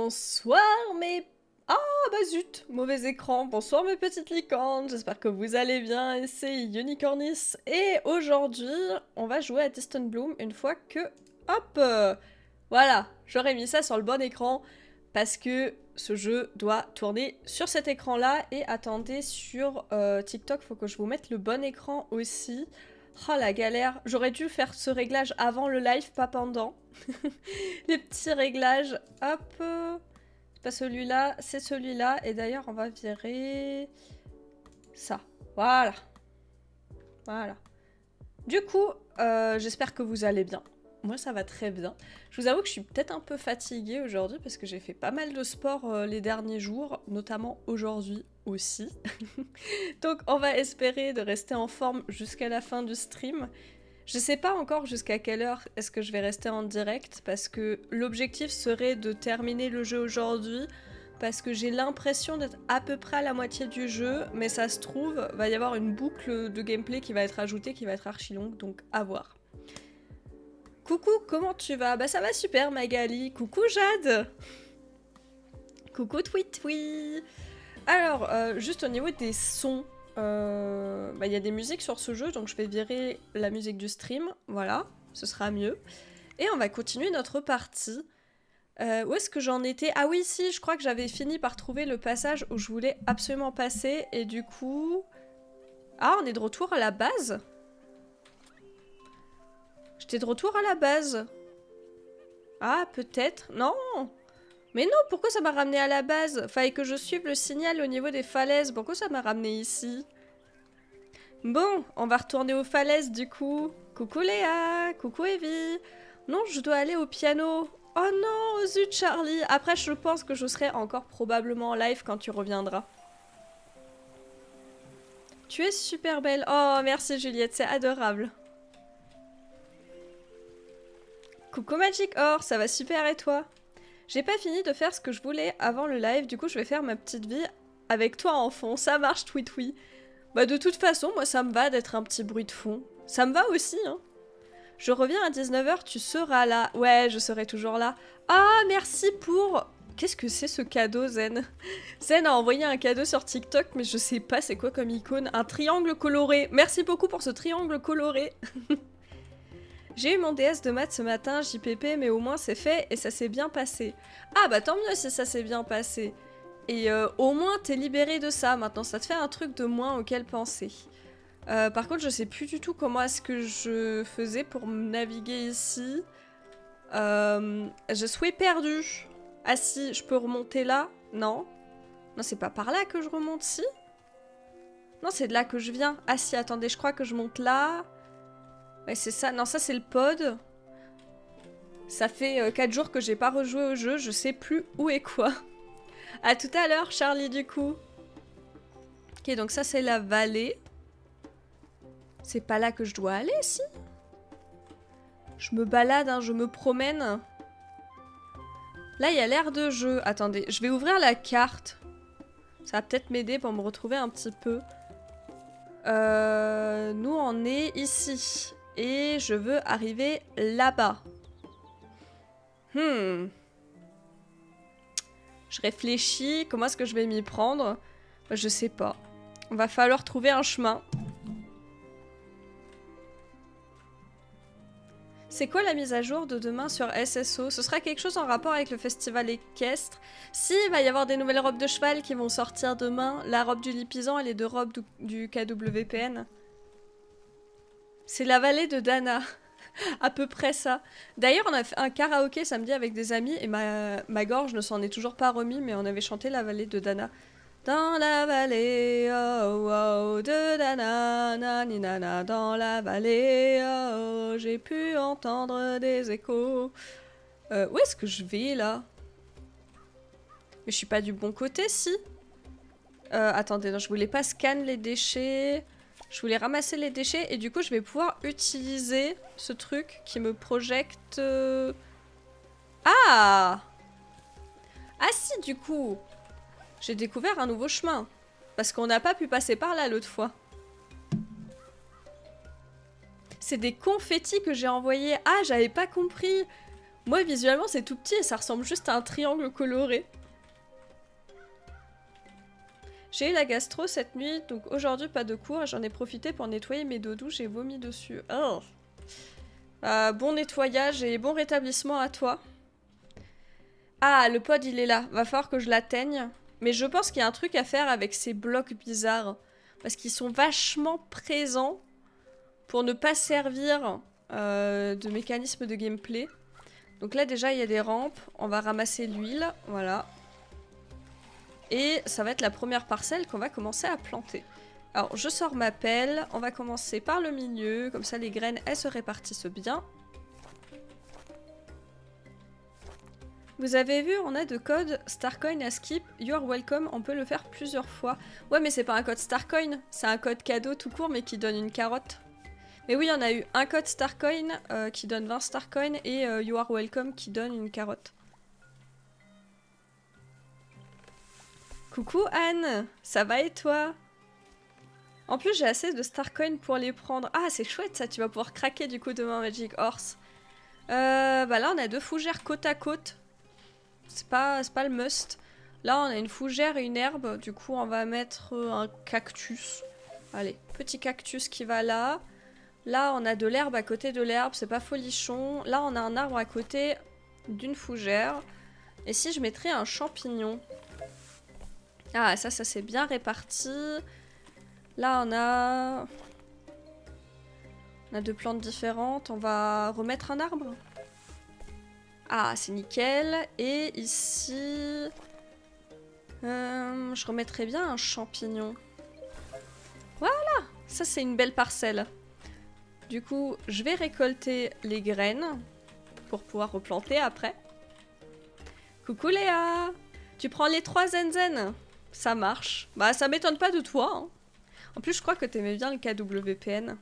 Bonsoir mes... Ah bah zut, mauvais écran. Bonsoir mes petites licornes, j'espère que vous allez bien et c'est Unicornis. Et aujourd'hui, on va jouer à Distant Bloom une fois que... Hop voilà, j'aurais mis ça sur le bon écran parce que ce jeu doit tourner sur cet écran-là. Et attendez, sur TikTok, faut que je vous mette le bon écran aussi. Oh la galère, j'aurais dû faire ce réglage avant le live, pas pendant. Les petits réglages, hop, c'est pas celui-là, c'est celui-là. Et d'ailleurs, on va virer ça, voilà. Voilà. Du coup, j'espère que vous allez bien. Moi, ça va très bien. Je vous avoue que je suis peut-être un peu fatiguée aujourd'hui parce que j'ai fait pas mal de sport les derniers jours, notamment aujourd'hui aussi. Donc, on va espérer de rester en forme jusqu'à la fin du stream. Je sais pas encore jusqu'à quelle heure est-ce que je vais rester en direct parce que l'objectif serait de terminer le jeu aujourd'hui parce que j'ai l'impression d'être à peu près à la moitié du jeu, mais ça se trouve, va y avoir une boucle de gameplay qui va être ajoutée qui va être archi longue, donc à voir. Coucou, comment tu vas? Bah ça va super Magali. Coucou Jade. Coucou Tweet. Alors, juste au niveau des sons, y a des musiques sur ce jeu, donc je vais virer la musique du stream, voilà, ce sera mieux. Et on va continuer notre partie. Où est-ce que j'en étais? Ah oui, si, je crois que j'avais fini par trouver le passage où je voulais absolument passer, et du coup... Ah, on est de retour à la base? J'étais de retour à la base. Ah, peut-être. Non! Mais non, pourquoi ça m'a ramené à la base? Fallait que je suive le signal au niveau des falaises. Pourquoi ça m'a ramené ici? Bon, on va retourner aux falaises du coup. Coucou Léa, coucou Evie. Non, je dois aller au piano. Oh non, zut Charlie. Après, je pense que je serai encore probablement en live quand tu reviendras. Tu es super belle. Oh, merci Juliette, c'est adorable. Coucou Magic Or, ça va super et toi? J'ai pas fini de faire ce que je voulais avant le live, du coup je vais faire ma petite vie avec toi en fond. Ça marche, Tweet. Bah de toute façon, moi ça me va d'être un petit bruit de fond. Ça me va aussi, hein. Je reviens à 19h, tu seras là. Ouais, je serai toujours là. Ah, merci pour... Qu'est-ce que c'est ce cadeau, Zen? Zen a envoyé un cadeau sur TikTok, mais je sais pas c'est quoi comme icône. Un triangle coloré. Merci beaucoup pour ce triangle coloré. J'ai eu mon DS de maths ce matin, JPP, mais au moins c'est fait et ça s'est bien passé. Ah bah tant mieux si ça s'est bien passé. Et au moins t'es libéré de ça, maintenant ça te fait un truc de moins auquel penser. Par contre je sais plus du tout comment est-ce que je faisais pour naviguer ici. Je suis perdue. Ah si, je peux remonter là? Non. Non c'est pas par là que je remonte, si? Non c'est de là que je viens. Ah si, attendez, je crois que je monte là. Ouais c'est ça, non ça c'est le pod. Ça fait 4 jours que j'ai pas rejoué au jeu, je sais plus où est quoi. À tout à l'heure Charlie du coup. Ok donc ça c'est la vallée. C'est pas là que je dois aller si? Je me balade, hein, je me promène. Là il y a l'air de jeu. Attendez, je vais ouvrir la carte. Ça va peut-être m'aider pour me retrouver un petit peu. Nous on est ici. Et je veux arriver là-bas. Je réfléchis. Comment est-ce que je vais m'y prendre? Je sais pas. Va falloir trouver un chemin. C'est quoi la mise à jour de demain sur SSO? Ce sera quelque chose en rapport avec le festival équestre. Si, il va y avoir des nouvelles robes de cheval qui vont sortir demain. La robe du Lipisan et les 2 robes du KWPN. C'est la vallée de Dana. À peu près ça. D'ailleurs, on a fait un karaoké samedi avec des amis et ma gorge ne s'en est toujours pas remis, mais on avait chanté la vallée de Dana. Dans la vallée, oh, oh, de Dana, nani nana, dans la vallée, oh, oh, j'ai pu entendre des échos. Où est-ce que je vais, là? Mais je suis pas du bon côté, si? Attendez, non, je voulais pas scanner les déchets. Je voulais ramasser les déchets et du coup je vais pouvoir utiliser ce truc qui me projette... Ah! Ah si, du coup j'ai découvert un nouveau chemin. Parce qu'on n'a pas pu passer par là l'autre fois. C'est des confettis que j'ai envoyés. Ah, j'avais pas compris. Moi, visuellement, c'est tout petit et ça ressemble juste à un triangle coloré. J'ai eu la gastro cette nuit, donc aujourd'hui pas de cours et j'en ai profité pour nettoyer mes dodous, j'ai vomi dessus. Oh. Bon nettoyage et bon rétablissement à toi. Ah, le pod il est là, va falloir que je l'atteigne. Mais je pense qu'il y a un truc à faire avec ces blocs bizarres. Parce qu'ils sont vachement présents pour ne pas servir de mécanisme de gameplay. Donc là déjà il y a des rampes, on va ramasser l'huile, voilà. Et ça va être la première parcelle qu'on va commencer à planter. Alors je sors ma pelle, on va commencer par le milieu, comme ça les graines elles se répartissent bien. Vous avez vu, on a de code Starcoin à skip, you're welcome, on peut le faire plusieurs fois. Ouais mais c'est pas un code Starcoin, c'est un code cadeau tout court mais qui donne une carotte. Mais oui, on a eu un code Starcoin qui donne 20 Starcoin et you are welcome qui donne une carotte. Coucou Anne, ça va et toi? En plus j'ai assez de Starcoin pour les prendre. Ah c'est chouette ça, tu vas pouvoir craquer du coup demain Magic Horse. Bah là on a deux fougères côte à côte. C'est pas le must. Là on a une fougère et une herbe, du coup on va mettre un cactus. Allez, petit cactus qui va là. Là on a de l'herbe à côté de l'herbe, c'est pas folichon. Là on a un arbre à côté d'une fougère. Et si je mettrais un champignon? Ah, ça c'est bien réparti. Là, on a deux plantes différentes. On va remettre un arbre. Ah, c'est nickel. Et ici... je remettrais bien un champignon. Voilà! Ça, c'est une belle parcelle. Du coup, je vais récolter les graines pour pouvoir replanter après. Coucou Léa! Tu prends les 3 zenzen? Ça marche. Bah, ça m'étonne pas de toi. Hein. En plus, je crois que t'aimais bien le KWPN.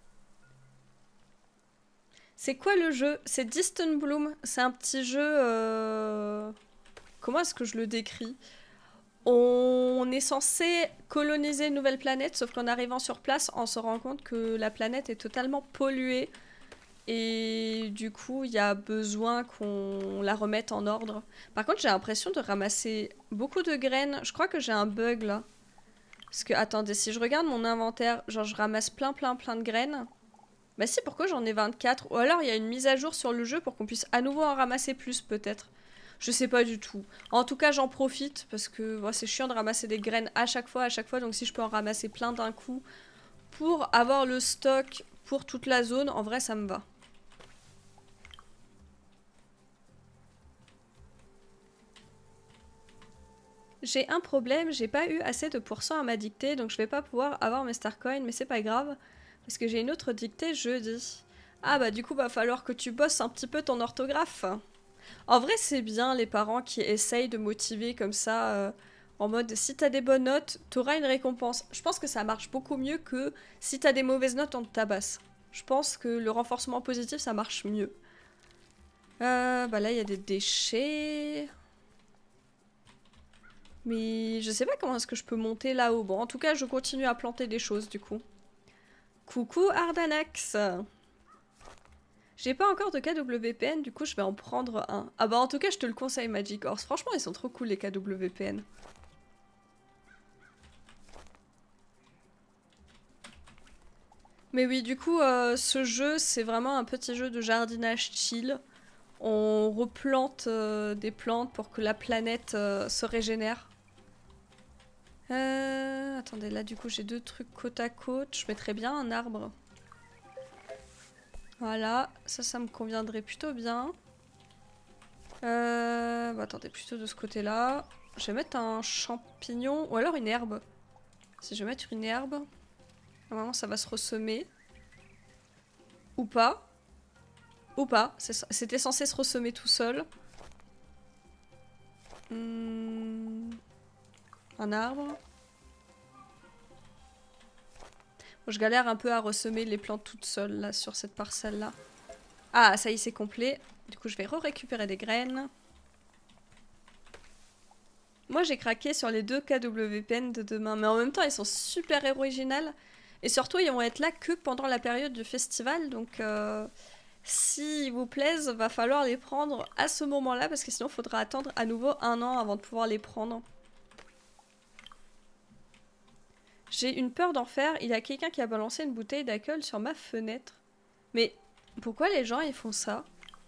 C'est quoi le jeu? C'est Distant Bloom. C'est un petit jeu... Comment est-ce que je le décris? On est censé coloniser une nouvelle planète, sauf qu'en arrivant sur place, on se rend compte que la planète est totalement polluée. Et du coup, il y a besoin qu'on la remette en ordre. Par contre, j'ai l'impression de ramasser beaucoup de graines. Je crois que j'ai un bug là. Parce que, attendez, si je regarde mon inventaire, genre je ramasse plein de graines. Bah si, pourquoi j'en ai 24? Ou alors il y a une mise à jour sur le jeu pour qu'on puisse à nouveau en ramasser plus peut-être. Je sais pas du tout. En tout cas, j'en profite parce que bon, c'est chiant de ramasser des graines à chaque fois. Donc si je peux en ramasser plein d'un coup pour avoir le stock pour toute la zone, en vrai ça me va. J'ai un problème, j'ai pas eu assez de pourcents à ma dictée, donc je vais pas pouvoir avoir mes Starcoins, mais c'est pas grave, parce que j'ai une autre dictée jeudi. Ah bah du coup va falloir que tu bosses un petit peu ton orthographe. En vrai c'est bien les parents qui essayent de motiver comme ça, en mode si t'as des bonnes notes, t'auras une récompense. Je pense que ça marche beaucoup mieux que si t'as des mauvaises notes, on te tabasse. Je pense que le renforcement positif ça marche mieux. Bah là il y a des déchets... Mais je sais pas comment est-ce que je peux monter là-haut. Bon, en tout cas, je continue à planter des choses, du coup. Coucou Ardanax! J'ai pas encore de KWPN, du coup, je vais en prendre un. Ah bah, en tout cas, je te le conseille, Magic Horse. Franchement, ils sont trop cool, les KWPN. Mais oui, du coup, ce jeu, c'est vraiment un petit jeu de jardinage chill. On replante des plantes pour que la planète se régénère. Attendez, là du coup j'ai deux trucs côte à côte. Je mettrais bien un arbre. Voilà, ça me conviendrait plutôt bien. Bah, attendez, plutôt de ce côté-là. Je vais mettre un champignon ou alors une herbe. Si je vais mettre une herbe, normalement ça va se ressemer. Ou pas. Ou pas. C'était censé se ressemer tout seul. Un arbre. Bon, je galère un peu à ressemer les plantes toutes seules là sur cette parcelle là. Ah ça y est c'est complet. Du coup je vais récupérer des graines. Moi j'ai craqué sur les deux KWPN de demain. Mais en même temps ils sont super originales. Et surtout ils vont être là que pendant la période du festival. Donc s'ils vous plaisent, va falloir les prendre à ce moment-là parce que sinon il faudra attendre à nouveau 1 an avant de pouvoir les prendre. J'ai une peur d'enfer, il y a quelqu'un qui a balancé une bouteille d'alcool sur ma fenêtre. Mais pourquoi les gens ils font ça?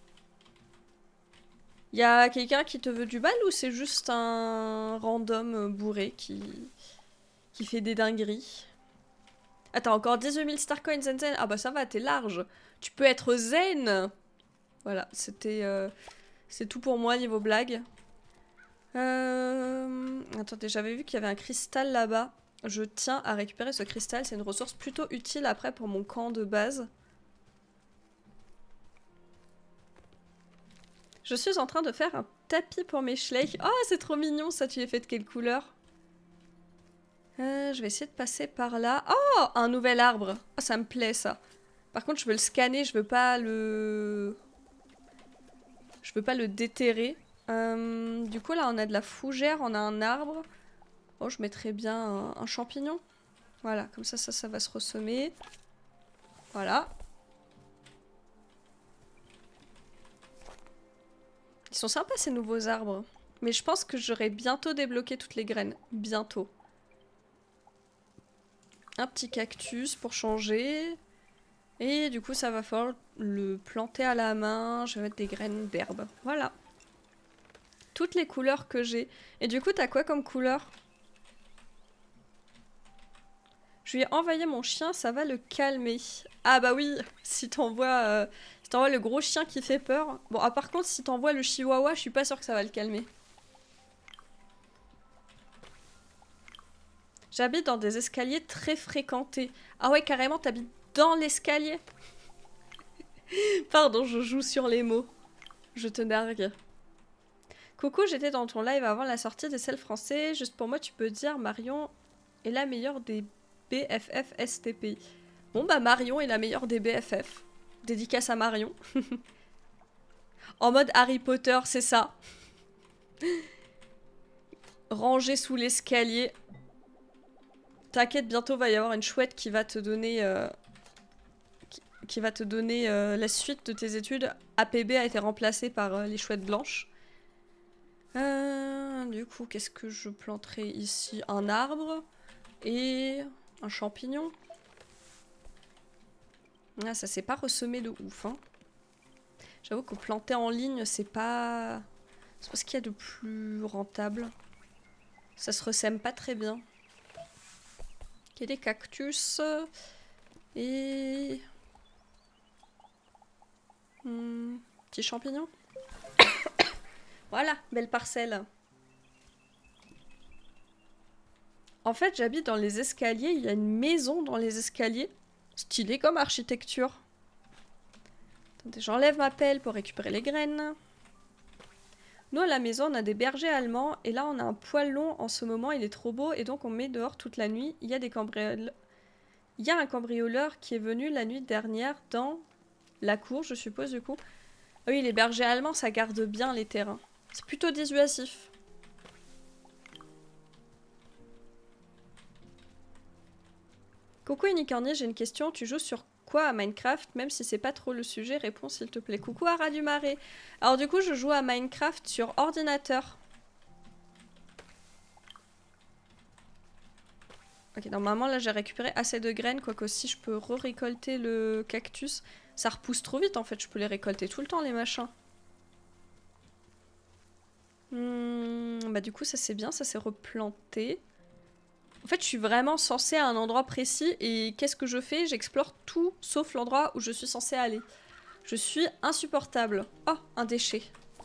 Il y a quelqu'un qui te veut du mal ou c'est juste un random bourré qui fait des dingueries? Attends, encore 18 000 Starcoins zen. Ah bah ça va, t'es large. Tu peux être zen. Voilà, c'était... c'est tout pour moi niveau blague. Attendez, j'avais vu qu'il y avait un cristal là-bas. Je tiens à récupérer ce cristal, c'est une ressource plutôt utile après pour mon camp de base. Je suis en train de faire un tapis pour mes schleich. Oh, c'est trop mignon ça, tu l'as fait de quelle couleur? Je vais essayer de passer par là. Oh, un nouvel arbre. Oh, ça me plaît ça. Par contre, je veux le scanner, je veux pas le déterrer. Du coup, là, on a de la fougère, on a un arbre. Oh, je mettrais bien un champignon. Voilà, comme ça va se ressemer. Voilà. Ils sont sympas ces nouveaux arbres. Mais je pense que j'aurai bientôt débloqué toutes les graines. Bientôt. Un petit cactus pour changer. Et du coup, ça va falloir le planter à la main. Je vais mettre des graines d'herbe. Voilà. Toutes les couleurs que j'ai. Et du coup, t'as quoi comme couleur? Je lui ai envoyé mon chien, ça va le calmer. Ah bah oui, si t'envoies le gros chien qui fait peur. Bon, ah, par contre, si t'envoies le chihuahua, je suis pas sûre que ça va le calmer. J'habite dans des escaliers très fréquentés. Ah ouais, carrément, t'habites dans l'escalier? Pardon, je joue sur les mots. Je te nargue. Coucou, j'étais dans ton live avant la sortie des sels français. Juste pour moi, tu peux dire Marion est la meilleure des BFF STP. Bon bah Marion est la meilleure des BFF. Dédicace à Marion. En mode Harry Potter, c'est ça. Rangé sous l'escalier. T'inquiète, bientôt va y avoir une chouette qui va te donner... qui va te donner la suite de tes études. APB a été remplacé par les chouettes blanches. Du coup, qu'est-ce que je planterai ici? Un arbre et un champignon. Ah, ça s'est pas ressemé de ouf, hein. J'avoue que planter en ligne, c'est pas ce qu'il y a de plus rentable. Ça se ressème pas très bien. Il y a des cactus et... petit champignon. Voilà, belle parcelle. En fait, j'habite dans les escaliers. Il y a une maison dans les escaliers. Stylé comme architecture. Attendez, j'enlève ma pelle pour récupérer les graines. Nous, à la maison, on a des bergers allemands. Et là, on a un poil long en ce moment. Il est trop beau. Et donc, on met dehors toute la nuit. Il y a des cambrioleurs. Il y a un cambrioleur qui est venu la nuit dernière dans la cour, je suppose, du coup. Ah oui, les bergers allemands, ça garde bien les terrains. C'est plutôt dissuasif. Coucou Unicornier, j'ai une question. Tu joues sur quoi à Minecraft? Même si c'est pas trop le sujet, réponds s'il te plaît. Coucou Ara du Marais. Alors du coup, je joue à Minecraft sur ordinateur. Ok, normalement là j'ai récupéré assez de graines, quoique aussi je peux re-récolter le cactus. Ça repousse trop vite en fait, je peux les récolter tout le temps les machins. Bah du coup ça c'est bien, ça s'est replanté. En fait je suis vraiment censée à un endroit précis et qu'est-ce que je fais? J'explore tout sauf l'endroit où je suis censée aller. Je suis insupportable. Oh, un déchet.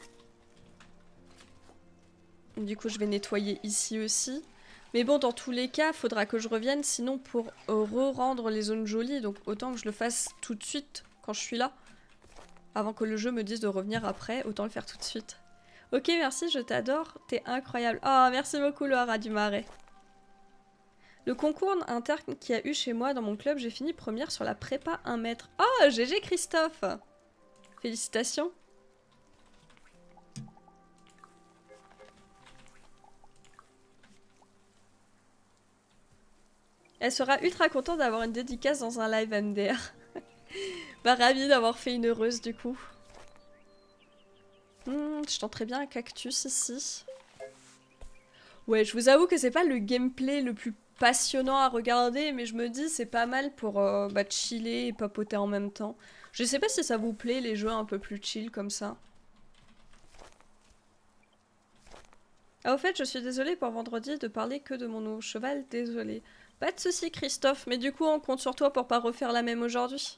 Du coup je vais nettoyer ici aussi. Mais bon, dans tous les cas, faudra que je revienne, sinon pour re-rendre les zones jolies, donc autant que je le fasse tout de suite quand je suis là. Avant que le jeu me dise de revenir après, autant le faire tout de suite. Ok, merci, je t'adore, t'es incroyable. Oh, merci beaucoup Laura du Marais. Le concours interne qu'il y a eu chez moi dans mon club, j'ai fini première sur la prépa 1 mètre. Oh, GG Christophe! Félicitations. Elle sera ultra contente d'avoir une dédicace dans un live MDR. Bah, ravie d'avoir fait une heureuse du coup. Je tenterais bien un cactus ici. Ouais, je vous avoue que c'est pas le gameplay le plus passionnant à regarder, mais je me dis c'est pas mal pour bah, chiller et papoter en même temps. Je sais pas si ça vous plaît les jeux un peu plus chill comme ça. Ah au fait, je suis désolée pour vendredi de parler que de mon nouveau cheval, désolée. Pas de soucis Christophe, mais du coup on compte sur toi pour pas refaire la même aujourd'hui.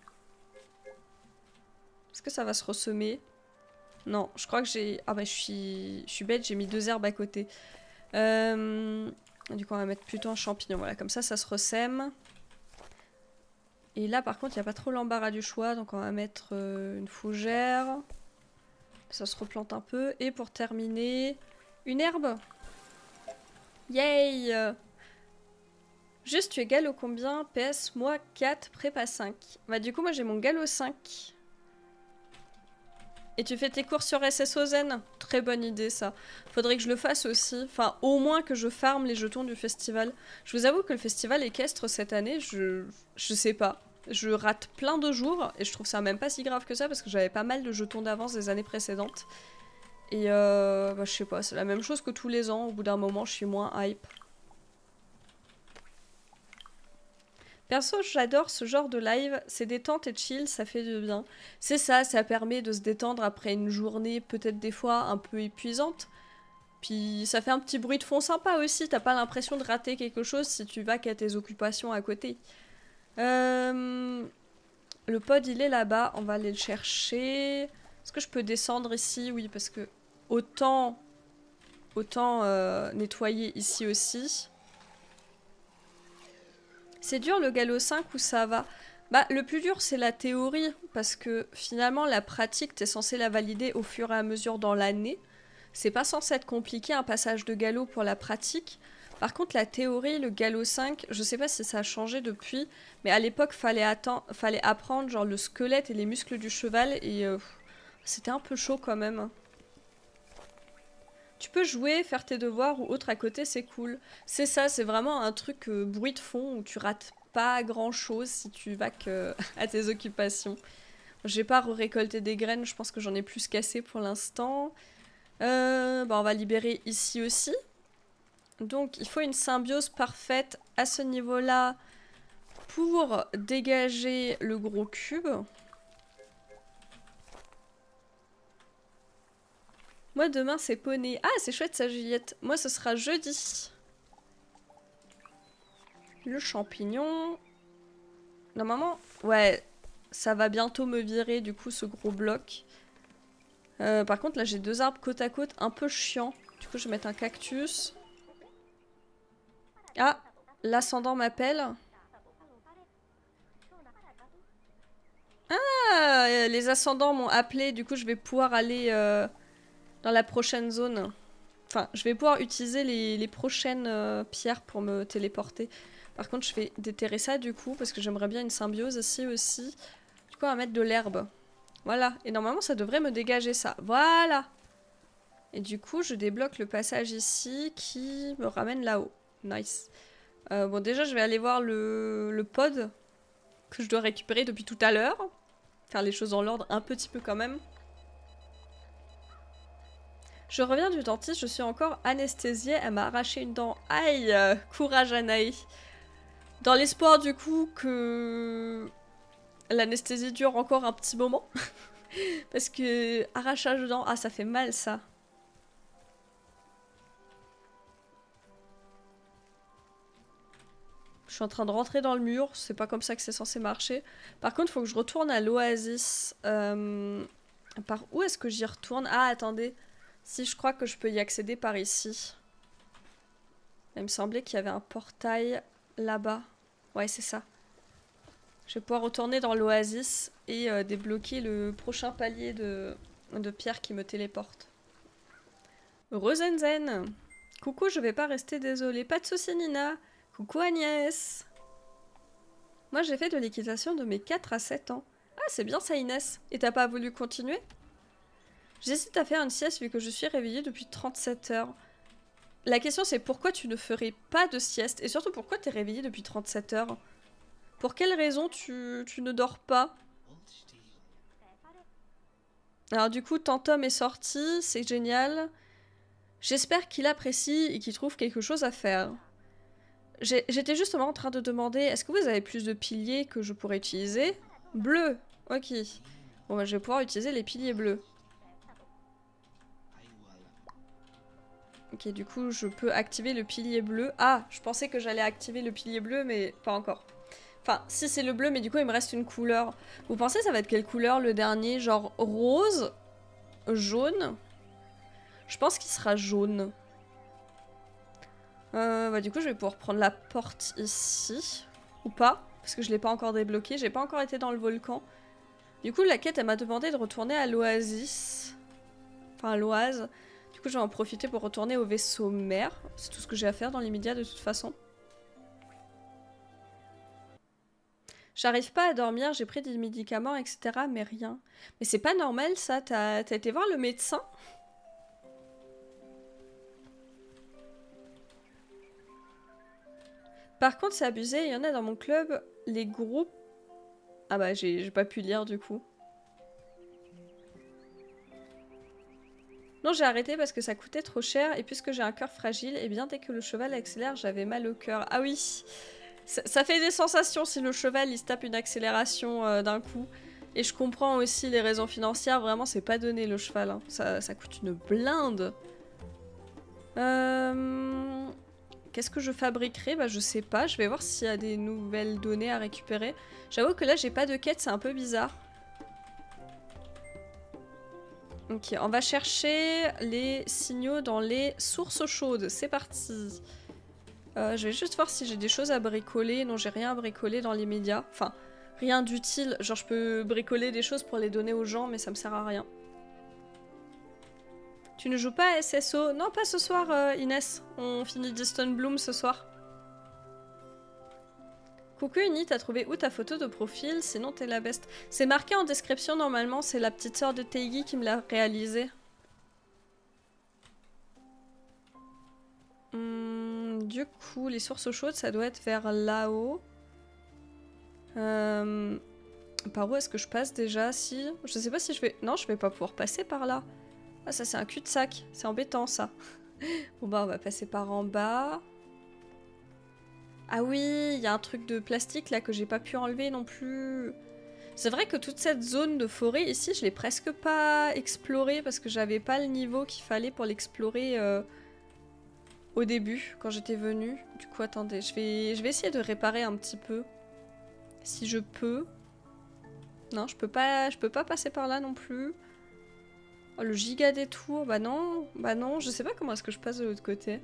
Est-ce que ça va se ressemer? Non, je crois que j'ai... Ah bah je suis bête, j'ai mis 2 herbes à côté. Du coup on va mettre plutôt un champignon, voilà, comme ça se ressème. Et là par contre il n'y a pas trop l'embarras du choix, donc on va mettre une fougère. Ça se replante un peu. Et pour terminer, une herbe. Yay! Juste tu es galop combien? PS moi 4, prépa 5. Bah du coup moi j'ai mon galop 5. Et tu fais tes courses sur SSO Zen? Très bonne idée ça. Faudrait que je le fasse aussi. Enfin, au moins que je farme les jetons du festival. Je vous avoue que le festival équestre cette année, je sais pas. Je rate plein de jours et je trouve ça même pas si grave que ça parce que j'avais pas mal de jetons d'avance des années précédentes. Et bah, je sais pas, c'est la même chose que tous les ans. Au bout d'un moment, je suis moins hype. Perso, j'adore ce genre de live, c'est détente et chill, ça fait du bien. C'est ça, ça permet de se détendre après une journée peut-être des fois un peu épuisante. Puis ça fait un petit bruit de fond sympa aussi, t'as pas l'impression de rater quelque chose si tu vas qu'à tes occupations à côté. Le pod il est là-bas, on va aller le chercher. Est-ce que je peux descendre ici? Oui, parce que autant nettoyer ici aussi. C'est dur le galop 5 ou ça va? Bah le plus dur c'est la théorie parce que finalement la pratique t'es censé la valider au fur et à mesure dans l'année. C'est pas censé être compliqué un passage de galop pour la pratique. Par contre la théorie, le galop 5, je sais pas si ça a changé depuis, mais à l'époque fallait apprendre genre le squelette et les muscles du cheval et c'était un peu chaud quand même. Tu peux jouer, faire tes devoirs ou autre à côté, c'est cool. C'est ça, c'est vraiment un truc bruit de fond où tu rates pas grand chose si tu vas que à tes occupations. J'ai pas récolté des graines, je pense que j'en ai plus cassé pour l'instant. Bah on va libérer ici aussi. Donc il faut une symbiose parfaite à ce niveau-là pour dégager le gros cube. Moi demain c'est poney. Ah c'est chouette ça Juliette. Moi ce sera jeudi. Le champignon. Normalement, ouais, ça va bientôt me virer du coup ce gros bloc. Par contre là j'ai 2 arbres côte à côte, un peu chiant. Du coup je vais mettre un cactus. Ah, l'ascendant m'appelle. Ah, les ascendants m'ont appelé, du coup je vais pouvoir aller dans la prochaine zone. Enfin, je vais pouvoir utiliser les prochaines pierres pour me téléporter. Par contre, je vais déterrer ça du coup, parce que j'aimerais bien une symbiose ici aussi. Du coup, on va mettre de l'herbe. Voilà. Et normalement, ça devrait me dégager ça. Voilà. Et du coup, je débloque le passage ici qui me ramène là-haut. Nice. Bon, déjà, je vais aller voir le pod que je dois récupérer depuis tout à l'heure. Faire les choses en l'ordre un petit peu quand même. Je reviens du dentiste, je suis encore anesthésiée, elle m'a arraché une dent. Aïe, courage Anaï. Dans l'espoir du coup que l'anesthésie dure encore un petit moment. Parce que arrachage de dents, ah ça fait mal ça. Je suis en train de rentrer dans le mur, c'est pas comme ça que c'est censé marcher. Par contre, il faut que je retourne à l'oasis. Par où est-ce que j'y retourne? Ah, attendez. Si, je crois que je peux y accéder par ici. Il me semblait qu'il y avait un portail là-bas. Ouais, c'est ça. Je vais pouvoir retourner dans l'oasis et débloquer le prochain palier de pierre qui me téléporte. Rosenzen. Coucou, je vais pas rester désolée. Pas de soucis, Nina. Coucou, Agnès. Moi, j'ai fait de l'équitation de mes 4 à 7 ans. Ah, c'est bien ça, Inès. Et t'as pas voulu continuer? J'hésite à faire une sieste vu que je suis réveillée depuis 37 heures. La question c'est pourquoi tu ne ferais pas de sieste? Et surtout pourquoi t'es réveillée depuis 37 heures? Pour quelle raison tu ne dors pas? Alors du coup, Tantom est sorti, c'est génial. J'espère qu'il apprécie et qu'il trouve quelque chose à faire. J'étais justement en train de demander, est-ce que vous avez plus de piliers que je pourrais utiliser? Bleu, ok. Bon bah je vais pouvoir utiliser les piliers bleus. Ok, du coup je peux activer le pilier bleu. Ah, je pensais que j'allais activer le pilier bleu, mais pas encore. Enfin, si c'est le bleu, mais du coup il me reste une couleur. Vous pensez ça va être quelle couleur le dernier? Genre rose? Jaune? Je pense qu'il sera jaune. Bah du coup je vais pouvoir prendre la porte ici. Ou pas, parce que je l'ai pas encore débloqué. J'ai pas encore été dans le volcan. Du coup la quête elle m'a demandé de retourner à l'oasis. Enfin à l'oase. Du coup je vais en profiter pour retourner au vaisseau mère. C'est tout ce que j'ai à faire dans l'immédiat de toute façon. J'arrive pas à dormir, j'ai pris des médicaments, etc. Mais rien. Mais c'est pas normal ça, t'as été voir le médecin? Par contre c'est abusé, il y en a dans mon club, les groupes... Ah bah j'ai pas pu lire du coup. Non, j'ai arrêté parce que ça coûtait trop cher et puisque j'ai un cœur fragile, et bien dès que le cheval accélère, j'avais mal au cœur. Ah oui, ça fait des sensations si le cheval il se tape une accélération d'un coup. Et je comprends aussi les raisons financières, vraiment c'est pas donné le cheval, hein. Ça coûte une blinde. Qu'est-ce que je fabriquerai? Bah je sais pas, je vais voir s'il y a des nouvelles données à récupérer. J'avoue que là j'ai pas de quête, c'est un peu bizarre. Ok, on va chercher les signaux dans les sources chaudes. C'est parti. Je vais juste voir si j'ai des choses à bricoler. Non, j'ai rien à bricoler dans les médias. Enfin, rien d'utile. Genre, je peux bricoler des choses pour les donner aux gens, mais ça me sert à rien. Tu ne joues pas à SSO? Non, pas ce soir, Inès. On finit Distant Bloom ce soir. Coucou Uni, t'as trouvé où ta photo de profil? Sinon t'es la best. C'est marqué en description normalement, c'est la petite sœur de Teigi qui me l'a réalisé. Du coup, les sources chaudes, ça doit être vers là-haut. Par où est-ce que je passe déjà? Si, je sais pas si je vais... Non, je vais pas pouvoir passer par là. Ah, ça c'est un cul-de-sac. C'est embêtant ça. Bon bah on va passer par en bas. Ah oui, il y a un truc de plastique là que j'ai pas pu enlever non plus. C'est vrai que toute cette zone de forêt ici, je l'ai presque pas explorée parce que j'avais pas le niveau qu'il fallait pour l'explorer au début quand j'étais venue. Du coup, attendez, je vais essayer de réparer un petit peu. Si je peux. Non, je peux pas passer par là non plus. Oh, le giga détour, bah non, je sais pas comment est-ce que je passe de l'autre côté.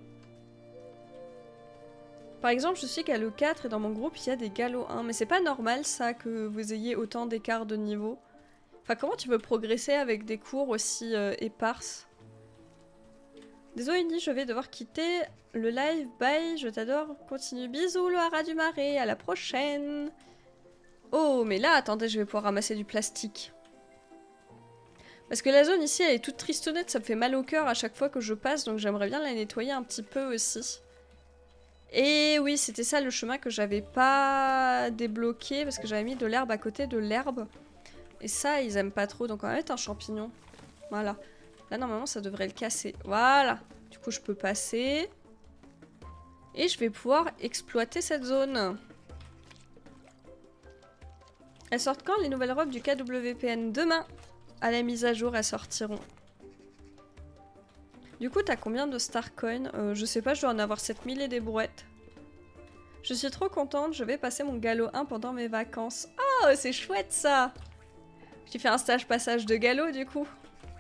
Par exemple, je suis Gallo 4 et dans mon groupe, il y a des Gallo 1. Mais c'est pas normal, ça, que vous ayez autant d'écart de niveau. Enfin, comment tu veux progresser avec des cours aussi éparses? Désolé, Uni, je vais devoir quitter le live. Bye, je t'adore. Continue. Bisous, le haras du marais. À la prochaine. Oh, mais là, attendez, je vais pouvoir ramasser du plastique. Parce que la zone ici, elle est toute tristonnette. Ça me fait mal au cœur à chaque fois que je passe. Donc j'aimerais bien la nettoyer un petit peu aussi. Et oui, c'était ça le chemin que j'avais pas débloqué parce que j'avais mis de l'herbe à côté de l'herbe. Et ça, ils aiment pas trop, donc on va mettre un champignon. Voilà. Là, normalement, ça devrait le casser. Voilà. Du coup, je peux passer. Et je vais pouvoir exploiter cette zone. Elles sortent quand les nouvelles robes du KWPN? Demain. À la mise à jour, elles sortiront. Du coup, t'as combien de star coins? Je sais pas, je dois en avoir 7000 et des brouettes. Je suis trop contente, je vais passer mon galop 1 pendant mes vacances. Oh, c'est chouette ça! Tu fais un stage passage de galop du coup.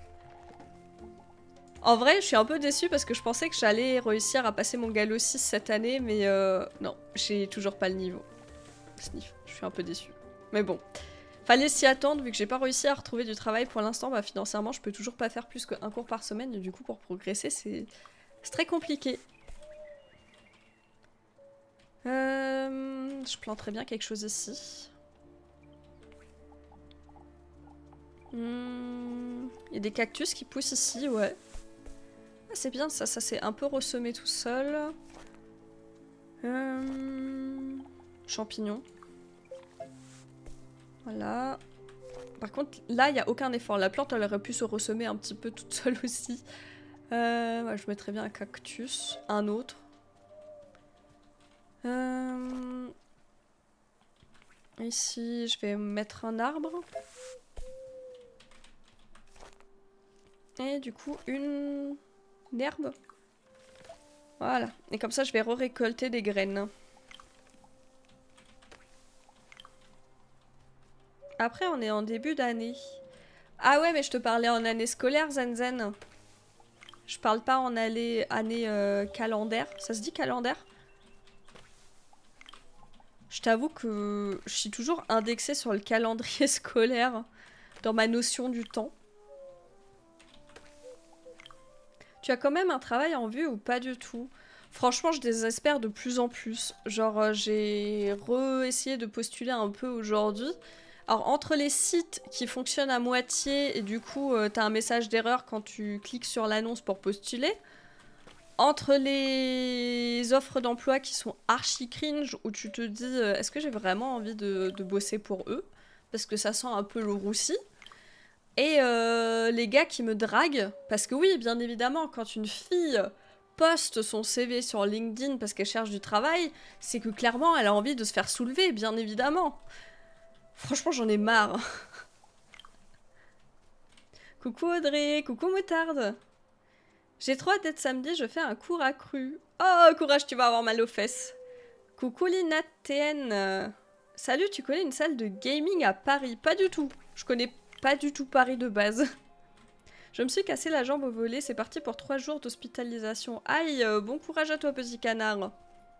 En vrai, je suis un peu déçue parce que je pensais que j'allais réussir à passer mon galop 6 cette année, mais non, j'ai toujours pas le niveau. Sniff, je suis un peu déçue. Mais bon, fallait s'y attendre vu que j'ai pas réussi à retrouver du travail pour l'instant. Bah financièrement, je peux toujours pas faire plus qu'un cours par semaine et du coup pour progresser, c'est très compliqué. Je planterais bien quelque chose ici. Il y a des cactus qui poussent ici, ouais. Ah, c'est bien ça, ça s'est un peu ressemé tout seul. Champignons. Voilà. Par contre, là, il n'y a aucun effort. La plante, elle aurait pu se ressemer un petit peu toute seule aussi. Ouais, je mettrais bien un cactus. Un autre. Ici, je vais mettre un arbre. Et du coup, une herbe. Voilà. Et comme ça, je vais récolter des graines. Après, on est en début d'année. Ah ouais, mais je te parlais en année scolaire, Zenzen. Je parle pas en année calendaire. Ça se dit calendaire? Je t'avoue que je suis toujours indexée sur le calendrier scolaire dans ma notion du temps. Tu as quand même un travail en vue ou pas du tout? Franchement, je désespère de plus en plus. Genre, j'ai essayé de postuler un peu aujourd'hui. Alors, entre les sites qui fonctionnent à moitié et du coup, t'as un message d'erreur quand tu cliques sur l'annonce pour postuler. Entre les offres d'emploi qui sont archi cringe, où tu te dis est-ce que j'ai vraiment envie de bosser pour eux? Parce que ça sent un peu le roussi. Et les gars qui me draguent, parce que oui, bien évidemment, quand une fille poste son CV sur LinkedIn parce qu'elle cherche du travail, c'est que clairement elle a envie de se faire soulever, bien évidemment. Franchement, j'en ai marre. Coucou Audrey, coucou Moutarde. J'ai trop hâte d'être samedi, je fais un cours accru. Oh, courage, tu vas avoir mal aux fesses. Coucou Lina TN. Salut, tu connais une salle de gaming à Paris? Pas du tout. Je connais pas du tout Paris de base. Je me suis cassé la jambe au volet, c'est parti pour 3 jours d'hospitalisation. Aïe, bon courage à toi, petit canard.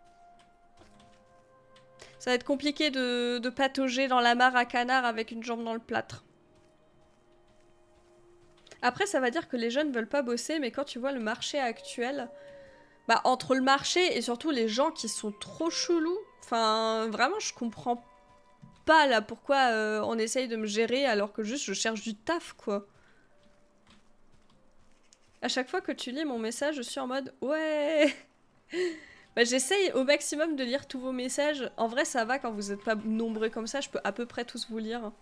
Ça va être compliqué de patauger dans la mare à canard avec une jambe dans le plâtre. Après, ça va dire que les jeunes veulent pas bosser, mais quand tu vois le marché actuel, bah entre le marché et surtout les gens qui sont trop chelous, enfin vraiment je comprends pas là pourquoi on essaye de me gérer alors que juste je cherche du taf quoi. À chaque fois que tu lis mon message, je suis en mode ouais. Bah, j'essaye au maximum de lire tous vos messages. En vrai, ça va quand vous êtes pas nombreux comme ça, je peux à peu près tous vous lire.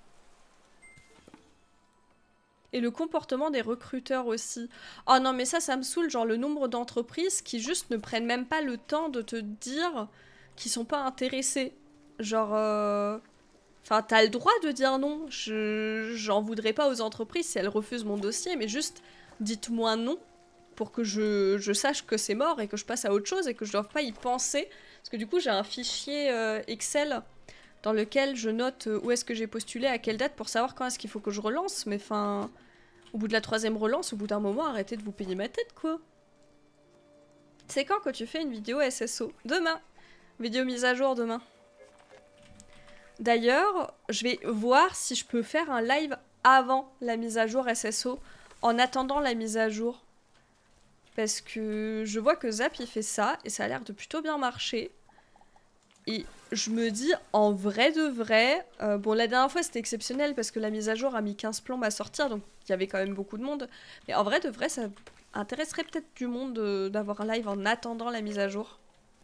Et le comportement des recruteurs aussi. Oh non, mais ça me saoule, genre le nombre d'entreprises qui juste ne prennent même pas le temps de te dire qu'ils sont pas intéressés. Genre, enfin, t'as le droit de dire non. J'en voudrais pas aux entreprises si elles refusent mon dossier, mais juste dites-moi non pour que je sache que c'est mort et que je passe à autre chose et que je doive pas y penser. Parce que du coup, j'ai un fichier Excel dans lequel je note où est-ce que j'ai postulé, à quelle date, pour savoir quand est-ce qu'il faut que je relance. Mais enfin, au bout de la 3e relance, au bout d'un moment, arrêtez de vous payer ma tête, quoi. C'est quand que tu fais une vidéo SSO? Demain. Vidéo mise à jour demain. D'ailleurs, je vais voir si je peux faire un live avant la mise à jour SSO, en attendant la mise à jour. Parce que je vois que Zap, il fait ça, et ça a l'air de plutôt bien marcher. Et je me dis, en vrai de vrai, bon, la dernière fois c'était exceptionnel parce que la mise à jour a mis 15 plombes à sortir, donc il y avait quand même beaucoup de monde. Mais en vrai de vrai, ça intéresserait peut-être du monde d'avoir un live en attendant la mise à jour.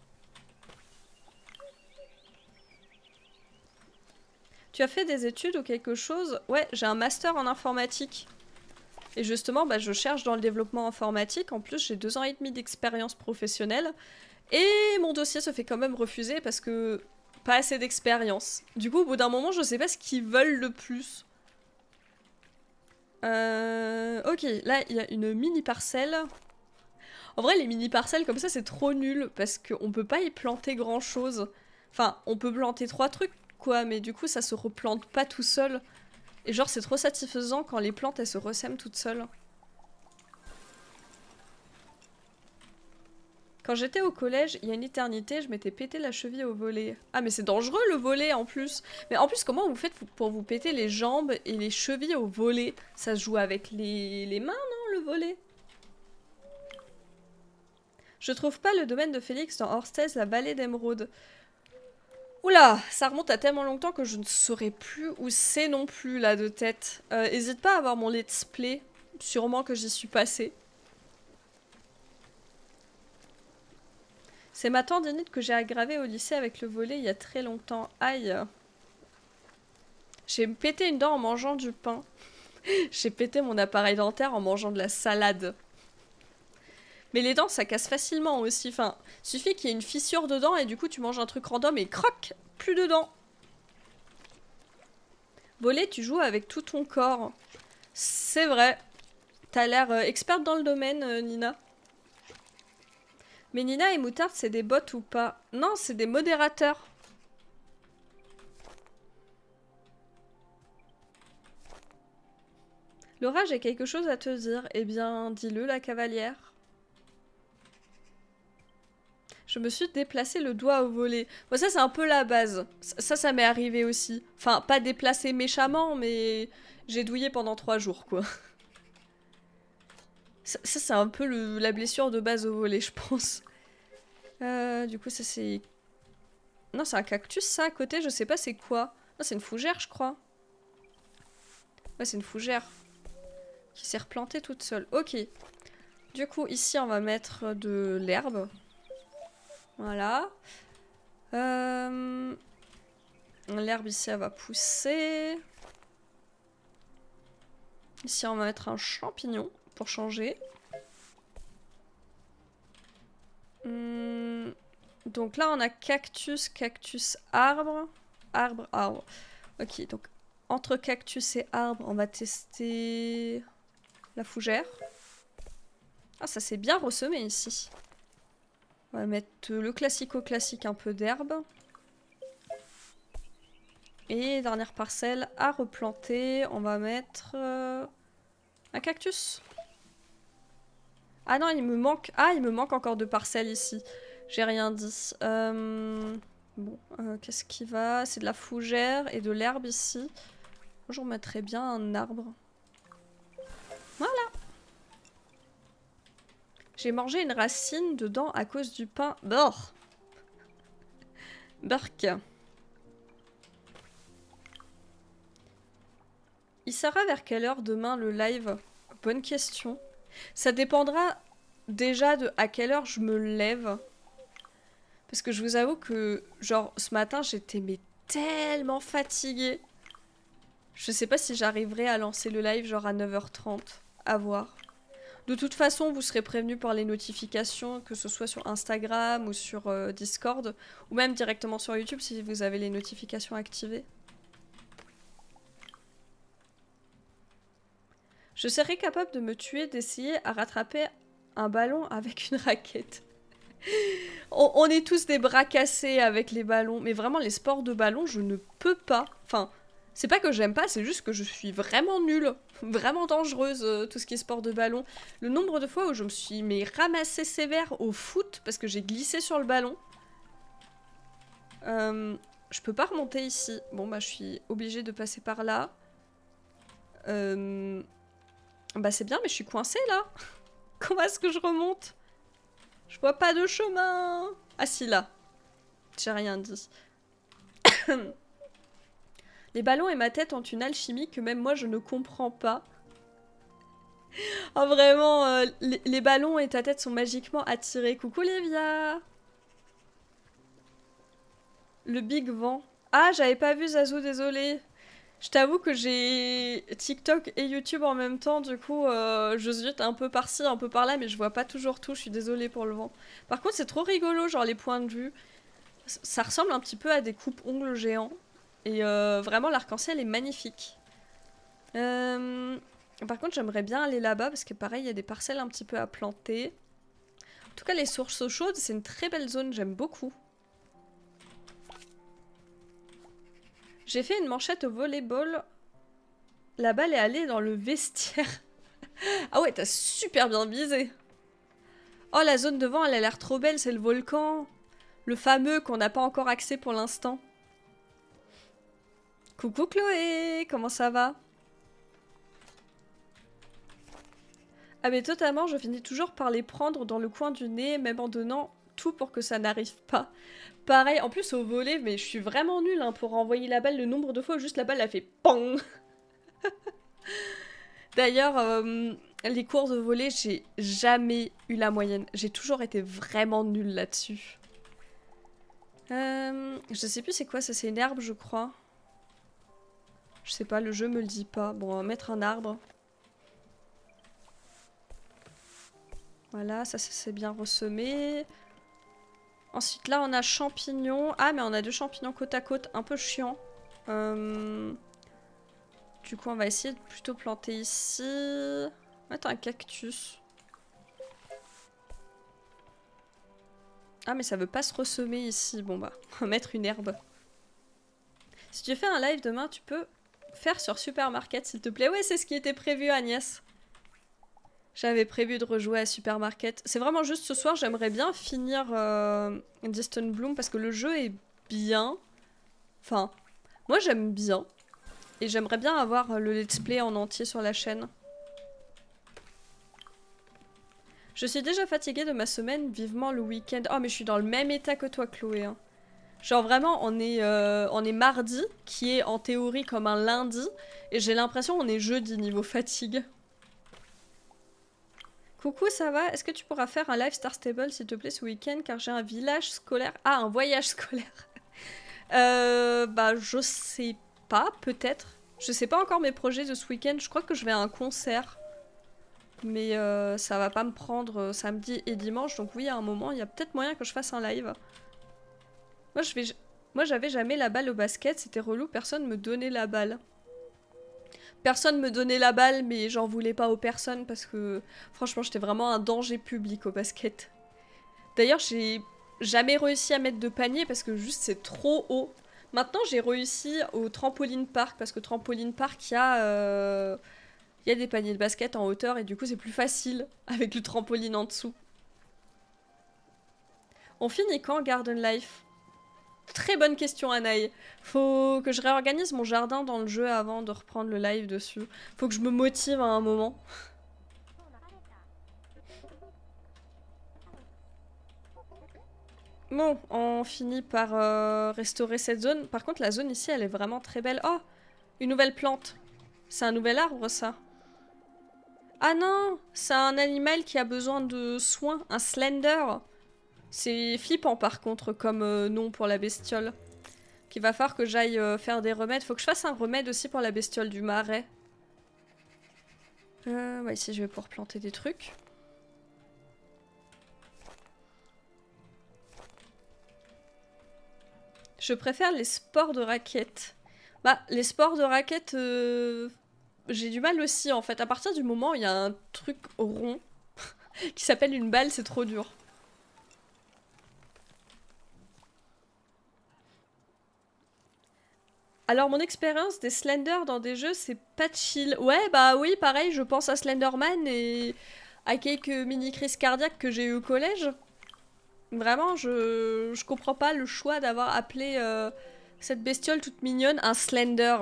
Tu as fait des études ou quelque chose? Ouais, j'ai un master en informatique. Et justement, bah, je cherche dans le développement informatique. En plus, j'ai 2 ans et demi d'expérience professionnelle. Et mon dossier se fait quand même refuser parce que pas assez d'expérience. Du coup, au bout d'un moment, je sais pas ce qu'ils veulent le plus. Ok, là, il y a une mini parcelle. En vrai, les mini parcelles comme ça, c'est trop nul parce qu'on peut pas y planter grand chose. Enfin, on peut planter 3 trucs, quoi, mais du coup, ça se replante pas tout seul. Et genre, c'est trop satisfaisant quand les plantes, elles se ressèment toutes seules. Quand j'étais au collège, il y a une éternité, je m'étais pété la cheville au volet. Ah mais c'est dangereux le volet en plus. Mais en plus, comment vous faites pour vous péter les jambes et les chevilles au volet? Ça se joue avec les mains, non, le volet? Je trouve pas le domaine de Félix dans Orstez, la vallée d'Émeraude. Oula, ça remonte à tellement longtemps que je ne saurais plus où c'est non plus là de tête. Hésite pas à voir mon let's play, sûrement que j'y suis passée. C'est ma tendinite que j'ai aggravée au lycée avec le volet il y a très longtemps. Aïe. J'ai pété une dent en mangeant du pain. J'ai pété mon appareil dentaire en mangeant de la salade. Mais les dents, ça casse facilement aussi. Enfin, suffit qu'il y ait une fissure dedans et du coup, tu manges un truc random et croc, plus de dents. Voler, tu joues avec tout ton corps. C'est vrai. T'as l'air experte dans le domaine, Nina. Mais Nina et Moutarde, c'est des bots ou pas? Non, c'est des modérateurs. Laura, j'ai quelque chose à te dire. Eh bien, dis-le, la cavalière. Je me suis déplacé le doigt au volet. Bon, ça, c'est un peu la base. Ça m'est arrivé aussi. Enfin, pas déplacé méchamment, mais j'ai douillé pendant 3 jours, quoi. Ça c'est un peu la blessure de base au volet, je pense. Du coup, ça, c'est... Non, c'est un cactus, ça, à côté, je sais pas c'est quoi. Non, c'est une fougère, je crois. Ouais, c'est une fougère. Qui s'est replantée toute seule. Ok. Du coup, ici, on va mettre de l'herbe. Voilà. L'herbe ici, elle va pousser. Ici, on va mettre un champignon pour changer. Donc là, on a cactus, cactus, arbre. Arbre, arbre. Ok, donc entre cactus et arbre, on va tester la fougère. Ah, ça s'est bien ressemé ici. On va mettre le classico-classique, un peu d'herbe. Et dernière parcelle à replanter, on va mettre un cactus. Ah non, il me manque... Ah, il me manque encore 2 parcelles ici. J'ai rien dit. Bon, qu'est-ce qui va? C'est de la fougère et de l'herbe ici. Moi, je remettrais bien un arbre. Voilà. J'ai mangé une racine dedans à cause du pain. Brrr. Bark. Il sera vers quelle heure demain le live? Bonne question. Ça dépendra déjà de à quelle heure je me lève. Parce que je vous avoue que, genre, ce matin, j'étais mais tellement fatiguée. Je sais pas si j'arriverai à lancer le live genre à 9h30. À voir. De toute façon, vous serez prévenus par les notifications, que ce soit sur Instagram ou sur Discord, ou même directement sur YouTube si vous avez les notifications activées. Je serais capable de me tuer d'essayer à rattraper un ballon avec une raquette. On est tous des bras cassés avec les ballons, mais vraiment les sports de ballon, je ne peux pas. Enfin, c'est pas que j'aime pas, c'est juste que je suis vraiment nulle, vraiment dangereuse, tout ce qui est sport de ballon. Le nombre de fois où je me suis ramassée sévère au foot parce que j'ai glissé sur le ballon. Je peux pas remonter ici. Bon bah je suis obligée de passer par là. Bah c'est bien mais je suis coincée là. Comment est-ce que je remonte? Je vois pas de chemin. Ah si là. J'ai rien dit. Les ballons et ma tête ont une alchimie que même moi je ne comprends pas. Oh vraiment, les ballons et ta tête sont magiquement attirés. Coucou Livia. Le Big Vent. Ah, j'avais pas vu Zazu, désolé. Je t'avoue que j'ai TikTok et YouTube en même temps, du coup, je zute un peu par-ci, un peu par-là, mais je vois pas toujours tout, je suis désolée pour le vent. Par contre, c'est trop rigolo, genre les points de vue. Ça ressemble un petit peu à des coupes-ongles géants. Et vraiment, l'arc-en-ciel est magnifique. Par contre, j'aimerais bien aller là-bas, parce que pareil, il y a des parcelles un petit peu à planter. En tout cas, les sources chaudes, c'est une très belle zone, j'aime beaucoup. J'ai fait une manchette au volleyball. La balle est allée dans le vestiaire. Ah ouais, t'as super bien visé. Oh, la zone devant, elle a l'air trop belle, c'est le volcan. Le fameux qu'on n'a pas encore accès pour l'instant. Coucou Chloé, comment ça va? Ah mais totalement, je finis toujours par les prendre dans le coin du nez, même en donnant tout pour que ça n'arrive pas. Pareil, en plus au volley, mais je suis vraiment nulle hein, pour envoyer la balle le nombre de fois où juste la balle a fait PONG. D'ailleurs, les cours de volley, j'ai jamais eu la moyenne. J'ai toujours été vraiment nulle là-dessus. Je sais plus c'est quoi, ça c'est une herbe je crois. Je sais pas, le jeu me le dit pas. Bon, on va mettre un arbre. Voilà, ça c'est bien ressemé. Ensuite là on a champignons. Ah mais on a 2 champignons côte à côte, un peu chiant. Du coup on va essayer de plutôt planter ici. On va mettre un cactus. Ah mais ça veut pas se ressemer ici. Bon bah, on va mettre une herbe. Si tu fais un live demain, tu peux faire sur Supermarket s'il te plaît. Ouais, c'est ce qui était prévu Agnès. J'avais prévu de rejouer à Supermarket. C'est vraiment juste ce soir, j'aimerais bien finir Distant Bloom parce que le jeu est bien. Enfin, moi j'aime bien. Et j'aimerais bien avoir le let's play en entier sur la chaîne. Je suis déjà fatiguée de ma semaine, vivement le week-end. Oh mais je suis dans le même état que toi Chloé. Hein. Genre vraiment on est mardi, qui est en théorie comme un lundi. Et j'ai l'impression on est jeudi niveau fatigue. Coucou, ça va? Est-ce que tu pourras faire un live Star Stable s'il te plaît ce week-end car j'ai un village scolaire. Ah, un voyage scolaire. Bah, je sais pas, peut-être. Je sais pas encore mes projets de ce week-end. Je crois que je vais à un concert. Mais ça va pas me prendre samedi et dimanche. Donc, oui, à un moment, il y a peut-être moyen que je fasse un live. Moi, j'avais jamais la balle au basket. C'était relou. Personne me donnait la balle. Personne me donnait la balle, mais j'en voulais pas aux personnes parce que franchement j'étais vraiment un danger public au basket. D'ailleurs j'ai jamais réussi à mettre de panier parce que juste c'est trop haut. Maintenant j'ai réussi au trampoline park parce que trampoline park il y a des paniers de basket en hauteur et du coup c'est plus facile avec le trampoline en dessous. On finit quand Garden Life? Très bonne question Anaï. Faut que je réorganise mon jardin dans le jeu avant de reprendre le live dessus. Faut que je me motive à un moment. Bon, on finit par restaurer cette zone. Par contre la zone ici elle est vraiment très belle. Oh, une nouvelle plante. C'est un nouvel arbre ça. Ah non, c'est un animal qui a besoin de soins. Un slender. C'est flippant par contre comme nom pour la bestiole. Qu'il va falloir que j'aille faire des remèdes. Faut que je fasse un remède aussi pour la bestiole du marais. Ouais, ici je vais pouvoir planter des trucs. Je préfère les sports de raquettes. Bah, les sports de raquettes, j'ai du mal aussi en fait. À partir du moment où il y a un truc rond qui s'appelle une balle, c'est trop dur. Alors mon expérience des Slender dans des jeux, c'est pas chill. Ouais, bah oui, pareil, je pense à Slenderman et à quelques mini-crises cardiaques que j'ai eu au collège. Vraiment, je comprends pas le choix d'avoir appelé cette bestiole toute mignonne un Slender.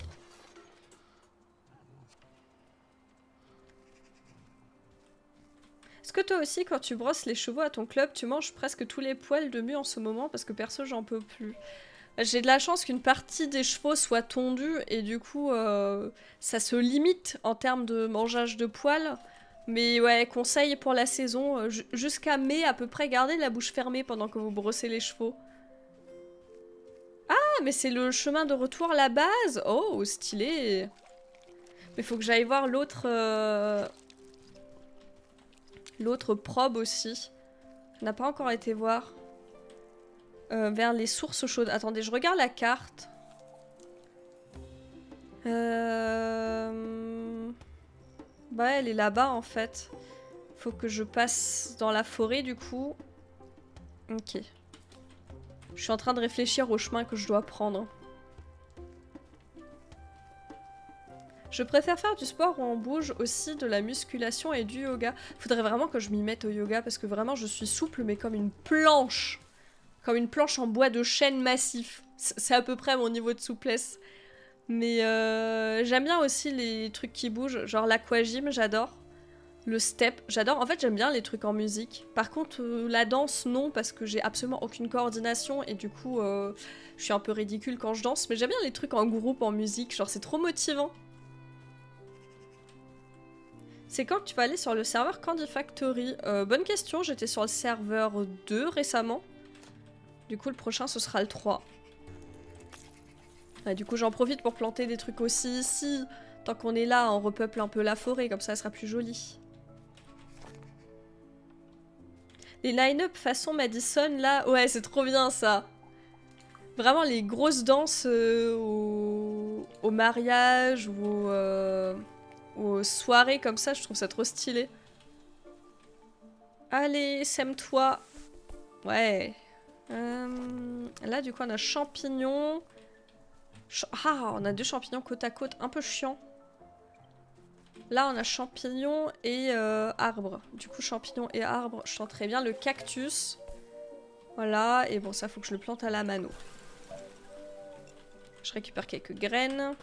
Est-ce que toi aussi, quand tu brosses les chevaux à ton club, tu manges presque tous les poils de mue en ce moment? Parce que perso, j'en peux plus. J'ai de la chance qu'une partie des chevaux soit tondue et du coup ça se limite en termes de mangeage de poils. Mais ouais, conseil pour la saison, jusqu'à mai à peu près, gardez la bouche fermée pendant que vous brossez les chevaux. Ah, mais c'est le chemin de retour à la base. Oh, stylé. Mais faut que j'aille voir l'autre l'autre probe aussi. On n'a pas encore été voir. Vers les sources chaudes. Attendez, je regarde la carte. Bah, elle est là-bas en fait. Faut que je passe dans la forêt du coup. Ok. Je suis en train de réfléchir au chemin que je dois prendre. Je préfère faire du sport où on bouge, aussi de la musculation et du yoga. Faudrait vraiment que je m'y mette au yoga parce que vraiment je suis souple mais comme une planche. Comme une planche en bois de chêne massif. C'est à peu près mon niveau de souplesse. Mais j'aime bien aussi les trucs qui bougent. Genre l'aquagym, j'adore. Le step, j'adore. En fait, j'aime bien les trucs en musique. Par contre, la danse, non, parce que j'ai absolument aucune coordination. Et du coup, je suis un peu ridicule quand je danse. Mais j'aime bien les trucs en groupe, en musique. Genre, c'est trop motivant. C'est quand que tu vas aller sur le serveur Candy Factory? Bonne question, j'étais sur le serveur 2 récemment. Du coup, le prochain, ce sera le 3. Ouais, du coup, j'en profite pour planter des trucs aussi ici. Tant qu'on est là, on repeuple un peu la forêt, comme ça sera plus joli. Les line-up façon Madison, là, ouais, c'est trop bien ça. Vraiment, les grosses danses au mariage ou aux soirées comme ça, je trouve ça trop stylé. Allez, sème-toi. Ouais. Là, du coup, on a champignons. Ah, on a 2 champignons côte à côte, un peu chiant. Là, on a champignons et arbres. Du coup, champignons et arbres, je sens très bien. Le cactus. Voilà, et bon, ça, faut que je le plante à la mano. Je récupère quelques graines.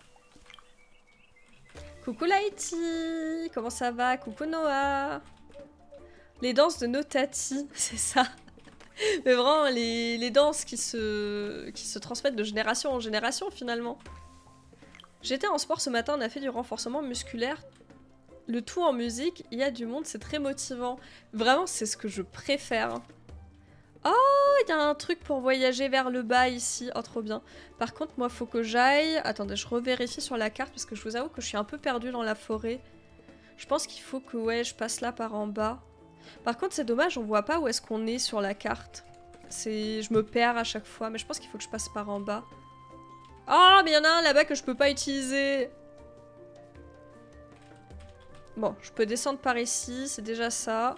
Coucou Lighty, comment ça va? Coucou Noah. Les danses de Notati, c'est ça. Mais vraiment, les danses qui se transmettent de génération en génération, finalement. J'étais en sport ce matin, on a fait du renforcement musculaire. Le tout en musique, il y a du monde, c'est très motivant. Vraiment, c'est ce que je préfère. Oh, il y a un truc pour voyager vers le bas ici. Oh, trop bien. Par contre, moi, faut que j'aille... Attendez, je revérifie sur la carte parce que je vous avoue que je suis un peu perdue dans la forêt. Je pense qu'il faut que, ouais, je passe là par en bas. Par contre, c'est dommage, on voit pas où est-ce qu'on est sur la carte. Je me perds à chaque fois, mais je pense qu'il faut que je passe par en bas. Oh, mais il y en a un là-bas que je peux pas utiliser. Bon, je peux descendre par ici, c'est déjà ça.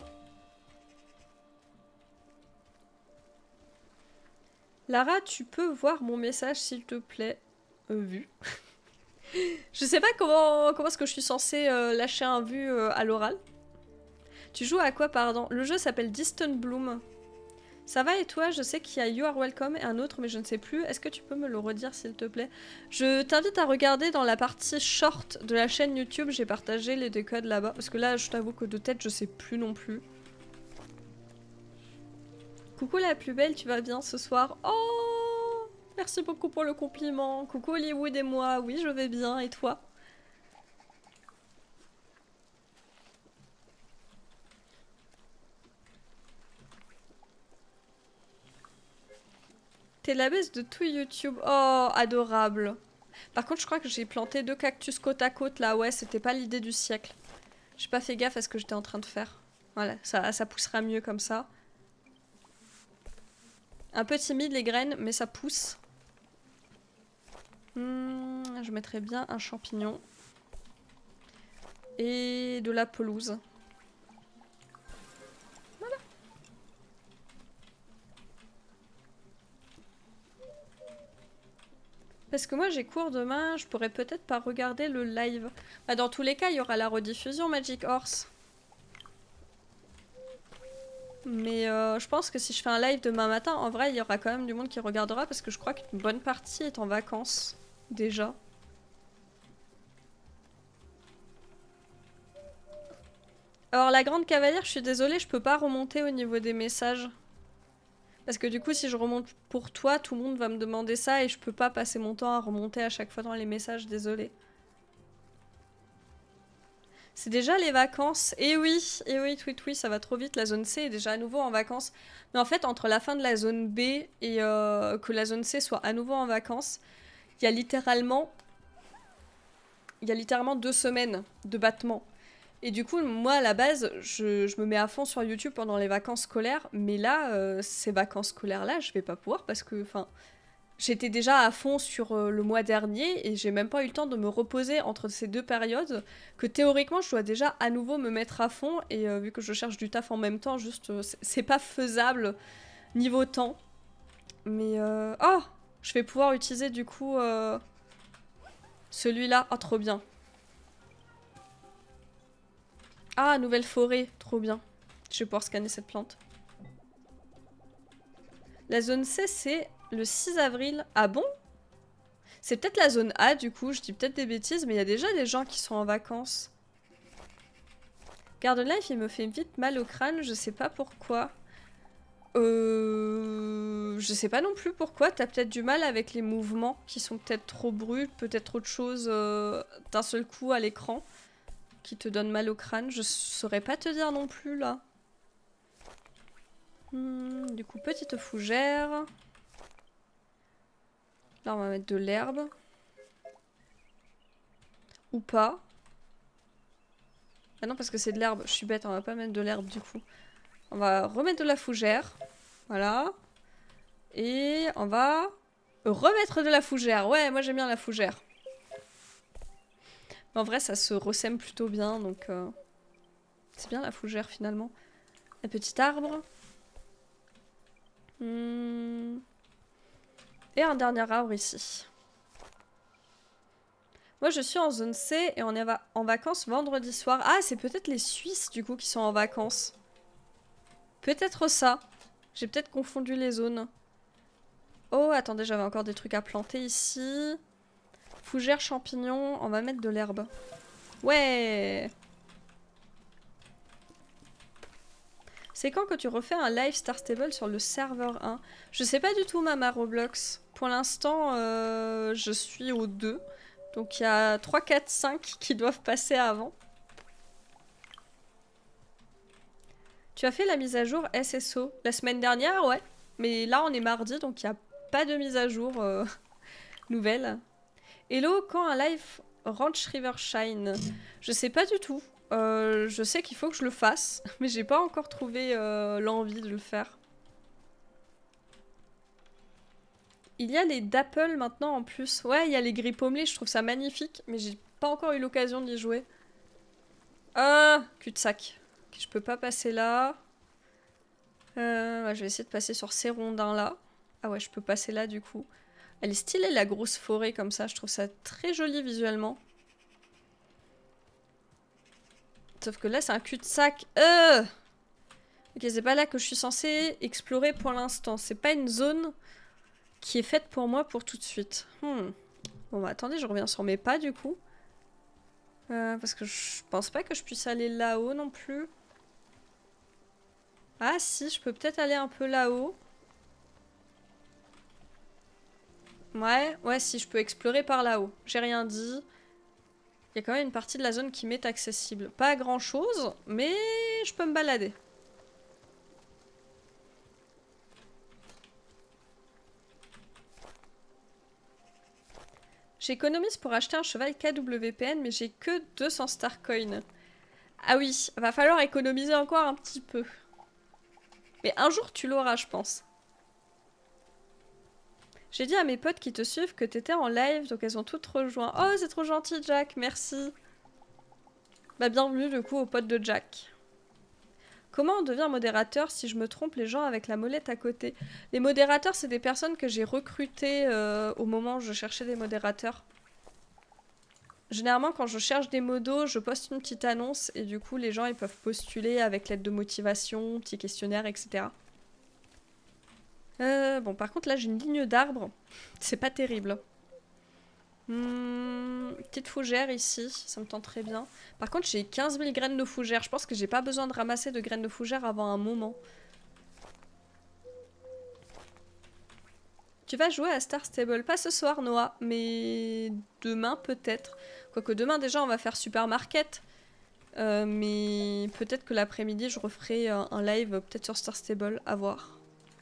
Lara, tu peux voir mon message s'il te plaît. Vu. Je sais pas comment est-ce que je suis censée lâcher un vu à l'oral. Tu joues à quoi, pardon? Le jeu s'appelle Distant Bloom. Ça va et toi? Je sais qu'il y a You Are Welcome et un autre, mais je ne sais plus. Est-ce que tu peux me le redire, s'il te plaît? Je t'invite à regarder dans la partie short de la chaîne YouTube. J'ai partagé les décodes là-bas. Parce que là, je t'avoue que de tête, je sais plus non plus. Coucou la plus belle, tu vas bien ce soir? Oh! Merci beaucoup pour le compliment. Coucou Hollywood et moi. Oui, je vais bien. Et toi? T'es la baisse de tout YouTube. Oh, adorable. Par contre, je crois que j'ai planté 2 cactus côte à côte là. Ouais, c'était pas l'idée du siècle. J'ai pas fait gaffe à ce que j'étais en train de faire. Voilà, ça poussera mieux comme ça. Un peu timide les graines, mais ça pousse. Je mettrais bien un champignon. Et de la pelouse. Voilà. Parce que moi j'ai cours demain, je pourrais peut-être pas regarder le live. Bah, dans tous les cas, il y aura la rediffusion Magic Horse. Mais je pense que si je fais un live demain matin, en vrai, il y aura quand même du monde qui regardera parce que je crois qu'une bonne partie est en vacances, déjà. Alors la grande cavalière, je suis désolée, je peux pas remonter au niveau des messages. Parce que du coup, si je remonte pour toi, tout le monde va me demander ça et je peux pas passer mon temps à remonter à chaque fois dans les messages, désolée. C'est déjà les vacances. Et oui, tweet, oui, ça va trop vite. La zone C est déjà à nouveau en vacances. Mais en fait, entre la fin de la zone B et que la zone C soit à nouveau en vacances, il y a littéralement 2 semaines de battement. Et du coup, moi, à la base, je me mets à fond sur YouTube pendant les vacances scolaires. Mais là, ces vacances scolaires-là, je vais pas pouvoir parce que, enfin, j'étais déjà à fond sur le mois dernier et j'ai même pas eu le temps de me reposer entre ces 2 périodes. Que théoriquement, je dois déjà à nouveau me mettre à fond. Et vu que je cherche du taf en même temps, juste, c'est pas faisable niveau temps. Mais, oh! Je vais pouvoir utiliser du coup celui-là. Oh, trop bien. Ah, nouvelle forêt, trop bien. Je vais pouvoir scanner cette plante. La zone C, c'est le 6 avril. Ah bon? C'est peut-être la zone A, du coup. Je dis peut-être des bêtises, mais il y a déjà des gens qui sont en vacances. Garden Life, il me fait vite mal au crâne, je sais pas pourquoi. Je sais pas non plus pourquoi. T'as peut-être du mal avec les mouvements qui sont peut-être trop bruts, peut-être trop de choses d'un seul coup à l'écran qui te donnent mal au crâne. Je saurais pas te dire non plus là. Du coup, petite fougère. Là, on va mettre de l'herbe. Ou pas. Ah non, parce que c'est de l'herbe. Je suis bête, on va pas mettre de l'herbe du coup. On va remettre de la fougère. Voilà. Et on va remettre de la fougère. Ouais, moi j'aime bien la fougère. Mais en vrai, ça se ressème plutôt bien, donc... c'est bien la fougère finalement. Un petit arbre. Et un dernier arbre ici. Moi je suis en zone C et on est en vacances vendredi soir. Ah, c'est peut-être les Suisses du coup qui sont en vacances. Peut-être ça. J'ai peut-être confondu les zones. Oh, attendez, j'avais encore des trucs à planter ici. Fougère, champignons, on va mettre de l'herbe. Ouais! C'est quand que tu refais un live Star Stable sur le serveur 1? Je sais pas du tout, Mama Roblox. Pour l'instant, je suis au 2. Donc il y a 3, 4, 5 qui doivent passer avant. Tu as fait la mise à jour SSO la semaine dernière? Ouais. Mais là, on est mardi, donc il n'y a pas de mise à jour nouvelle. Hello, quand un live Ranch River Shine? Je sais pas du tout. Je sais qu'il faut que je le fasse, mais j'ai pas encore trouvé l'envie de le faire. Il y a les d'Apple maintenant en plus. Ouais, il y a les gris pommelés, je trouve ça magnifique, mais j'ai pas encore eu l'occasion d'y jouer. Ah, cul-de-sac. Okay, je peux pas passer là. Ouais, je vais essayer de passer sur ces rondins là. Ah ouais, je peux passer là du coup. Elle est stylée la grosse forêt comme ça, je trouve ça très joli visuellement. Sauf que là c'est un cul-de-sac. Ok, c'est pas là que je suis censée explorer pour l'instant. C'est pas une zone qui est faite pour moi pour tout de suite. Bon bah attendez, je reviens sur mes pas du coup. Parce que je pense pas que je puisse aller là-haut non plus. Ah si, je peux peut-être aller un peu là-haut. Ouais, si, je peux explorer par là-haut. J'ai rien dit. Il y a quand même une partie de la zone qui m'est accessible. Pas grand-chose, mais je peux me balader. J'économise pour acheter un cheval KWPN, mais j'ai que 200 star coins. Ah oui, va falloir économiser encore un petit peu. Mais un jour tu l'auras, je pense. J'ai dit à mes potes qui te suivent que t'étais en live, donc elles ont toutes rejoint. Oh, c'est trop gentil, Jack, merci. Bah, bienvenue, du coup, aux potes de Jack. Comment on devient modérateur si je me trompe les gens avec la molette à côté? Les modérateurs, c'est des personnes que j'ai recrutées au moment où je cherchais des modérateurs. Généralement, quand je cherche des modos, je poste une petite annonce et du coup, les gens ils peuvent postuler avec l'aide de motivation, petit questionnaire, etc. Bon, par contre, là, j'ai une ligne d'arbres. C'est pas terrible. Petite fougère ici, ça me tente très bien. Par contre, j'ai 15 000 graines de fougère. Je pense que j'ai pas besoin de ramasser de graines de fougère avant un moment. Tu vas jouer à Star Stable, pas ce soir Noah, mais demain peut-être. Quoique demain déjà on va faire Supermarket. Mais peut-être que l'après-midi je referai un live peut-être sur Star Stable, à voir.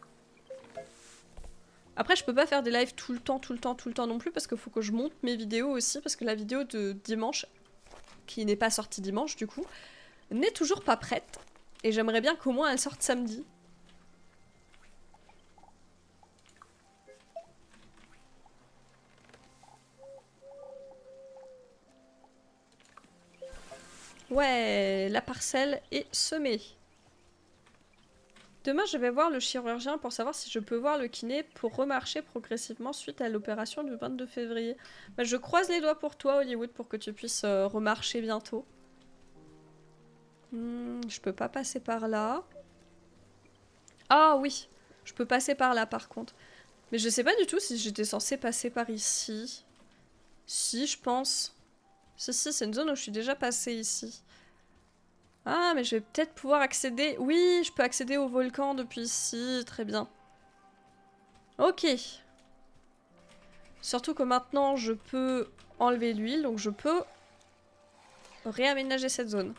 Après je peux pas faire des lives tout le temps non plus parce qu'il faut que je monte mes vidéos aussi. Parce que la vidéo de dimanche, qui n'est pas sortie dimanche du coup, n'est toujours pas prête. Et j'aimerais bien qu'au moins elle sorte samedi. Ouais, la parcelle est semée. Demain, je vais voir le chirurgien pour savoir si je peux voir le kiné pour remarcher progressivement suite à l'opération du 22 février. Bah, je croise les doigts pour toi, Hollywood, pour que tu puisses remarcher bientôt. Je peux pas passer par là. Ah oui, je peux passer par là par contre. Mais je sais pas du tout si j'étais censée passer par ici. Si, je pense. Si, c'est une zone où je suis déjà passée ici. Ah, mais je vais peut-être pouvoir accéder... Oui, je peux accéder au volcan depuis ici, très bien. Ok. Surtout que maintenant, je peux enlever l'huile, donc je peux réaménager cette zone.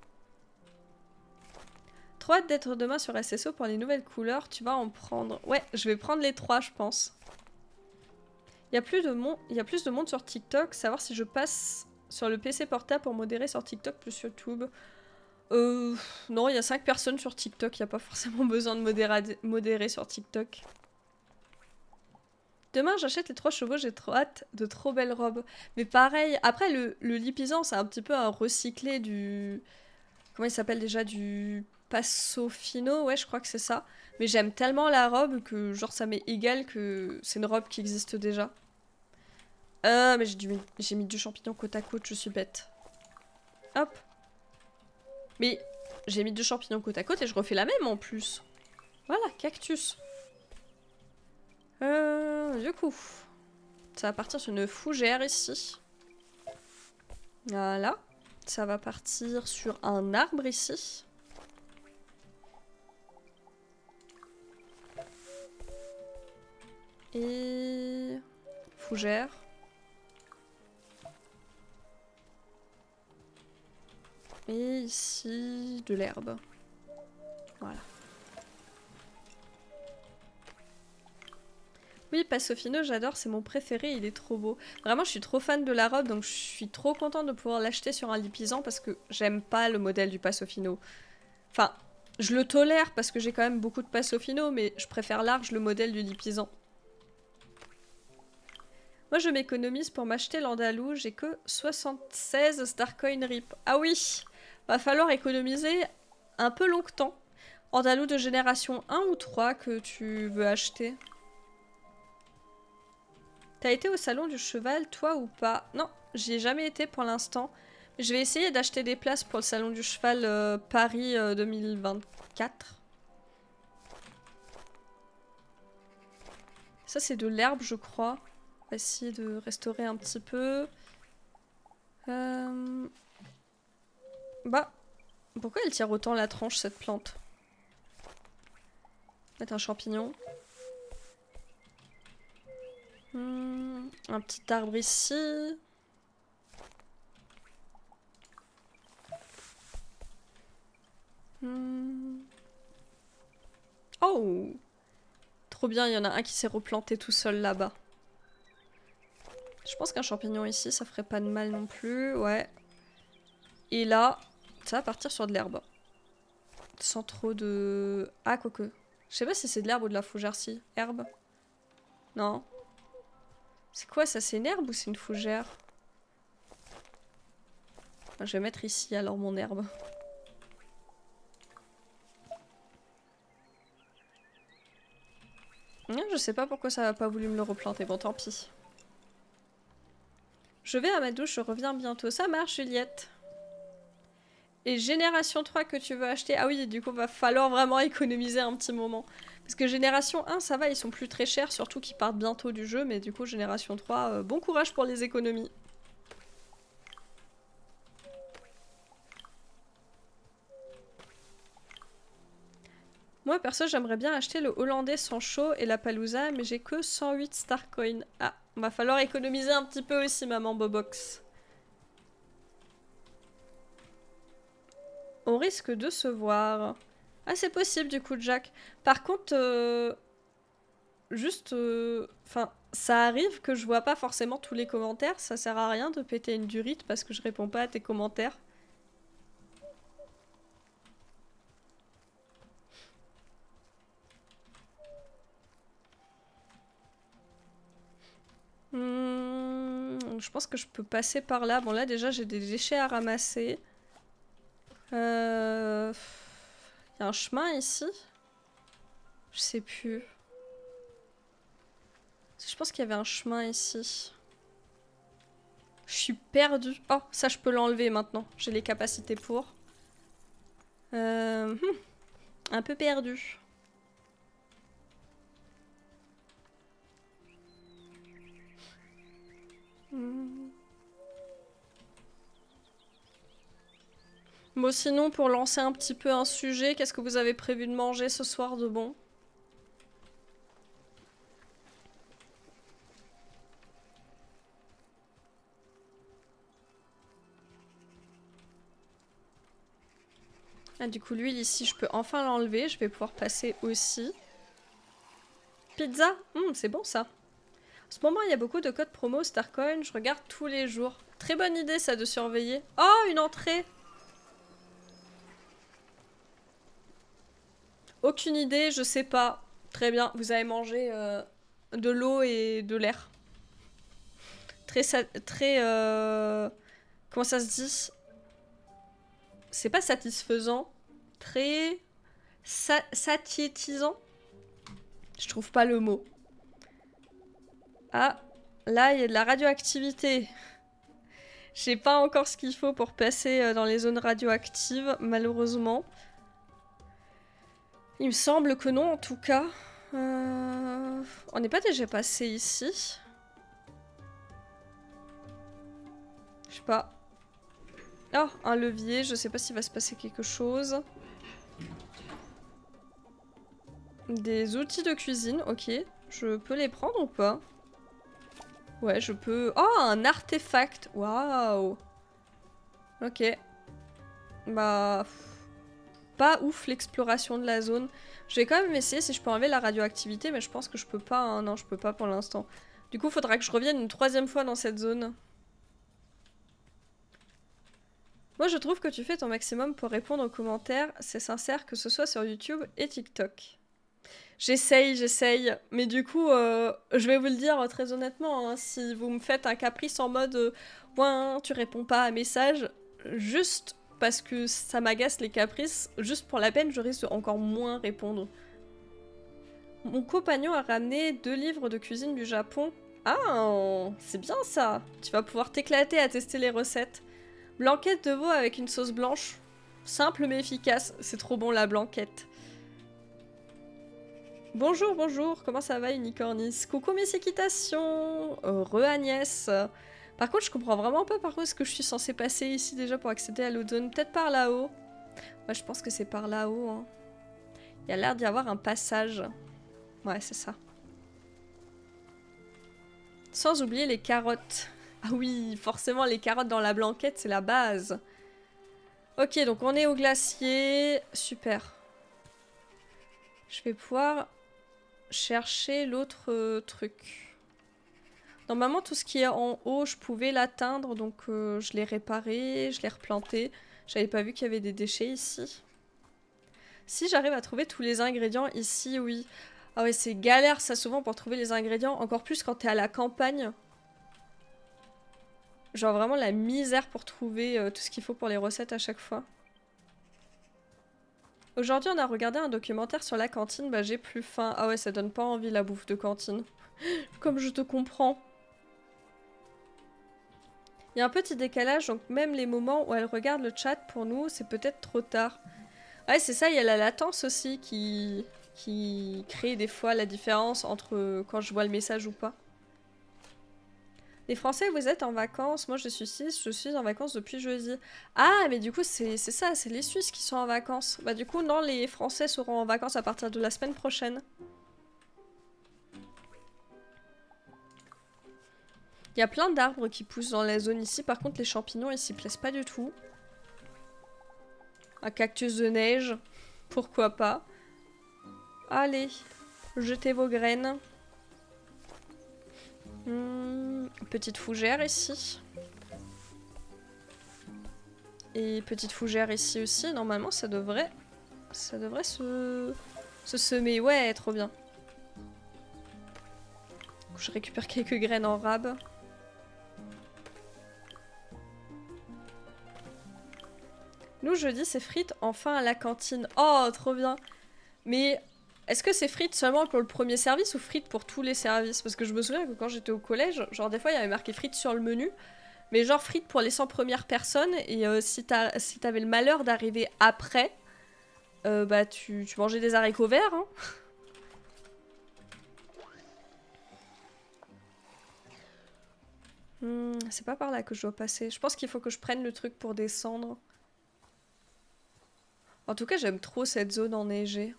Trop hâte d'être demain sur SSO pour les nouvelles couleurs, tu vas en prendre... Ouais, je vais prendre les 3, je pense. Il y a plus de monde sur TikTok. Savoir si je passe sur le PC portable pour modérer sur TikTok plus YouTube. Non, il y a 5 personnes sur TikTok. Il n'y a pas forcément besoin de modérer sur TikTok. Demain, j'achète les 3 chevaux. J'ai trop hâte de trop belles robes. Mais pareil, après, le Lipizzan, c'est un petit peu un recyclé du... Comment il s'appelle déjà? Du Passofino, ouais, je crois que c'est ça. Mais j'aime tellement la robe que, genre, ça m'est égal que c'est une robe qui existe déjà. Mais j'ai mis du champignon côte à côte, je suis bête. Hop. Mais j'ai mis du champignon côte à côte et je refais la même en plus. Voilà, cactus. Du coup, ça va partir sur une fougère ici. Voilà. Ça va partir sur un arbre ici. Et... fougère. Et ici, de l'herbe. Voilà. Oui, Passofino, j'adore, c'est mon préféré, il est trop beau. Vraiment, je suis trop fan de la robe, donc je suis trop contente de pouvoir l'acheter sur un Lipizzan parce que j'aime pas le modèle du Passofino. Enfin, je le tolère parce que j'ai quand même beaucoup de Passofino, mais je préfère large le modèle du Lipizzan. Moi, je m'économise pour m'acheter l'Andalou, j'ai que 76 Starcoin RIP. Ah oui, va falloir économiser un peu longtemps. Andalou de génération 1 ou 3 que tu veux acheter? T'as été au salon du cheval, toi ou pas? Non, j'y ai jamais été pour l'instant. Je vais essayer d'acheter des places pour le salon du cheval Paris 2024. Ça, c'est de l'herbe, je crois. On va essayer de restaurer un petit peu. Bah, pourquoi elle tire autant la tranche, cette plante? Mettre un champignon. Un petit arbre ici. Oh! Trop bien, il y en a un qui s'est replanté tout seul là-bas. Je pense qu'un champignon ici, ça ferait pas de mal non plus, ouais. Et là, ça va partir sur de l'herbe. Sans trop de... Ah, quoique. Je sais pas si c'est de l'herbe ou de la fougère, si. Herbe? Non. C'est quoi ça? C'est une herbe ou c'est une fougère? Je vais mettre ici alors mon herbe. Je sais pas pourquoi ça n'a pas voulu me le replanter. Bon, tant pis. Je vais à ma douche, je reviens bientôt. Ça marche, Juliette. Et Génération 3 que tu veux acheter? Ah oui, du coup, va falloir vraiment économiser un petit moment. Parce que Génération 1, ça va, ils sont plus très chers, surtout qu'ils partent bientôt du jeu. Mais du coup, Génération 3, bon courage pour les économies. Moi, perso, j'aimerais bien acheter le Hollandais sans chaud et la Palouza, mais j'ai que 108 Starcoin. Ah, va falloir économiser un petit peu aussi, maman Bobox. On risque de se voir. Ah, c'est possible du coup, Jack. Par contre, juste... Enfin, ça arrive que je vois pas forcément tous les commentaires. Ça sert à rien de péter une durite parce que je réponds pas à tes commentaires. Je pense que je peux passer par là. Bon, là, déjà, j'ai des déchets à ramasser. Il y a un chemin ici? Je sais plus. Je pense qu'il y avait un chemin ici. Je suis perdue. Oh, ça, je peux l'enlever maintenant. J'ai les capacités pour. Un peu perdue. Bon, sinon, pour lancer un petit peu un sujet, qu'est-ce que vous avez prévu de manger ce soir de bon? Ah, du coup, l'huile ici, je peux enfin l'enlever. Je vais pouvoir passer aussi. Pizza? C'est bon ça. ce moment, il y a beaucoup de codes promo Starcoin. Je regarde tous les jours. Très bonne idée, ça, de surveiller. Oh, une entrée! Aucune idée, je sais pas. Très bien, vous avez mangé de l'eau et de l'air. Comment ça se dit? C'est pas satisfaisant. Très... satiétisant. Je trouve pas le mot. Ah, là, il y a de la radioactivité. J'ai pas encore ce qu'il faut pour passer dans les zones radioactives, malheureusement. Il me semble que non, en tout cas. On n'est pas déjà passé ici? Je sais pas. Oh, un levier, je sais pas s'il va se passer quelque chose. Des outils de cuisine, ok. Je peux les prendre ou pas? Ouais, je peux... Oh, un artefact. Waouh. Ok. Bah... Pas ouf l'exploration de la zone. Je vais quand même essayer si je peux enlever la radioactivité, mais je pense que je peux pas, hein. Non, je peux pas pour l'instant. Du coup, faudra que je revienne une 3e fois dans cette zone. Moi, je trouve que tu fais ton maximum pour répondre aux commentaires. C'est sincère, que ce soit sur YouTube et TikTok. J'essaye. Mais du coup, je vais vous le dire très honnêtement, hein, si vous me faites un caprice en mode ouais, tu réponds pas à message, juste parce que ça m'agace les caprices, juste pour la peine, je risque de encore moins répondre. Mon compagnon a ramené 2 livres de cuisine du Japon. Ah, c'est bien ça. Tu vas pouvoir t'éclater à tester les recettes. Blanquette de veau avec une sauce blanche. Simple mais efficace. C'est trop bon la blanquette. Bonjour, bonjour. Comment ça va, Unicornis? Coucou Miss Équitation. Re-Agnès. Par contre, je comprends vraiment pas par où est-ce que je suis censée passer ici déjà pour accéder à l'Odone. Peut-être par là-haut. Ouais, je pense que c'est par là-haut. Hein. Il y a l'air d'y avoir un passage. Ouais, c'est ça. Sans oublier les carottes. Ah oui, forcément, les carottes dans la blanquette, c'est la base. Ok, donc on est au glacier. Super. Je vais pouvoir chercher l'autre truc. Normalement, tout ce qui est en haut, je pouvais l'atteindre, donc je l'ai réparé, je l'ai replanté. J'avais pas vu qu'il y avait des déchets ici. Si j'arrive à trouver tous les ingrédients ici, oui. Ah ouais, c'est galère ça souvent pour trouver les ingrédients, encore plus quand t'es à la campagne. Genre vraiment la misère pour trouver tout ce qu'il faut pour les recettes à chaque fois. Aujourd'hui, on a regardé un documentaire sur la cantine, bah j'ai plus faim. Ah ouais, ça donne pas envie la bouffe de cantine. Comme je te comprends. Il y a un petit décalage, donc même les moments où elle regarde le chat, pour nous, c'est peut-être trop tard. Ouais, c'est ça, il y a la latence aussi qui crée des fois la différence entre quand je vois le message ou pas. Les Français, vous êtes en vacances. Moi, je suis suisse, je suis en vacances depuis jeudi. Ah, mais du coup, c'est ça, c'est les Suisses qui sont en vacances. Bah du coup, non, les Français seront en vacances à partir de la semaine prochaine. Il y a plein d'arbres qui poussent dans la zone ici. Par contre, les champignons, ils s'y plaisent pas du tout. Un cactus de neige. Pourquoi pas. Allez, jetez vos graines. Petite fougère ici. Et petite fougère ici aussi. Normalement, ça devrait se semer. Ouais, trop bien. Je récupère quelques graines en rab. Nous, jeudi, c'est frites enfin à la cantine. Oh, trop bien. Mais est-ce que c'est frites seulement pour le premier service ou frites pour tous les services? Parce que je me souviens que quand j'étais au collège, genre des fois, il y avait marqué frites sur le menu. Mais genre frites pour les 100 premières personnes. Et si t'avais le malheur d'arriver après, bah tu mangeais des haricots verts, hein. C'est pas par là que je dois passer. Je pense qu'il faut que je prenne le truc pour descendre. En tout cas, j'aime trop cette zone enneigée.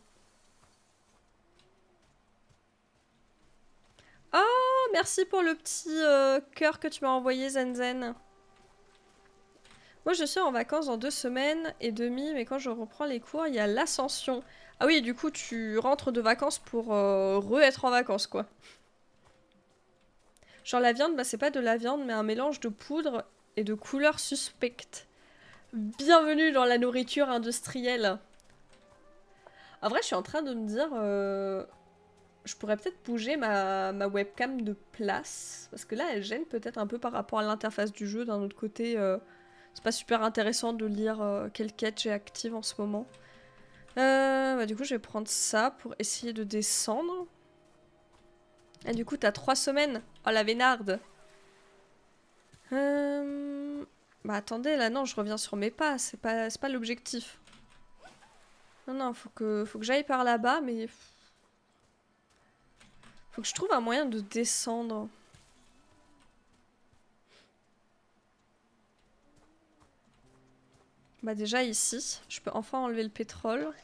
Oh, merci pour le petit cœur que tu m'as envoyé, Zenzen. Moi, je suis en vacances dans 2 semaines et demie, mais quand je reprends les cours, il y a l'ascension. Ah oui, du coup, tu rentres de vacances pour re-être en vacances, quoi. Genre la viande, bah c'est pas de la viande, mais un mélange de poudre et de couleurs suspectes. Bienvenue dans la nourriture industrielle. En vrai, je suis en train de me dire... je pourrais peut-être bouger ma webcam de place. Parce que là, elle gêne peut-être un peu par rapport à l'interface du jeu. D'un autre côté, c'est pas super intéressant de lire quelle quête j'ai active en ce moment. Bah, du coup, je vais prendre ça pour essayer de descendre. Et du coup, t'as 3 semaines. Oh, la vénarde. Bah, attendez, là, non, je reviens sur mes pas. C'est pas l'objectif. Non, non, faut que j'aille par là-bas, mais... Faut que je trouve un moyen de descendre. Bah déjà ici, je peux enfin enlever le pétrole.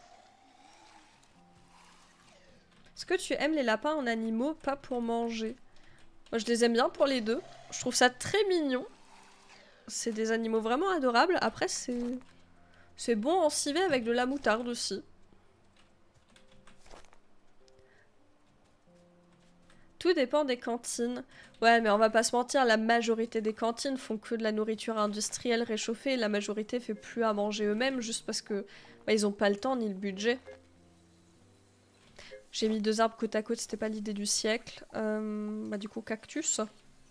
Est-ce que tu aimes les lapins en animaux, pas pour manger? Moi je les aime bien pour les deux. Je trouve ça très mignon. C'est des animaux vraiment adorables. Après c'est bon en civet avec de la moutarde aussi. Tout dépend des cantines. Ouais, mais on va pas se mentir, la majorité des cantines font que de la nourriture industrielle réchauffée. La majorité fait plus à manger eux-mêmes juste parce que bah, ils ont pas le temps ni le budget. J'ai mis 2 arbres côte à côte, c'était pas l'idée du siècle. Bah du coup, cactus.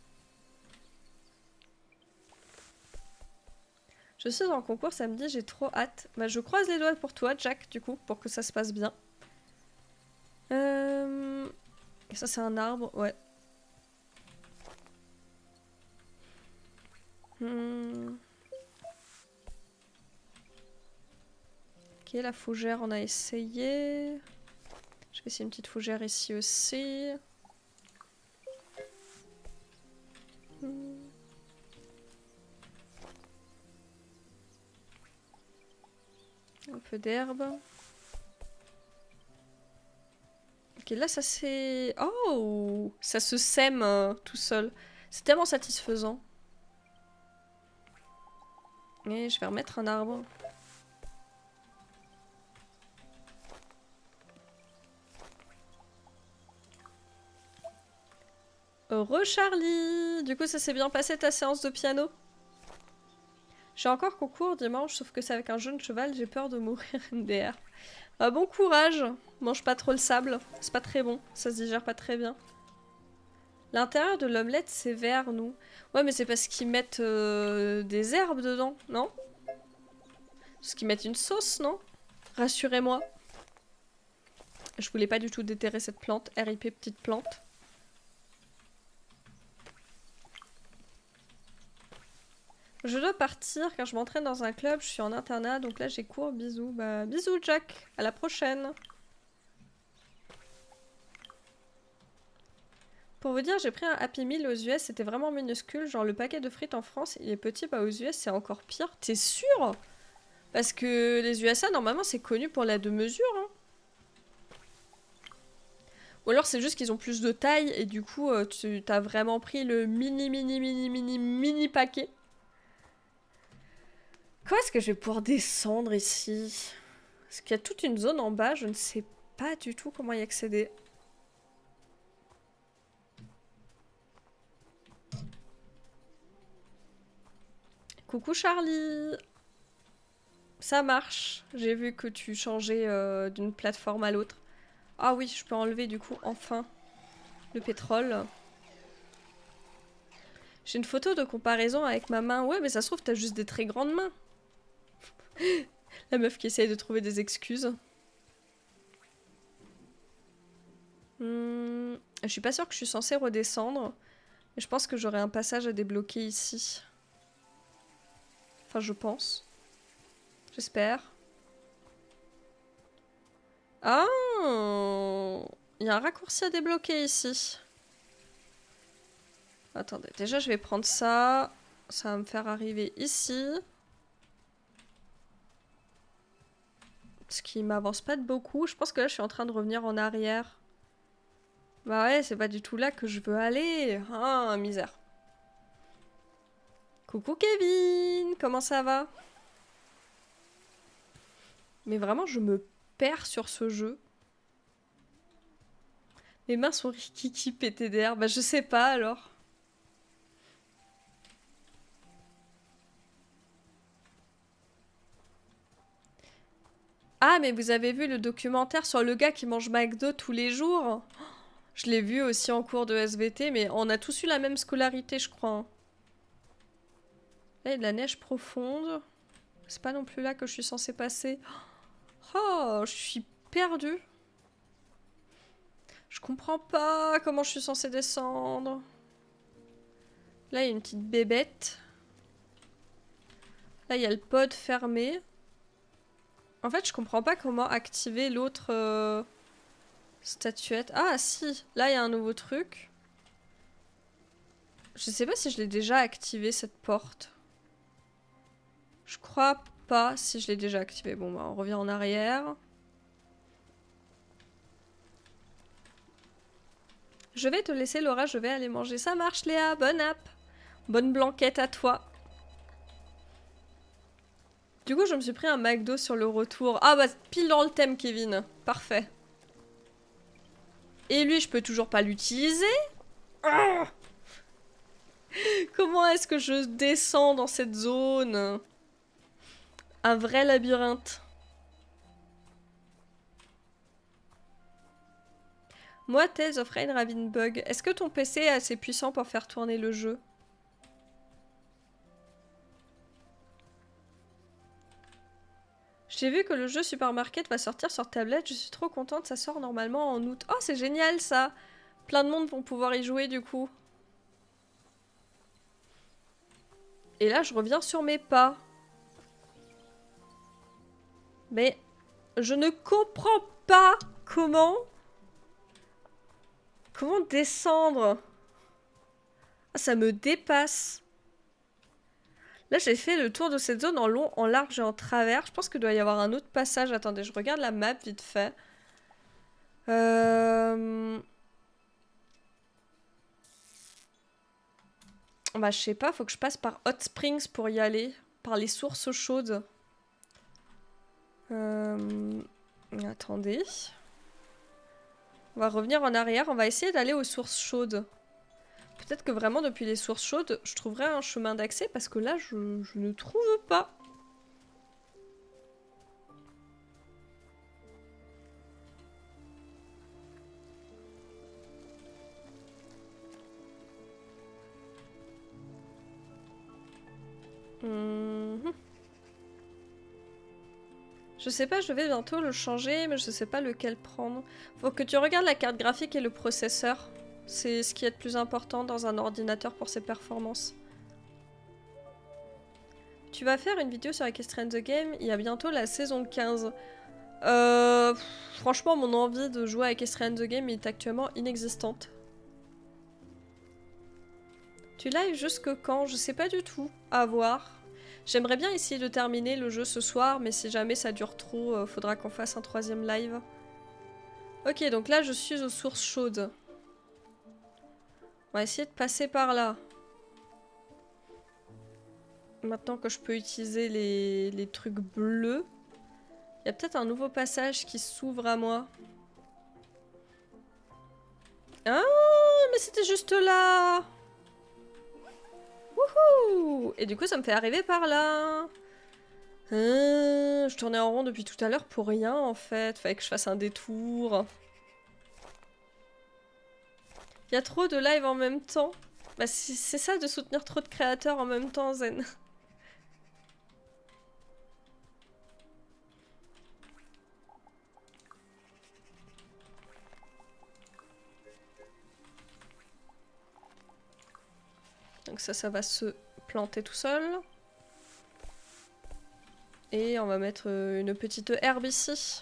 Je suis en concours samedi, j'ai trop hâte. Bah je croise les doigts pour toi, Jack, du coup, pour que ça se passe bien. Et ça c'est un arbre, ouais. Ok, la fougère, on a essayé. Je vais essayer une petite fougère ici aussi. Un peu d'herbe. Ok, là ça c'est... Oh! Ça se sème tout seul. C'est tellement satisfaisant. Et je vais remettre un arbre. Heureux Charlie! Du coup ça s'est bien passé ta séance de piano? J'ai encore concours dimanche, sauf que c'est avec un jeune cheval, j'ai peur de mourir MDR. Ah, bon courage! Mange pas trop le sable, c'est pas très bon, ça se digère pas très bien. L'intérieur de l'omelette c'est vert, nous. Ouais, mais c'est parce qu'ils mettent des herbes dedans, non? Parce qu'ils mettent une sauce, non? Rassurez-moi. Je voulais pas du tout déterrer cette plante, RIP petite plante. Je dois partir car je m'entraîne dans un club, je suis en internat, donc là j'ai cours, bisous. Bah bisous Jack, à la prochaine. Pour vous dire, j'ai pris un Happy Meal aux US, c'était vraiment minuscule, genre le paquet de frites en France, il est petit, bah aux US c'est encore pire. T'es sûr? Parce que les USA normalement c'est connu pour la demi-mesure, hein. Ou alors c'est juste qu'ils ont plus de taille et du coup tu t'as vraiment pris le mini paquet. Comment est-ce que je vais pouvoir descendre ici? Parce qu'il y a toute une zone en bas, je ne sais pas du tout comment y accéder. Coucou Charlie! Ça marche. J'ai vu que tu changeais d'une plateforme à l'autre. Ah oui, je peux enlever du coup enfin le pétrole. J'ai une photo de comparaison avec ma main. Ouais, mais ça se trouve, t'as juste des très grandes mains. La meuf qui essaye de trouver des excuses. Je suis pas sûre que je suis censée redescendre. Mais je pense que j'aurai un passage à débloquer ici. Enfin, je pense. J'espère. Ah! Il y a un raccourci à débloquer ici. Attendez, déjà je vais prendre ça. Ça va me faire arriver ici. Ce qui m'avance pas de beaucoup. Je pense que là je suis en train de revenir en arrière. Bah ouais, c'est pas du tout là que je veux aller. Ah, misère. Coucou Kevin, comment ça va? Mais vraiment, je me perds sur ce jeu. Mes mains sont rikiki PTDR. Bah je sais pas alors. Ah, mais vous avez vu le documentaire sur le gars qui mange McDo tous les jours? Je l'ai vu aussi en cours de SVT, mais on a tous eu la même scolarité, je crois. Là, il y a de la neige profonde. C'est pas non plus là que je suis censée passer. Oh, je suis perdue. Je comprends pas comment je suis censée descendre. Là, il y a une petite bébête. Là, il y a le pod fermé. En fait, je comprends pas comment activer l'autre statuette. Ah, si. Là, il y a un nouveau truc. Je sais pas si je l'ai déjà activé, cette porte. Je crois pas si je l'ai déjà activé. Bon, bah, on revient en arrière. Je vais te laisser, Laura. Je vais aller manger. Ça marche, Léa. Bonne app. Bonne blanquette à toi. Du coup, je me suis pris un McDo sur le retour. Ah bah, pile dans le thème, Kevin. Parfait. Et lui, je peux toujours pas l'utiliser. Ah, comment est-ce que je descends dans cette zone? Un vrai labyrinthe. Moi, Tales of Rain Ravenbug. Est-ce que ton PC est assez puissant pour faire tourner le jeu? J'ai vu que le jeu Supermarket va sortir sur tablette, je suis trop contente, ça sort normalement en août. Oh, c'est génial ça! Plein de monde vont pouvoir y jouer du coup. Et là, je reviens sur mes pas. Mais je ne comprends pas comment... Comment descendre? Ah, ça me dépasse. Là, j'ai fait le tour de cette zone en long, en large et en travers. Je pense qu'il doit y avoir un autre passage. Attendez, je regarde la map vite fait. Bah, je sais pas, faut que je passe par Hot Springs pour y aller. Par les sources chaudes. Attendez. On va revenir en arrière. On va essayer d'aller aux sources chaudes. Peut-être que vraiment, depuis les sources chaudes, je trouverai un chemin d'accès. Parce que là, je ne trouve pas. Je sais pas, je vais bientôt le changer, mais je sais pas lequel prendre. Faut que tu regardes la carte graphique et le processeur. C'est ce qui est le plus important dans un ordinateur pour ses performances. Tu vas faire une vidéo sur Equestrian the Game, il y a bientôt la saison 15. Franchement, mon envie de jouer à Equestrian the Game est actuellement inexistante. Tu live jusque quand? Je sais pas du tout. À voir. J'aimerais bien essayer de terminer le jeu ce soir, mais si jamais ça dure trop, faudra qu'on fasse un 3e live. Ok, donc là je suis aux sources chaudes. On va essayer de passer par là. Maintenant que je peux utiliser les trucs bleus. Il y a peut-être un nouveau passage qui s'ouvre à moi. Ah, mais c'était juste là! Wouhou! Et du coup, ça me fait arriver par là. Je tournais en rond depuis tout à l'heure pour rien, en fait. Fallait que je fasse un détour. Il y a trop de live en même temps. Bah, c'est ça de soutenir trop de créateurs en même temps, Zen. Donc ça va se planter tout seul. Et on va mettre une petite herbe ici.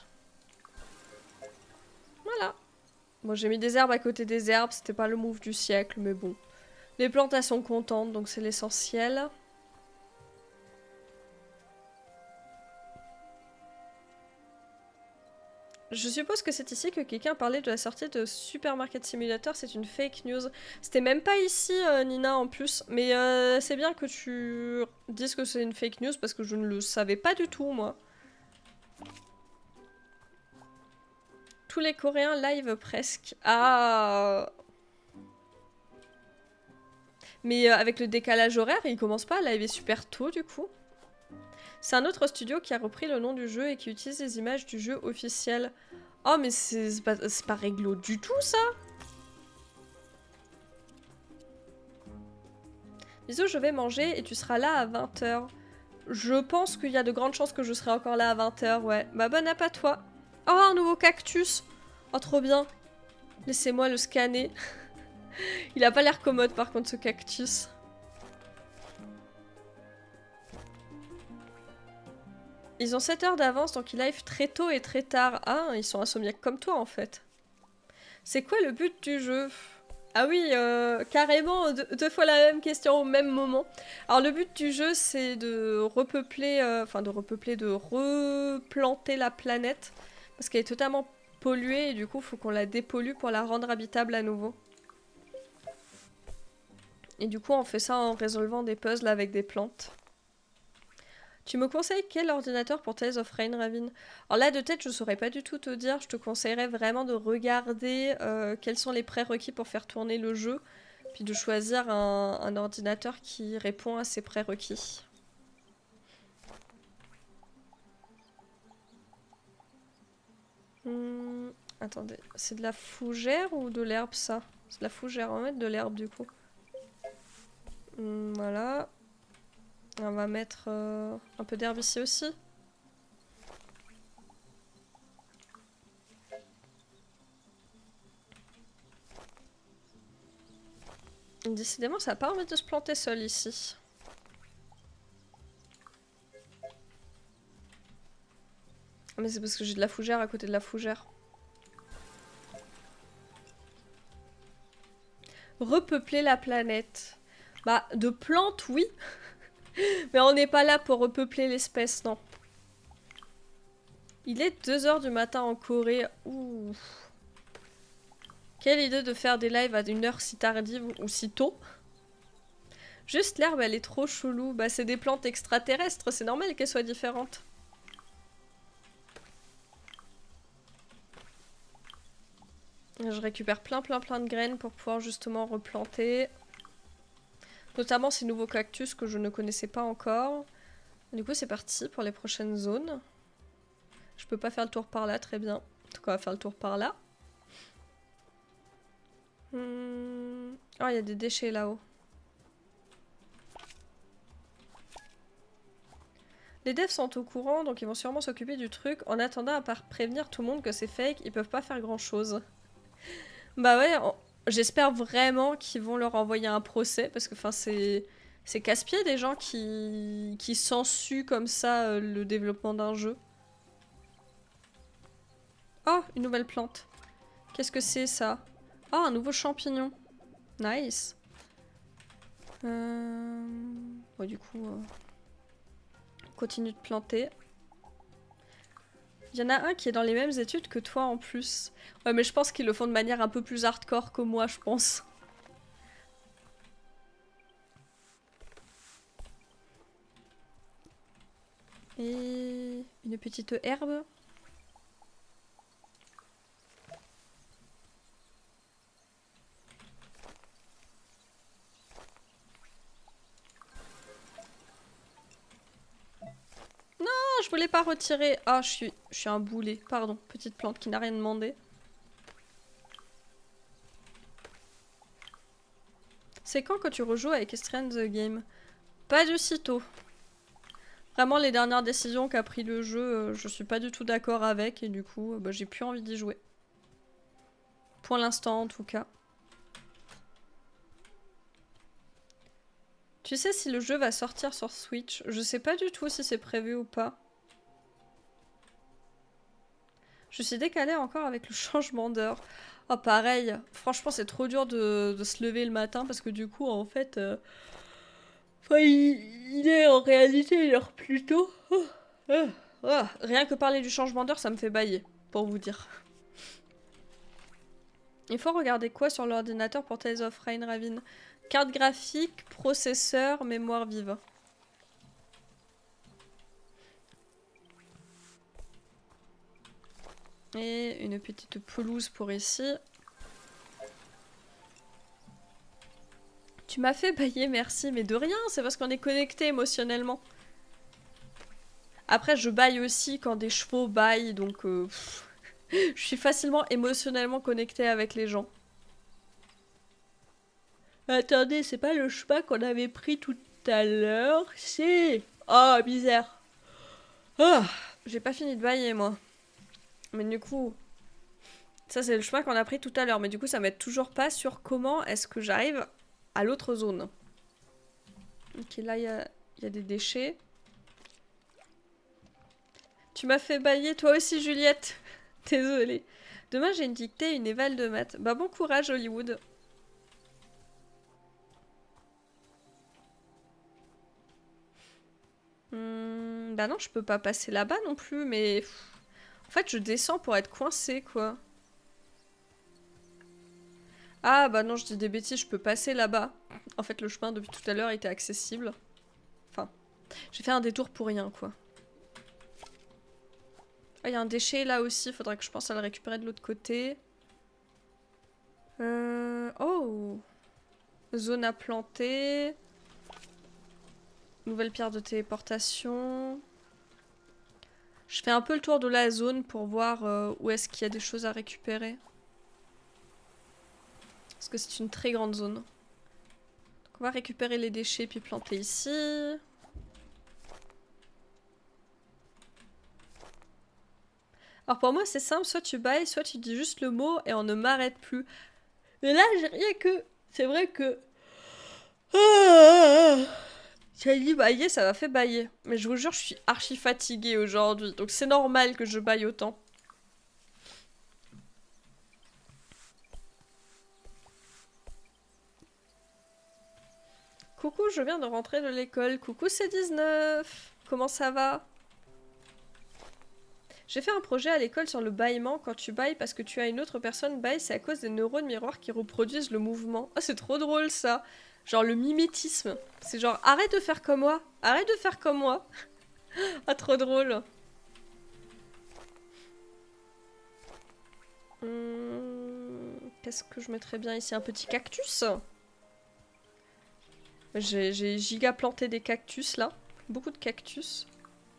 Voilà. Bon, j'ai mis des herbes à côté des herbes, c'était pas le move du siècle, mais bon. Les plantes, elles sont contentes, donc c'est l'essentiel. Je suppose que c'est ici que quelqu'un parlait de la sortie de Supermarket Simulator, c'est une fake news. C'était même pas ici, Nina, en plus. Mais c'est bien que tu dises que c'est une fake news, parce que je ne le savais pas du tout, moi. Tous les Coréens live presque. Ah. Mais avec le décalage horaire, ils commencent pas à live super tôt, du coup. C'est un autre studio qui a repris le nom du jeu et qui utilise les images du jeu officiel. Oh, mais c'est pas réglo du tout, ça. Bisous, je vais manger et tu seras là à 20 h. Je pense qu'il y a de grandes chances que je serai encore là à 20 h, ouais. Bah, bon app à toi. Oh, un nouveau cactus. Oh, trop bien. Laissez-moi le scanner. Il a pas l'air commode, par contre, ce cactus. Ils ont 7 heures d'avance, donc ils live très tôt et très tard. Ah, ils sont insomniaques comme toi, en fait. C'est quoi le but du jeu? Ah oui, carrément, deux fois la même question au même moment. Alors le but du jeu, c'est de repeupler, de replanter la planète. Parce qu'elle est totalement polluée et du coup, il faut qu'on la dépollue pour la rendre habitable à nouveau. Et du coup, on fait ça en résolvant des puzzles avec des plantes. Tu me conseilles quel ordinateur pour Tales of Rain, Ravine? Alors là, de tête, je saurais pas du tout te dire. Je te conseillerais vraiment de regarder quels sont les prérequis pour faire tourner le jeu. Puis de choisir un ordinateur qui répond à ces prérequis. Attendez, c'est de la fougère ou de l'herbe, ça? C'est de la fougère, on va mettre de l'herbe, du coup. Voilà. On va mettre un peu d'herbe ici aussi. Décidément, ça n'a pas envie de se planter seul ici. Mais c'est parce que j'ai de la fougère à côté de la fougère. Repeupler la planète. Bah, de plantes, oui. Mais on n'est pas là pour repeupler l'espèce, non. Il est 2 h du matin en Corée. Ouh. Quelle idée de faire des lives à une heure si tardive ou si tôt. Juste l'herbe, elle est trop chelou. Bah, c'est des plantes extraterrestres, c'est normal qu'elles soient différentes. Je récupère plein de graines pour pouvoir justement replanter. Notamment ces nouveaux cactus que je ne connaissais pas encore. Du coup, c'est parti pour les prochaines zones. Je peux pas faire le tour par là, très bien. En tout cas, on va faire le tour par là. Oh, il y a des déchets là-haut. Les devs sont au courant, donc ils vont sûrement s'occuper du truc. En attendant, à part prévenir tout le monde que c'est fake, ils peuvent pas faire grand-chose. Bah ouais, j'espère vraiment qu'ils vont leur envoyer un procès, parce que enfin c'est casse-pied des gens qui censurent comme ça le développement d'un jeu. Oh, une nouvelle plante. Qu'est-ce que c'est ça? Oh, un nouveau champignon. Nice. Ouais, du coup, on continue de planter. Il y en a un qui est dans les mêmes études que toi en plus. Ouais, mais je pense qu'ils le font de manière un peu plus hardcore que moi, je pense. Et une petite herbe. Non, je voulais pas retirer. Ah, je suis un boulet. Pardon, petite plante qui n'a rien demandé. C'est quand que tu rejoues avec Estrian The Game? Pas de sitôt. Vraiment, les dernières décisions qu'a pris le jeu, je suis pas du tout d'accord avec et du coup, bah, j'ai plus envie d'y jouer. Pour l'instant, en tout cas. Tu sais si le jeu va sortir sur Switch? Je sais pas du tout si c'est prévu ou pas. Je suis décalée encore avec le changement d'heure. Oh, pareil. Franchement, c'est trop dur de se lever le matin parce que du coup, en fait... Enfin, il est en réalité une heure plus tôt. Rien que parler du changement d'heure, ça me fait bailler, pour vous dire. Il faut regarder quoi sur l'ordinateur pour Tales of Rain, Ravine? Carte graphique, processeur, mémoire vive. Et une petite pelouse pour ici. Tu m'as fait bailler, merci, mais de rien, c'est parce qu'on est connecté émotionnellement. Après, je baille aussi quand des chevaux baillent, donc je suis facilement émotionnellement connectée avec les gens. Attendez, c'est pas le chemin qu'on avait pris tout à l'heure, c'est... Oh, bizarre. Ah, j'ai pas fini de bailler, moi. Mais du coup... Ça, c'est le chemin qu'on a pris tout à l'heure. Mais du coup, ça m'aide toujours pas sur comment est-ce que j'arrive à l'autre zone. Ok, là, il y a des déchets. Tu m'as fait bailler, toi aussi, Juliette. Désolée. Demain, j'ai une dictée et une éval de maths. Bah, bon courage, Hollywood. Bah non, je peux pas passer là-bas non plus, mais... En fait, je descends pour être coincée, quoi. Ah, bah non, je dis des bêtises, je peux passer là-bas. En fait, le chemin, depuis tout à l'heure, était accessible. Enfin, j'ai fait un détour pour rien, quoi. Ah, il y a un déchet là aussi, faudrait que je pense à le récupérer de l'autre côté. Oh! Zone à planter. Nouvelle pierre de téléportation. Je fais un peu le tour de la zone pour voir où est-ce qu'il y a des choses à récupérer. Parce que c'est une très grande zone. Donc on va récupérer les déchets puis planter ici. Alors pour moi c'est simple, soit tu bailles, soit tu dis juste le mot et on ne m'arrête plus. Mais là j'ai rien que... C'est vrai que... J'ai dit bailler, ça m'a fait bailler. Mais je vous jure, je suis archi fatiguée aujourd'hui. Donc c'est normal que je baille autant. Coucou, je viens de rentrer de l'école. Coucou, c'est 19. Comment ça va? J'ai fait un projet à l'école sur le bâillement. Quand tu bailles parce que tu as une autre personne baille, c'est à cause des neurones miroirs qui reproduisent le mouvement. Ah, c'est trop drôle ça. Genre le mimétisme. C'est genre arrête de faire comme moi. Arrête de faire comme moi. Ah, trop drôle. Qu'est-ce que je mettrais bien ici? Un petit cactus? J'ai giga planté des cactus là. Beaucoup de cactus.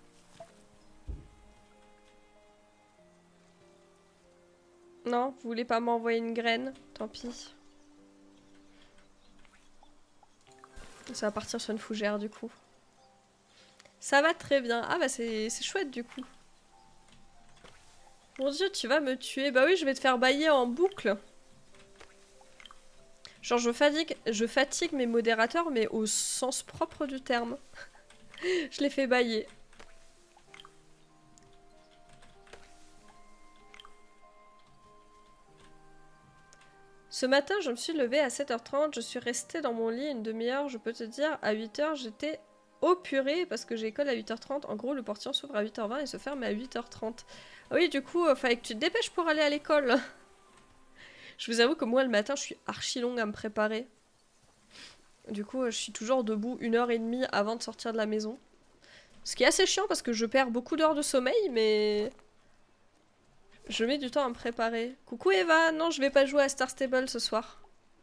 Non, vous voulez pas m'envoyer une graine? Tant pis. Ça va partir sur une fougère du coup. Ça va très bien. Ah bah c'est chouette du coup. Mon dieu, tu vas me tuer. Bah oui, je vais te faire bailler en boucle. Genre je fatigue mes modérateurs, mais au sens propre du terme. Je les fais bailler. Ce matin, je me suis levée à 7h30, je suis restée dans mon lit une demi-heure, je peux te dire, à 8h, j'étais au purée parce que j'ai école à 8h30. En gros, le portillon s'ouvre à 8h20 et se ferme à 8h30. Ah oui, du coup, fallait que tu te dépêches pour aller à l'école. Je vous avoue que moi, le matin, je suis archi longue à me préparer. Du coup, je suis toujours debout 1h30 avant de sortir de la maison. Ce qui est assez chiant parce que je perds beaucoup d'heures de sommeil, mais... Je mets du temps à me préparer. Coucou Eva, non je vais pas jouer à Star Stable ce soir.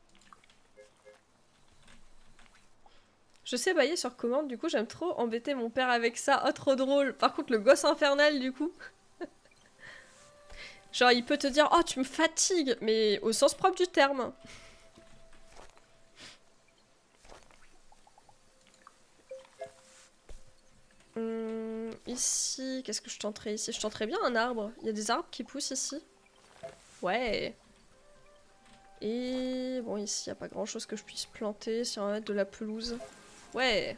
Je sais bailler sur commande, du coup j'aime trop embêter mon père avec ça. Oh trop drôle. Par contre le gosse infernal du coup. Genre il peut te dire oh tu me fatigues, mais au sens propre du terme. Ici, qu'est-ce que je tenterais ici? Je tenterais bien un arbre. Il y a des arbres qui poussent ici. Ouais. Et bon, ici, il n'y a pas grand-chose que je puisse planter. Si on va mettre de la pelouse. Ouais.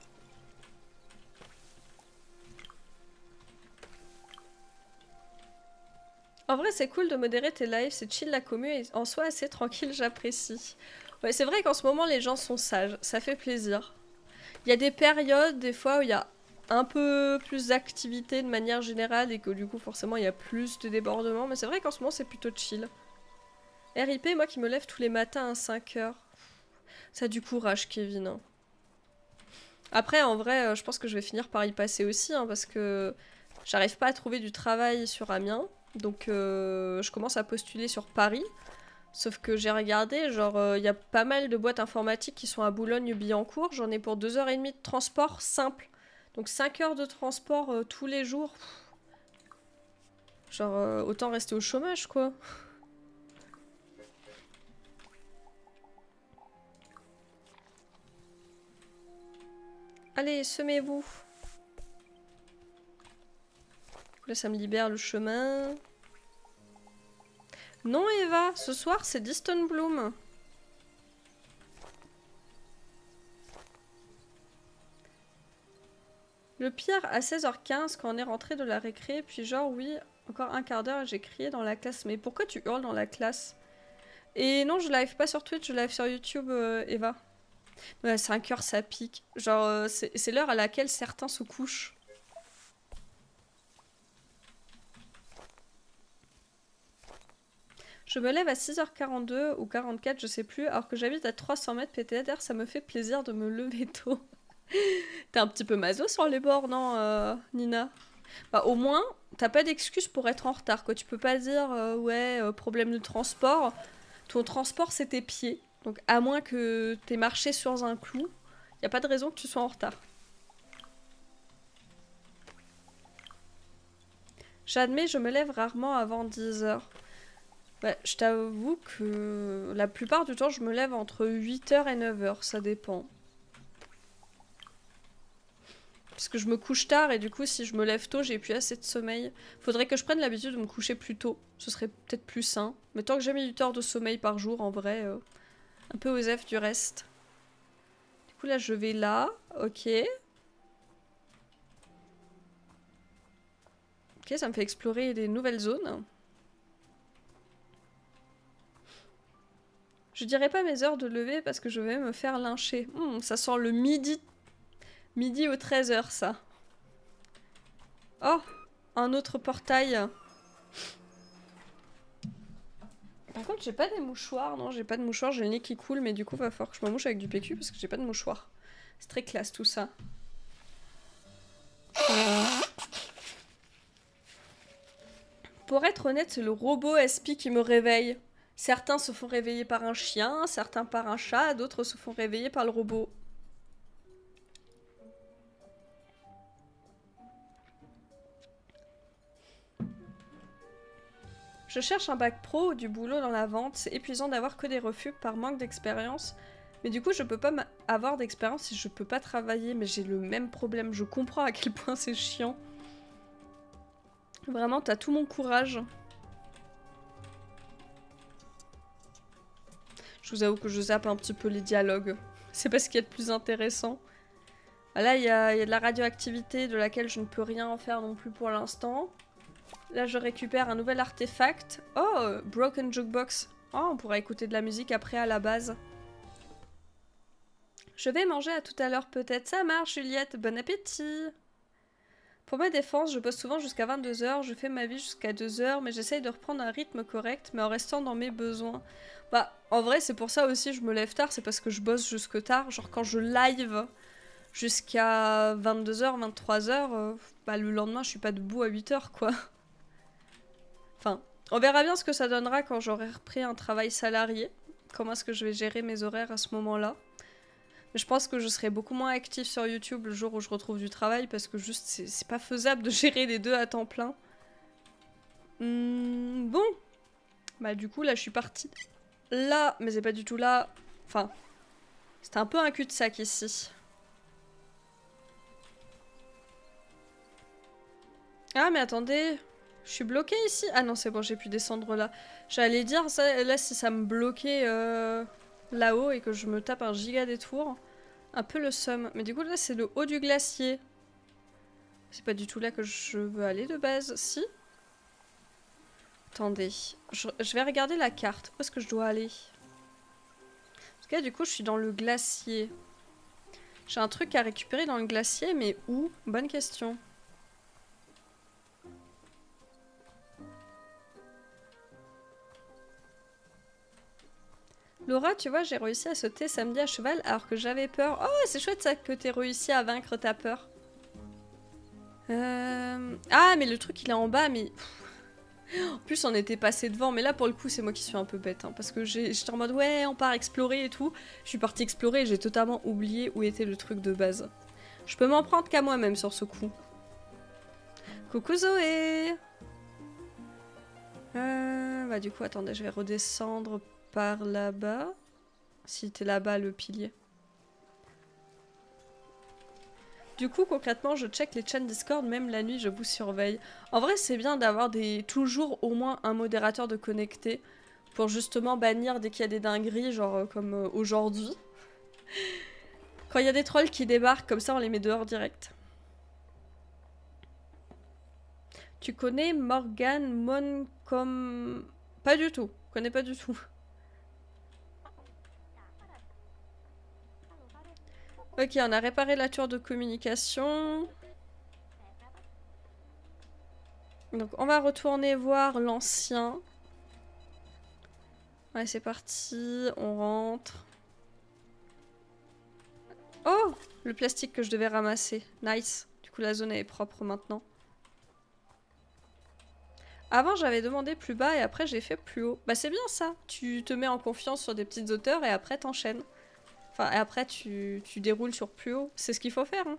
En vrai, c'est cool de modérer tes lives. C'est chill la commu et en soi assez tranquille, j'apprécie. Ouais, c'est vrai qu'en ce moment, les gens sont sages. Ça fait plaisir. Il y a des périodes, des fois, où il y a un peu plus d'activité de manière générale et que du coup, forcément, il y a plus de débordements. Mais c'est vrai qu'en ce moment, c'est plutôt chill. RIP, moi qui me lève tous les matins à 5h. Ça a du courage, Kevin. Hein. Après, en vrai, je pense que je vais finir par y passer aussi, hein, parce que j'arrive pas à trouver du travail sur Amiens. Donc, je commence à postuler sur Paris. Sauf que j'ai regardé, genre, il y a pas mal de boîtes informatiques qui sont à Boulogne-Billancourt. J'en ai pour 2h30 de transport simple. Donc 5 heures de transport tous les jours. Genre, autant rester au chômage, quoi. Allez, semez-vous. Là, ça me libère le chemin. Non, Eva, ce soir, c'est Distant Bloom. Le pire, à 16h15, quand on est rentré de la récré, puis genre, oui, encore un quart d'heure, j'ai crié dans la classe. Mais pourquoi tu hurles dans la classe? Et non, je live pas sur Twitch, je live sur YouTube, Eva. Ouais, 5 heures, ça pique. Genre, c'est l'heure à laquelle certains se couchent. Je me lève à 6h42 ou 44, je sais plus, alors que j'habite à 300 mètres PTR, ça me fait plaisir de me lever tôt. T'es un petit peu maso sur les bords, non, Nina? Bah, au moins, t'as pas d'excuse pour être en retard, quoi. Tu peux pas dire, ouais, problème de transport. Ton transport, c'est tes pieds. Donc, à moins que t'aies marché sur un clou, y a pas de raison que tu sois en retard. J'admets, je me lève rarement avant 10h. Bah, je t'avoue que la plupart du temps, je me lève entre 8h et 9h, ça dépend. Parce que je me couche tard et du coup, si je me lève tôt, j'ai plus assez de sommeil. Faudrait que je prenne l'habitude de me coucher plus tôt. Ce serait peut-être plus sain. Mais tant que j'ai mis 8 heures de sommeil par jour, en vrai, un peu osef du reste. Du coup, là, je vais là. Ok. Ok, ça me fait explorer des nouvelles zones. Je dirais pas mes heures de lever parce que je vais me faire lyncher. Ça sent le midi. Midi aux 13h, ça. Oh, un autre portail. Par contre, j'ai pas des mouchoirs. Non, j'ai pas de mouchoirs. J'ai le nez qui coule, mais du coup, va falloir que je me mouche avec du PQ parce que j'ai pas de mouchoirs. C'est très classe tout ça. Pour être honnête, c'est le robot SP qui me réveille. Certains se font réveiller par un chien, certains par un chat, d'autres se font réveiller par le robot. Je cherche un bac pro ou du boulot dans la vente. C'est épuisant d'avoir que des refus par manque d'expérience. Mais du coup, je peux pas avoir d'expérience si je peux pas travailler. Mais j'ai le même problème. Je comprends à quel point c'est chiant. Vraiment, t'as tout mon courage. Je vous avoue que je zappe un petit peu les dialogues. C'est pas ce qu'il y a de plus intéressant. Là, il y a de la radioactivité de laquelle je ne peux rien en faire non plus pour l'instant. Là, je récupère un nouvel artefact. Oh, Broken Jukebox. Oh, on pourra écouter de la musique après à la base. Je vais manger à tout à l'heure peut-être. Ça marche, Juliette. Bon appétit. Pour ma défense, je bosse souvent jusqu'à 22h. Je fais ma vie jusqu'à 2h, mais j'essaye de reprendre un rythme correct, mais en restant dans mes besoins. Bah, en vrai, c'est pour ça aussi que je me lève tard. C'est parce que je bosse jusque tard. Genre, quand je live jusqu'à 22h, 23h, bah, le lendemain, je suis pas debout à 8h, quoi. Enfin, on verra bien ce que ça donnera quand j'aurai repris un travail salarié. Comment est-ce que je vais gérer mes horaires à ce moment-là. Mais je pense que je serai beaucoup moins active sur YouTube le jour où je retrouve du travail parce que juste, c'est pas faisable de gérer les deux à temps plein. Bon. Bah du coup, là, je suis partie là, mais c'est pas du tout là. Enfin, c'était un peu un cul-de-sac ici. Ah, mais attendez... Je suis bloquée ici? Ah non, c'est bon, j'ai pu descendre là. J'allais dire, ça, là, si ça me bloquait là-haut et que je me tape un giga détour, un peu le seum. Mais du coup, là, c'est le haut du glacier. C'est pas du tout là que je veux aller de base. Si? Attendez. Je vais regarder la carte. Où est-ce que je dois aller? En tout cas, du coup, je suis dans le glacier. J'ai un truc à récupérer dans le glacier, mais où? Bonne question. Laura, tu vois, j'ai réussi à sauter samedi à cheval alors que j'avais peur. Oh, c'est chouette ça que t'aies réussi à vaincre ta peur. Ah, mais le truc il est en bas, mais... En plus, on était passé devant, mais là pour le coup, c'est moi qui suis un peu bête. Hein, parce que j'étais en mode, ouais, on part explorer et tout. Je suis partie explorer et j'ai totalement oublié où était le truc de base. Je peux m'en prendre qu'à moi-même sur ce coup. Coucou Zoé. Bah du coup, attendez, je vais redescendre par là-bas. Si t'es là-bas, le pilier. Du coup, concrètement, je check les chats Discord, même la nuit, je vous surveille. En vrai, c'est bien d'avoir toujours au moins un modérateur de connecté pour justement bannir dès qu'il y a des dingueries, genre comme aujourd'hui. Quand il y a des trolls qui débarquent, comme ça, on les met dehors direct. Tu connais Morgan Moncom... Pas du tout, je connais pas du tout. Ok, on a réparé la tour de communication. Donc on va retourner voir l'ancien. Ouais, c'est parti, on rentre. Oh, le plastique que je devais ramasser. Nice. Du coup, la zone est propre maintenant. Avant, j'avais demandé plus bas et après, j'ai fait plus haut. Bah, c'est bien ça. Tu te mets en confiance sur des petites hauteurs et après, t'enchaînes. Enfin, et après, tu déroules sur plus haut. C'est ce qu'il faut faire, hein.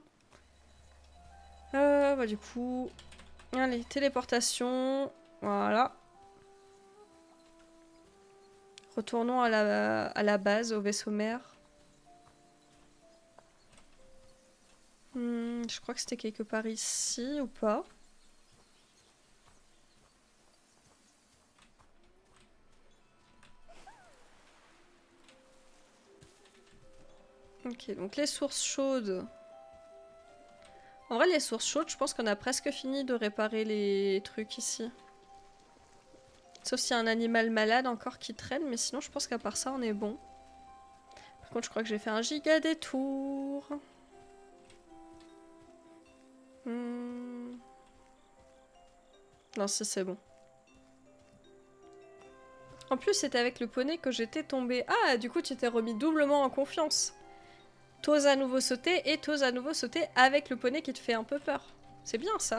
Bah, du coup... Allez, téléportation. Voilà. Retournons à la base, au vaisseau mère. Je crois que c'était quelque part ici, ou pas? Ok, donc les sources chaudes. En vrai, les sources chaudes, je pense qu'on a presque fini de réparer les trucs ici. Sauf s'il y a un animal malade encore qui traîne, mais sinon je pense qu'à part ça, on est bon. Par contre, je crois que j'ai fait un giga détour. Non, si c'est bon. En plus, c'était avec le poney que j'étais tombée. Ah, du coup, tu t'es remis doublement en confiance. T'oses à nouveau sauter et t'oses à nouveau sauter avec le poney qui te fait un peu peur. C'est bien ça.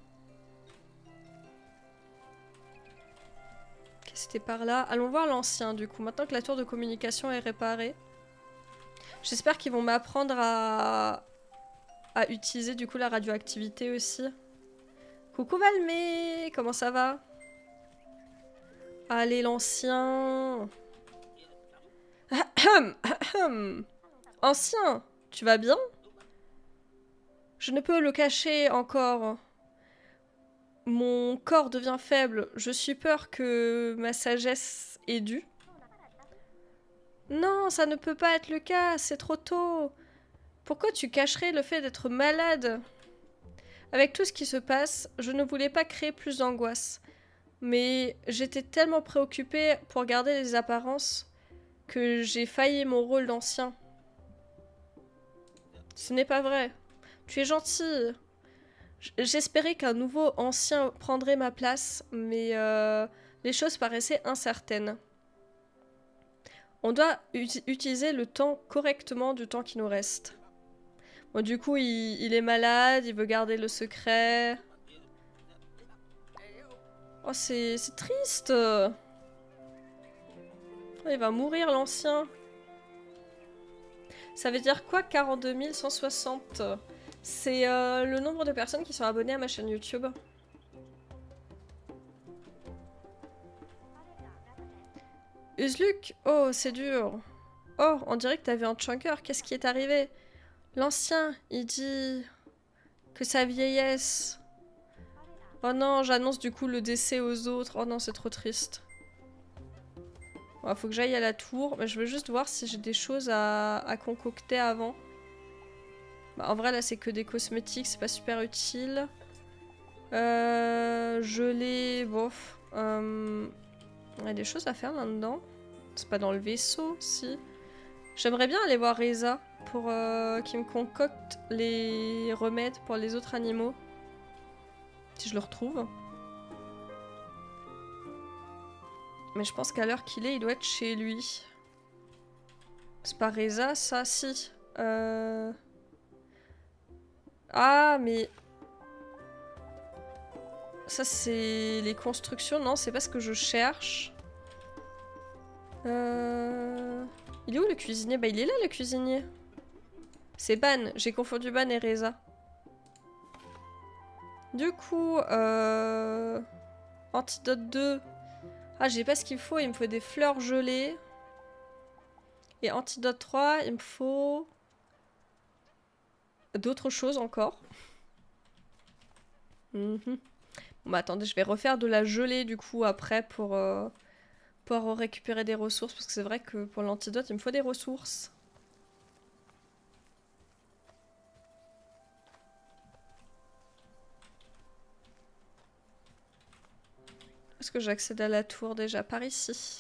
Ok, c'était par là. Allons voir l'ancien du coup. Maintenant que la tour de communication est réparée. J'espère qu'ils vont m'apprendre à utiliser du coup la radioactivité aussi. Coucou Valmé, comment ça va? Allez l'ancien. Ancien, tu vas bien? Je ne peux le cacher encore. Mon corps devient faible. Je suis peur que ma sagesse ait dû. Non, ça ne peut pas être le cas, c'est trop tôt. Pourquoi tu cacherais le fait d'être malade? Avec tout ce qui se passe, je ne voulais pas créer plus d'angoisse. Mais j'étais tellement préoccupée pour garder les apparences que j'ai failli mon rôle d'ancien. Ce n'est pas vrai. Tu es gentil. J'espérais qu'un nouveau ancien prendrait ma place, mais les choses paraissaient incertaines. On doit utiliser le temps correctement du temps qui nous reste. Bon, du coup, il est malade, il veut garder le secret. Oh, c'est triste. Oh, il va mourir, l'ancien. Ça veut dire quoi, 42 160? C'est le nombre de personnes qui sont abonnées à ma chaîne YouTube. Uzluk, oh, c'est dur. Oh, on dirait que t'avais un chunker. Qu'est-ce qui est arrivé? L'ancien, il dit que sa vieillesse. Oh non, j'annonce du coup le décès aux autres. Oh non, c'est trop triste. Bon, faut que j'aille à la tour. Mais je veux juste voir si j'ai des choses à concocter avant. Bah, en vrai, là, c'est que des cosmétiques. C'est pas super utile. Gelée, bof. Il y a des choses à faire là-dedans. C'est pas dans le vaisseau, si. J'aimerais bien aller voir Reza pour qu'il me concocte les remèdes pour les autres animaux. Si je le retrouve. Mais je pense qu'à l'heure qu'il est, il doit être chez lui. C'est pas Reza, ça, si. Ah, mais... Ça, c'est les constructions. Non, c'est pas ce que je cherche. Il est où le cuisinier? Bah, il est là, le cuisinier. C'est Ban, j'ai confondu Ban et Reza. Du coup, antidote 2. Ah, j'ai pas ce qu'il faut, il me faut des fleurs gelées. Et antidote 3, il me faut d'autres choses encore. Bon bah attendez, je vais refaire de la gelée du coup après pour pouvoir récupérer des ressources. Parce que c'est vrai que pour l'antidote, il me faut des ressources. Est-ce que j'accède à la tour déjà par ici?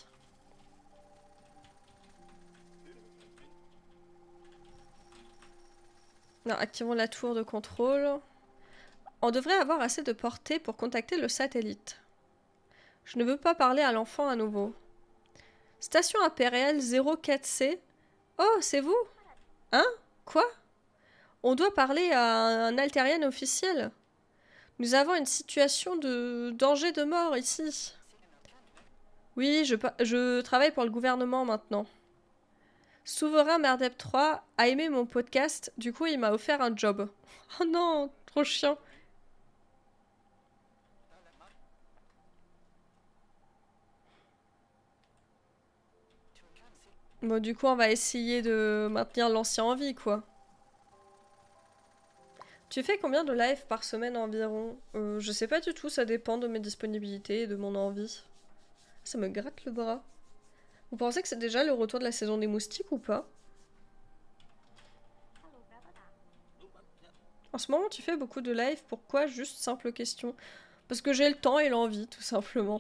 Non, activons la tour de contrôle. On devrait avoir assez de portée pour contacter le satellite. Je ne veux pas parler à l'enfant à nouveau. Station impériale 04C. Oh, c'est vous? Hein? Quoi? On doit parler à un altérien officiel. Nous avons une situation de danger de mort ici. Oui, je travaille pour le gouvernement maintenant. Souverain Merdep 3 a aimé mon podcast, du coup il m'a offert un job. Oh non, trop chiant. Bon, du coup, on va essayer de maintenir l'ancien en vie, quoi. Tu fais combien de lives par semaine environ? Je sais pas du tout, ça dépend de mes disponibilités et de mon envie. Ça me gratte le bras. Vous pensez que c'est déjà le retour de la saison des moustiques ou pas? En ce moment, tu fais beaucoup de lives, pourquoi? Juste simple question. Parce que j'ai le temps et l'envie, tout simplement.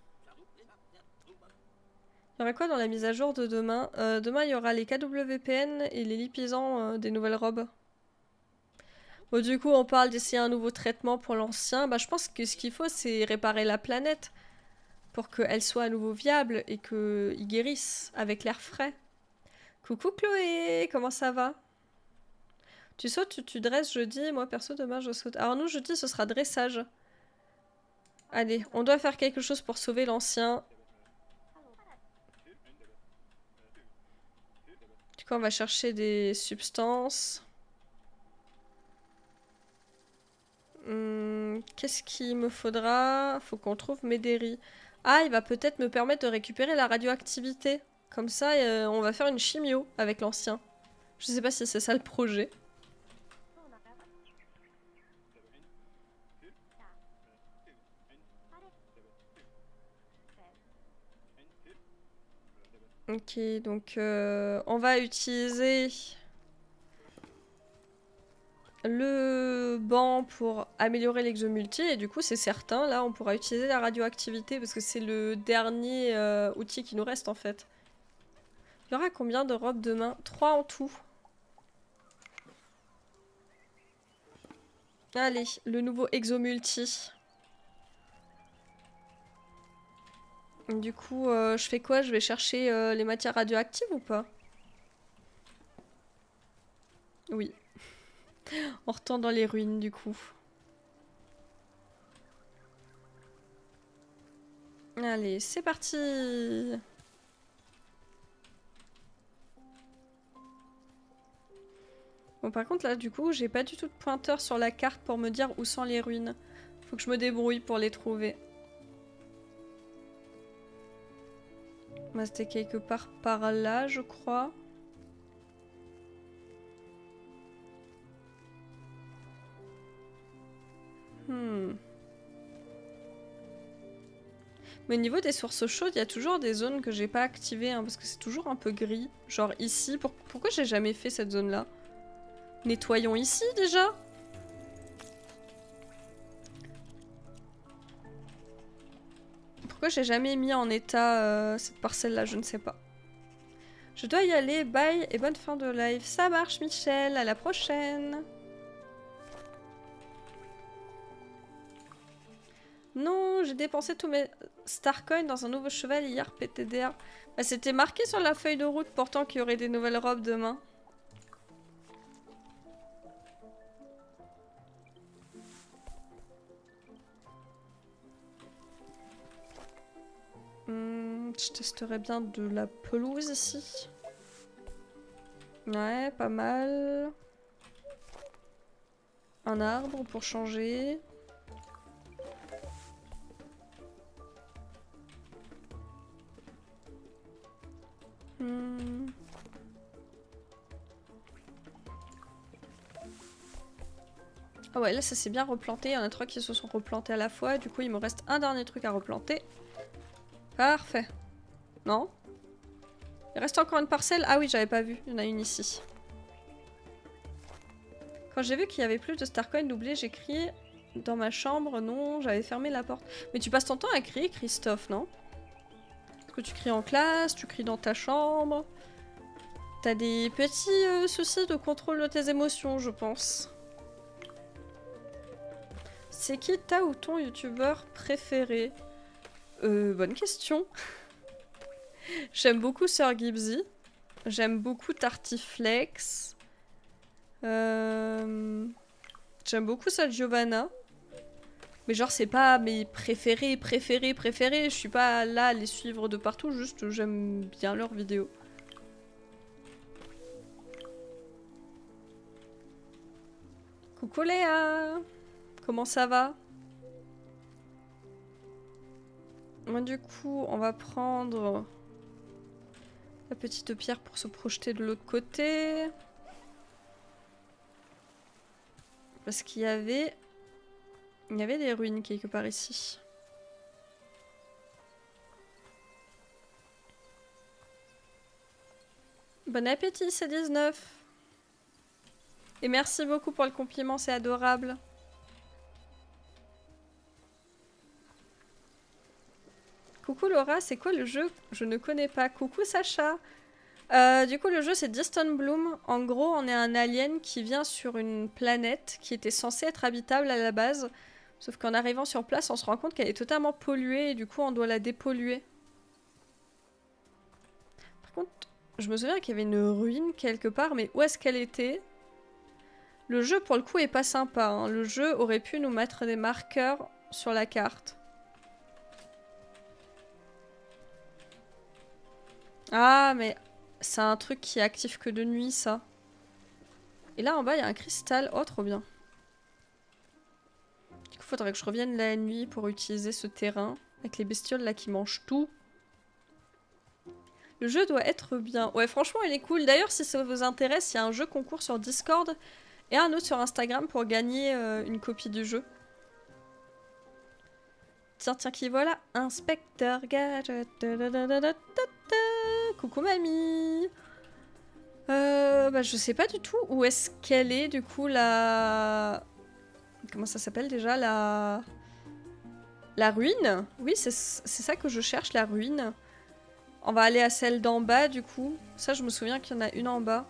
Il y aura quoi dans la mise à jour de demain? Demain, il y aura les KWPN et les lipisans des nouvelles robes. Bon, du coup, on parle d'essayer un nouveau traitement pour l'ancien. Bah, je pense que ce qu'il faut, c'est réparer la planète pour qu'elle soit à nouveau viable et qu'il guérisse avec l'air frais. Coucou Chloé, comment ça va? Tu sautes ou tu dresses jeudi? Moi, perso, demain, je saute. Alors nous, jeudi, ce sera dressage. Allez, on doit faire quelque chose pour sauver l'ancien. Du coup, on va chercher des substances. Qu'est-ce qu'il me faudra? Faut qu'on trouve Médéri. Ah, il va peut-être me permettre de récupérer la radioactivité. Comme ça, on va faire une chimio avec l'ancien. Je sais pas si c'est ça le projet. Ok, donc on va utiliser le banc pour améliorer l'exomulti et du coup c'est certain, là on pourra utiliser la radioactivité parce que c'est le dernier outil qui nous reste en fait. Il y aura combien de robes demain? 3 en tout. Allez, le nouveau exomulti. Du coup, je fais quoi? Je vais chercher les matières radioactives ou pas? Oui. On retourne dans les ruines du coup. Allez, c'est parti! Bon, par contre, là, du coup, j'ai pas du tout de pointeur sur la carte pour me dire où sont les ruines. Faut que je me débrouille pour les trouver. Bah, c'était quelque part par là, je crois. Mais au niveau des sources chaudes, il y a toujours des zones que j'ai pas activées, hein, parce que c'est toujours un peu gris. Genre ici, pourquoi j'ai jamais fait cette zone-là? Nettoyons ici, déjà? Pourquoi j'ai jamais mis en état cette parcelle-là? Je ne sais pas. Je dois y aller, bye et bonne fin de live. Ça marche, Michel, à la prochaine! Non, j'ai dépensé tous mes Starcoins dans un nouveau cheval hier, PTDR. Bah, c'était marqué sur la feuille de route pourtant qu'il y aurait des nouvelles robes demain. Je testerai bien de la pelouse ici. Ouais, pas mal. un arbre pour changer. Ah ouais, là ça s'est bien replanté. Il y en a 3 qui se sont replantés à la fois. Du coup, il me reste un dernier truc à replanter. Parfait. Non? Il reste encore une parcelle? Ah oui, j'avais pas vu. Il y en a une ici. Quand j'ai vu qu'il y avait plus de Starcoin doublé, j'ai crié dans ma chambre. Non, j'avais fermé la porte. Mais tu passes ton temps à crier, Christophe, non? Est-ce que tu cries en classe? Tu cries dans ta chambre? T'as des petits soucis de contrôle de tes émotions, je pense. C'est qui ta ou ton youtubeur préféré? Bonne question. J'aime beaucoup Sir Gibbsy. J'aime beaucoup Tartiflex. J'aime beaucoup sa Giovanna. Mais genre c'est pas mes préférés. Je suis pas là à les suivre de partout, juste j'aime bien leurs vidéos. Coucou Léa! Comment ça va? Moi du coup on va prendre la petite pierre pour se projeter de l'autre côté. Parce qu'il y avait... Il y avait des ruines quelque part ici. Bon appétit, c'est 19. Et merci beaucoup pour le compliment, c'est adorable. Coucou Laura, c'est quoi le jeu? Je ne connais pas. Coucou Sacha. Du coup, le jeu c'est Distant Bloom. En gros, on est un alien qui vient sur une planète qui était censée être habitable à la base. Sauf qu'en arrivant sur place, on se rend compte qu'elle est totalement polluée et du coup, on doit la dépolluer. Par contre, je me souviens qu'il y avait une ruine quelque part, mais où est-ce qu'elle était? Le jeu, pour le coup, est pas sympa, hein. Le jeu aurait pu nous mettre des marqueurs sur la carte. Ah, mais c'est un truc qui est actif que de nuit, ça. Et là, en bas, il y a un cristal. Oh, trop bien. Du coup, faudrait que je revienne la nuit pour utiliser ce terrain. Avec les bestioles, là, qui mangent tout. Le jeu doit être bien. Ouais, franchement, il est cool. D'ailleurs, si ça vous intéresse, il y a un jeu concours sur Discord et un autre sur Instagram pour gagner une copie du jeu. Tiens, tiens, qui voilà? Inspecteur Gadget. Coucou, mamie. Bah, je sais pas du tout où est-ce qu'elle est, du coup, la... Comment ça s'appelle déjà? La ruine? Oui, c'est ça que je cherche, la ruine. On va aller à celle d'en bas, du coup. Ça, je me souviens qu'il y en a une en bas.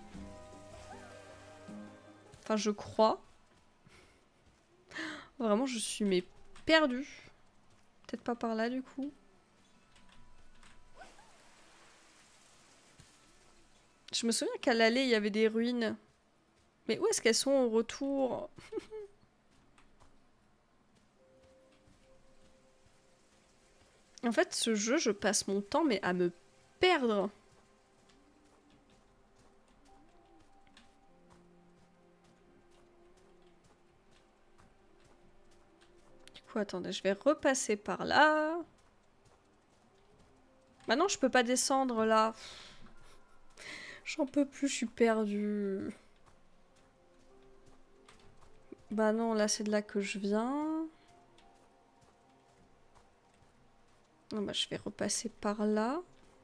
Enfin, je crois. Vraiment, je suis mais perdue. Peut-être pas par là, du coup. Je me souviens qu'à l'aller, il y avait des ruines. Mais où est-ce qu'elles sont au retour? En fait, ce jeu, je passe mon temps, mais à me perdre. Du coup, attendez, je vais repasser par là. Maintenant, je peux pas descendre là. J'en peux plus, je suis perdue. Bah non, là, c'est de là que je viens. Non, bah, je vais repasser par là.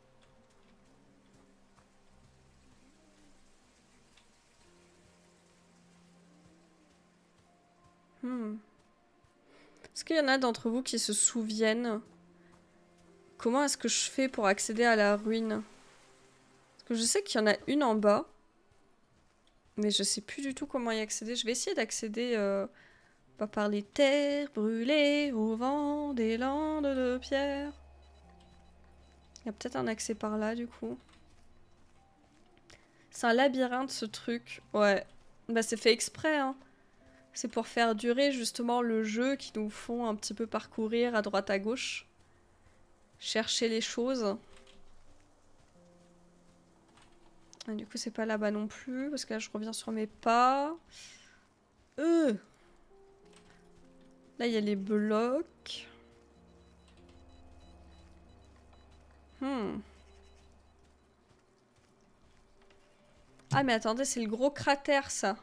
Est-ce qu'il y en a d'entre vous qui se souviennent? Comment est-ce que je fais pour accéder à la ruine? Parce que je sais qu'il y en a une en bas. Mais je sais plus du tout comment y accéder. Je vais essayer d'accéder par les terres brûlées au vent des landes de pierre. Il y a peut-être un accès par là du coup. C'est un labyrinthe ce truc. Ouais. Bah c'est fait exprès hein. C'est pour faire durer justement le jeu qui nous font un petit peu parcourir à droite à gauche. Chercher les choses. Et du coup c'est pas là-bas non plus parce que là je reviens sur mes pas. Là, il y a les blocs. Ah, mais attendez, c'est le gros cratère, ça.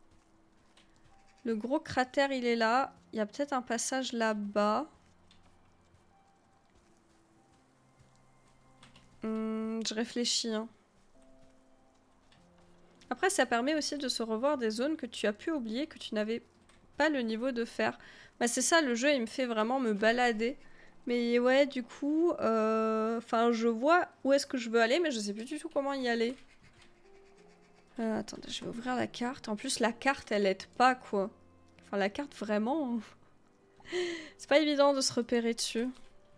Le gros cratère, il est là. Il y a peut-être un passage là-bas. Je réfléchis, hein. Après, ça permet aussi de se revoir des zones que tu as pu oublier, que tu n'avais pas le niveau de faire. Bah, c'est ça, le jeu, il me fait vraiment me balader. Mais ouais, du coup, enfin, je vois où est-ce que je veux aller, mais je sais plus du tout comment y aller. Attendez, je vais ouvrir la carte. En plus, la carte, elle aide pas, quoi. Enfin, la carte, vraiment... C'est pas évident de se repérer dessus.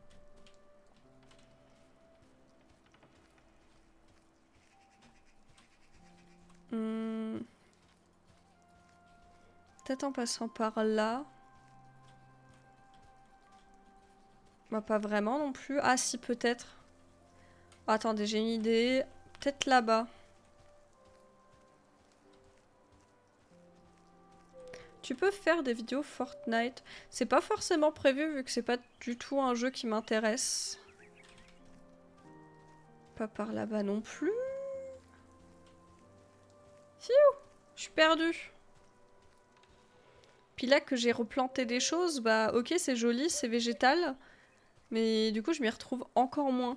Peut-être en passant par là. Bah, pas vraiment non plus. Ah, si, peut-être. Oh, attendez, j'ai une idée. Peut-être là-bas. Tu peux faire des vidéos Fortnite. C'est pas forcément prévu vu que c'est pas du tout un jeu qui m'intéresse. Pas par là-bas non plus. Fiou, je suis perdue. Puis là que j'ai replanté des choses, bah ok c'est joli, c'est végétal. Mais du coup je m'y retrouve encore moins.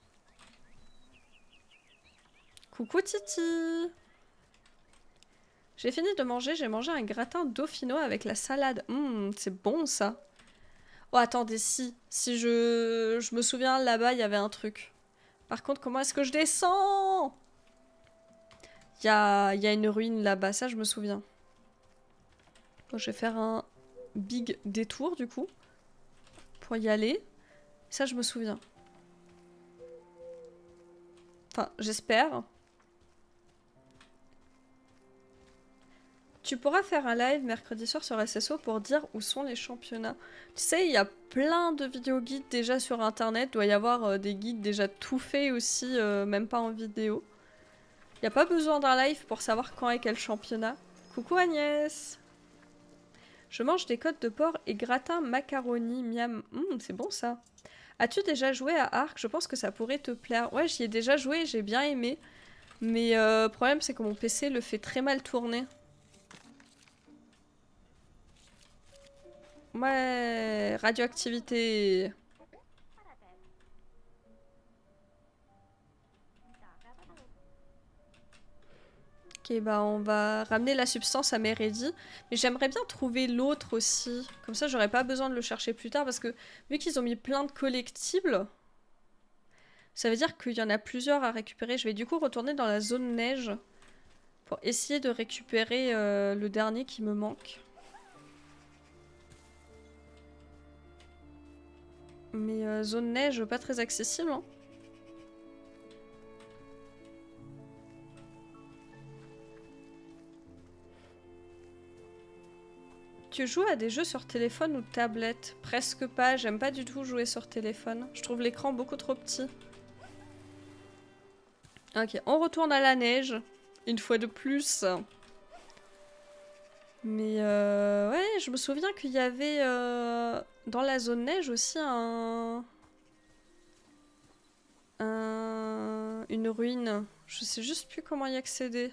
Coucou Titi. J'ai fini de manger, j'ai mangé un gratin dauphinois avec la salade. C'est bon ça. Oh attendez, si je me souviens là-bas il y avait un truc. Par contre comment est-ce que je descends? Il y a une ruine là-bas, ça je me souviens. Bon, je vais faire un big détour du coup. Pour y aller. Ça je me souviens. Enfin, j'espère. Tu pourras faire un live mercredi soir sur SSO pour dire où sont les championnats. Tu sais, il y a plein de vidéos guides déjà sur internet. Il doit y avoir des guides déjà tout faits aussi, même pas en vidéo. Il n'y a pas besoin d'un live pour savoir quand est quel championnat. Coucou Agnès. Je mange des côtes de porc et gratin macaroni miam. C'est bon ça. As-tu déjà joué à Ark? Je pense que ça pourrait te plaire. Ouais, j'y ai déjà joué et j'ai bien aimé. Mais le problème, c'est que mon PC le fait très mal tourner. Ouais, radioactivité. Ok, bah on va ramener la substance à Meredi. Mais j'aimerais bien trouver l'autre aussi. Comme ça, j'aurais pas besoin de le chercher plus tard. Parce que vu qu'ils ont mis plein de collectibles, ça veut dire qu'il y en a plusieurs à récupérer. Je vais du coup retourner dans la zone neige pour essayer de récupérer le dernier qui me manque. Mais zone neige, pas très accessible, hein. Tu joues à des jeux sur téléphone ou tablette? Presque pas, j'aime pas du tout jouer sur téléphone. Je trouve l'écran beaucoup trop petit. Ok, on retourne à la neige. Une fois de plus. Mais ouais, je me souviens qu'il y avait dans la zone neige aussi une ruine. Je sais juste plus comment y accéder.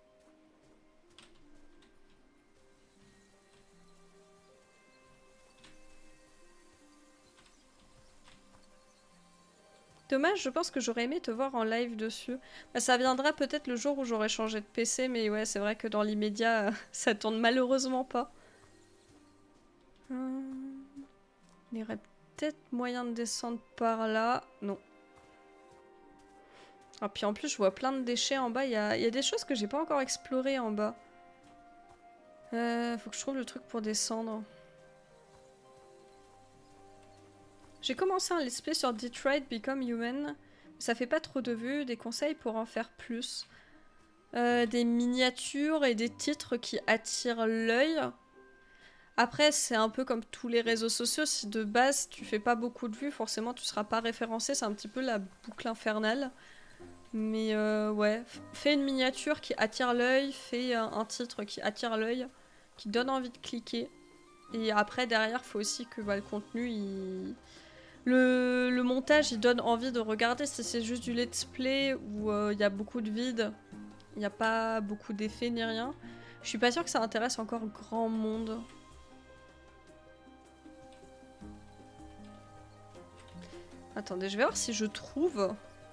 Dommage, je pense que j'aurais aimé te voir en live dessus. Bah, ça viendra peut-être le jour où j'aurai changé de PC, mais ouais, c'est vrai que dans l'immédiat, ça tourne malheureusement pas. Il y aurait peut-être moyen de descendre par là. Non. Ah, puis en plus, je vois plein de déchets en bas. Il y a des choses que j'ai pas encore explorées en bas. Faut que je trouve le truc pour descendre. J'ai commencé un let's play sur Detroit Become Human. Ça fait pas trop de vues. Des conseils pour en faire plus. Des miniatures et des titres qui attirent l'œil. Après, c'est un peu comme tous les réseaux sociaux. Si de base, tu fais pas beaucoup de vues, forcément, tu seras pas référencé. C'est un petit peu la boucle infernale. Mais ouais, fais une miniature qui attire l'œil, fais un titre qui attire l'œil. qui donne envie de cliquer. Et après, derrière, il faut aussi que le contenu, le montage, il donne envie de regarder. Si c'est juste du let's play où il y a beaucoup de vide, il n'y a pas beaucoup d'effets ni rien, je suis pas sûre que ça intéresse encore grand monde. Attendez, je vais voir si je trouve...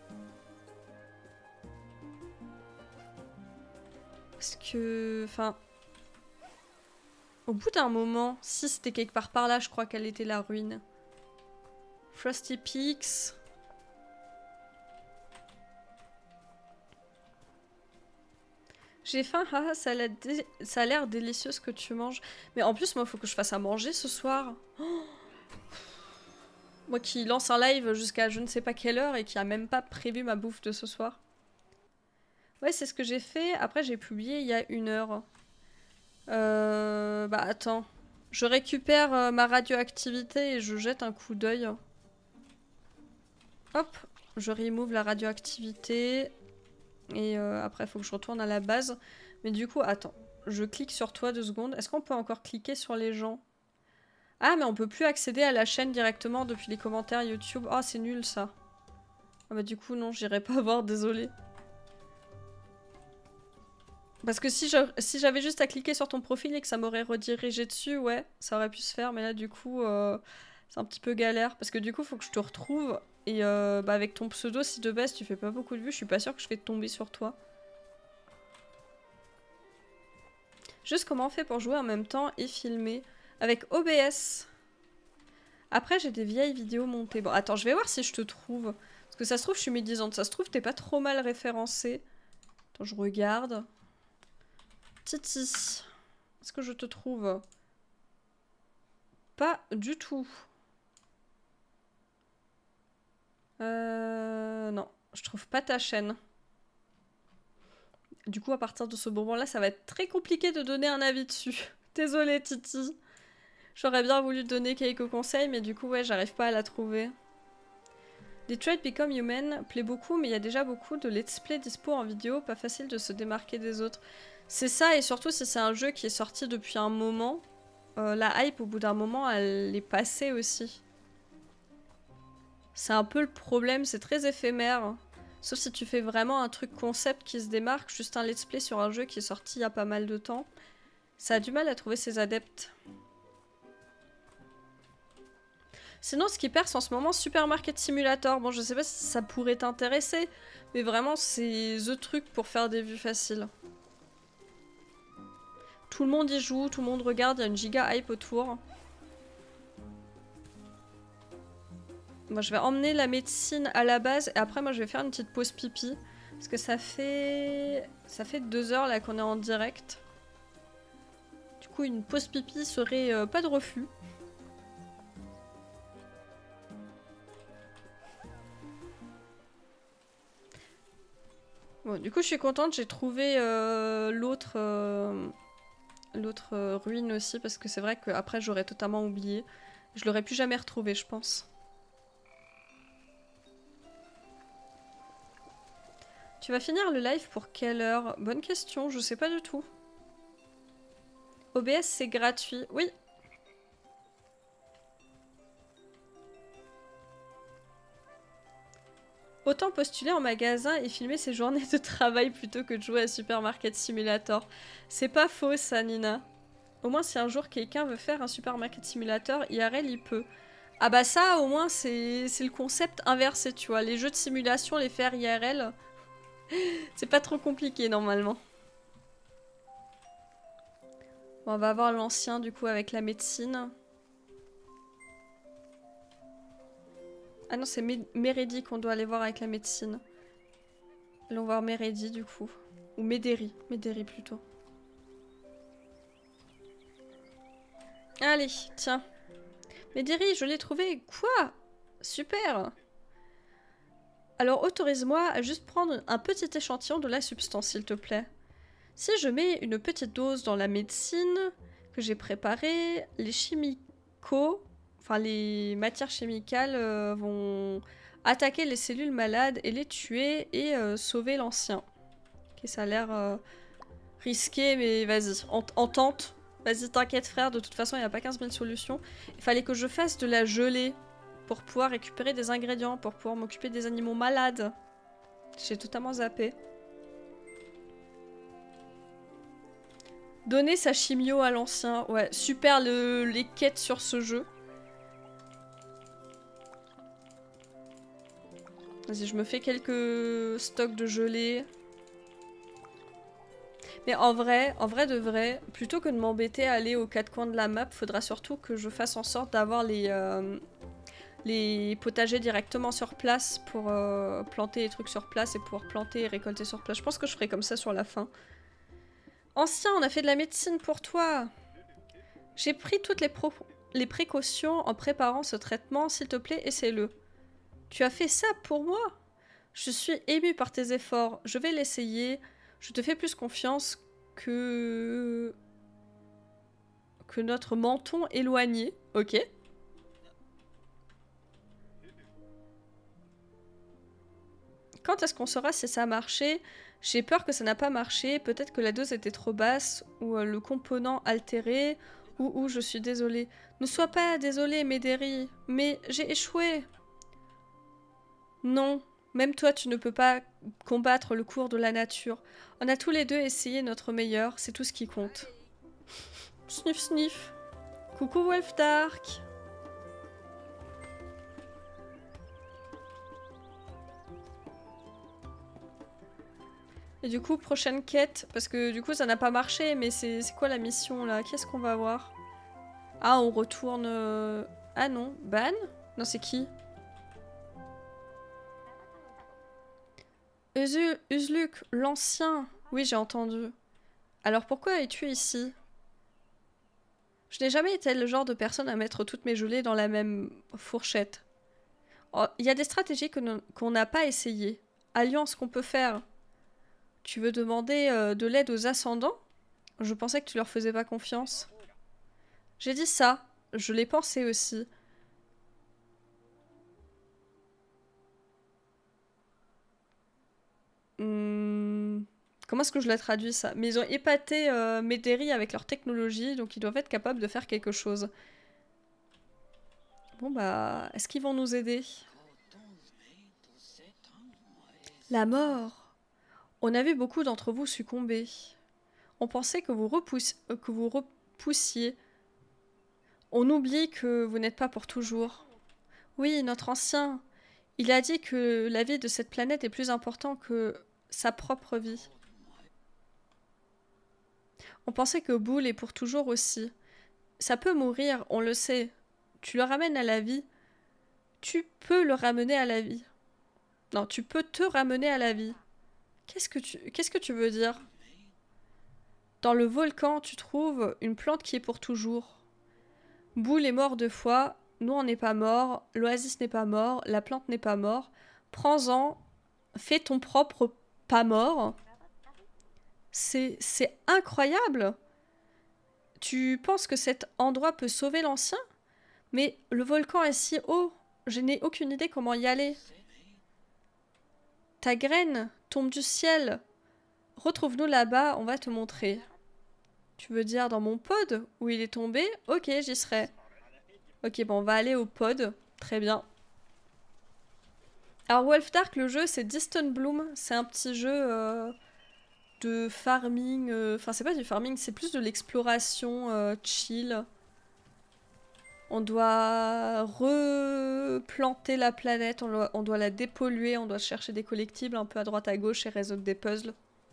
Parce que... Enfin... Au bout d'un moment, si c'était quelque part par là, je crois qu'elle était la ruine. Frosty Peaks. J'ai faim, haha, ça a l'air délicieux ce que tu manges. Mais en plus, moi, il faut que je fasse à manger ce soir. Oh, moi qui lance un live jusqu'à je ne sais pas quelle heure et qui a même pas prévu ma bouffe de ce soir. Ouais, c'est ce que j'ai fait. Après, j'ai publié il y a 1 heure. Bah attends. Je récupère ma radioactivité et je jette un coup d'œil. Hop, je remove la radioactivité. Et après, il faut que je retourne à la base. Mais du coup, attends. Je clique sur toi 2 secondes. Est-ce qu'on peut encore cliquer sur les gens? Ah, mais on peut plus accéder à la chaîne directement depuis les commentaires YouTube. Oh, c'est nul ça. Ah bah du coup, non, j'irai pas voir, désolé. Parce que si j'avais juste à cliquer sur ton profil et que ça m'aurait redirigé dessus, ouais, ça aurait pu se faire. Mais là, du coup, c'est un petit peu galère. Parce que du coup, faut que je te retrouve. Et bah avec ton pseudo, si de base tu fais pas beaucoup de vues, je suis pas sûre que je vais tomber sur toi. Juste comment on fait pour jouer en même temps et filmer? Avec OBS. Après, j'ai des vieilles vidéos montées. Bon, attends, je vais voir si je te trouve. Parce que ça se trouve, je suis médisante. Ça se trouve, t'es pas trop mal référencé. Attends, je regarde. Titi. Est-ce que je te trouve? Pas du tout. Non, je trouve pas ta chaîne. Du coup, à partir de ce moment-là, ça va être très compliqué de donner un avis dessus. Désolée, Titi. J'aurais bien voulu te donner quelques conseils, mais du coup, ouais, j'arrive pas à la trouver. Detroit Become Human plaît beaucoup, mais il y a déjà beaucoup de let's play dispo en vidéo, pas facile de se démarquer des autres. C'est ça, et surtout si c'est un jeu qui est sorti depuis un moment, la hype au bout d'un moment, elle est passée aussi. C'est un peu le problème, c'est très éphémère. Sauf si tu fais vraiment un truc concept qui se démarque, juste un let's play sur un jeu qui est sorti il y a pas mal de temps. Ça a du mal à trouver ses adeptes. Sinon, ce qui perce en ce moment, Supermarket Simulator. Bon, je sais pas si ça pourrait t'intéresser, mais vraiment, c'est the truc pour faire des vues faciles. Tout le monde y joue, tout le monde regarde, il y a une giga hype autour. Moi, je vais emmener la médecine à la base, et après, moi, je vais faire une petite pause pipi. Parce que ça fait 2 heures, là, qu'on est en direct. Du coup, une pause pipi serait pas de refus. Bon, du coup, je suis contente, j'ai trouvé l'autre ruine aussi, parce que c'est vrai qu'après, j'aurais totalement oublié. Je l'aurais plus jamais retrouvé, je pense. Tu vas finir le live pour quelle heure? Bonne question, je sais pas du tout. OBS, c'est gratuit. Oui. Autant postuler en magasin et filmer ses journées de travail plutôt que de jouer à Supermarket Simulator. C'est pas faux ça, Nina. Au moins si un jour quelqu'un veut faire un Supermarket Simulator, IRL il peut. Ah bah ça au moins c'est le concept inversé, tu vois. Les jeux de simulation, les faire IRL, c'est pas trop compliqué normalement. Bon, on va voir l'ancien du coup avec la médecine. Ah non, c'est Méredi qu'on doit aller voir avec la médecine. Allons voir Méredi du coup. Ou Médéri. Médéri plutôt. Allez, tiens. Médéri, je l'ai trouvé. Quoi? Super. Alors autorise-moi à juste prendre un petit échantillon de la substance, s'il te plaît. Si je mets une petite dose dans la médecine que j'ai préparée, les chimicaux... Enfin, les matières chimicales vont attaquer les cellules malades et les tuer et sauver l'ancien. Ok, ça a l'air risqué, mais vas-y, on tente. Vas-y, t'inquiète frère, de toute façon, il n'y a pas 15 000 solutions. Il fallait que je fasse de la gelée pour pouvoir récupérer des ingrédients, pour pouvoir m'occuper des animaux malades. J'ai totalement zappé. Donner sa chimio à l'ancien. Ouais, super les quêtes sur ce jeu. Vas-y, je me fais quelques stocks de gelée. Mais en vrai de vrai, plutôt que de m'embêter à aller aux quatre coins de la map, faudra surtout que je fasse en sorte d'avoir les potagers directement sur place pour planter les trucs sur place et pouvoir planter et récolter sur place. Je pense que je ferai comme ça sur la fin. Ancien, on a fait de la médecine pour toi. J'ai pris toutes les précautions en préparant ce traitement. S'il te plaît, essaie-le. Tu as fait ça pour moi? Je suis émue par tes efforts. Je vais l'essayer. Je te fais plus confiance que notre menton éloigné. Ok. Quand est-ce qu'on saura si ça a marché? J'ai peur que ça n'a pas marché. Peut-être que la dose était trop basse ou le component altéré. Ou je suis désolée. Ne sois pas désolée, Médéri. Mais j'ai échoué. Non. Même toi, tu ne peux pas combattre le cours de la nature. On a tous les deux essayé notre meilleur. C'est tout ce qui compte. Sniff, sniff. Coucou, Wolfdark. Et du coup, prochaine quête, parce que du coup ça n'a pas marché, mais c'est quoi la mission là? Qu'est-ce qu'on va voir? Ah, on retourne... Ah non, Ban? Non, c'est qui? Uzluk, l'ancien. Oui, j'ai entendu. Alors pourquoi es-tu ici? Je n'ai jamais été le genre de personne à mettre toutes mes gelées dans la même fourchette. Oh, il y a des stratégies qu'on n'a pas essayées. Alliance qu'on peut faire. Tu veux demander de l'aide aux ascendants? Je pensais que tu leur faisais pas confiance. J'ai dit ça. Je l'ai pensé aussi. Comment est-ce que je la traduis ça? Mais ils ont épaté Médéri avec leur technologie, donc ils doivent être capables de faire quelque chose. Bon bah, est-ce qu'ils vont nous aider? La mort. On a vu beaucoup d'entre vous succomber. On pensait que vous repoussiez. On oublie que vous n'êtes pas pour toujours. Oui, notre ancien. Il a dit que la vie de cette planète est plus importante que sa propre vie. On pensait que Boule est pour toujours aussi. Ça peut mourir, on le sait. Tu le ramènes à la vie. Tu peux le ramener à la vie. Non, tu peux te ramener à la vie. Qu'est-ce que tu veux dire? Dans le volcan, tu trouves une plante qui est pour toujours. Boule est mort 2 fois. Nous, on n'est pas mort. L'oasis n'est pas mort. La plante n'est pas mort. Prends-en. Fais ton propre pas mort. C'est incroyable. Tu penses que cet endroit peut sauver l'ancien? Mais le volcan est si haut. Je n'ai aucune idée comment y aller. Ta graine tombe du ciel. Retrouve-nous là-bas, on va te montrer. Tu veux dire dans mon pod où il est tombé? Ok, j'y serai. Ok, bon, on va aller au pod. Très bien. Alors, Wolfdark, le jeu, c'est Distant Bloom. C'est un petit jeu de farming. Enfin, c'est pas du farming, c'est plus de l'exploration chill. On doit replanter la planète, on doit la dépolluer, on doit chercher des collectibles un peu à droite à gauche et résoudre des puzzles.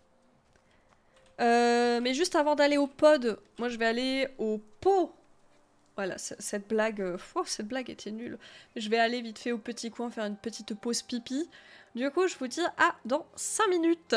Mais juste avant d'aller au pod, moi je vais aller au pot. Voilà, cette blague, cette blague était nulle. Je vais aller vite fait au petit coin faire une petite pause pipi. Du coup, je vous dis à dans 5 minutes.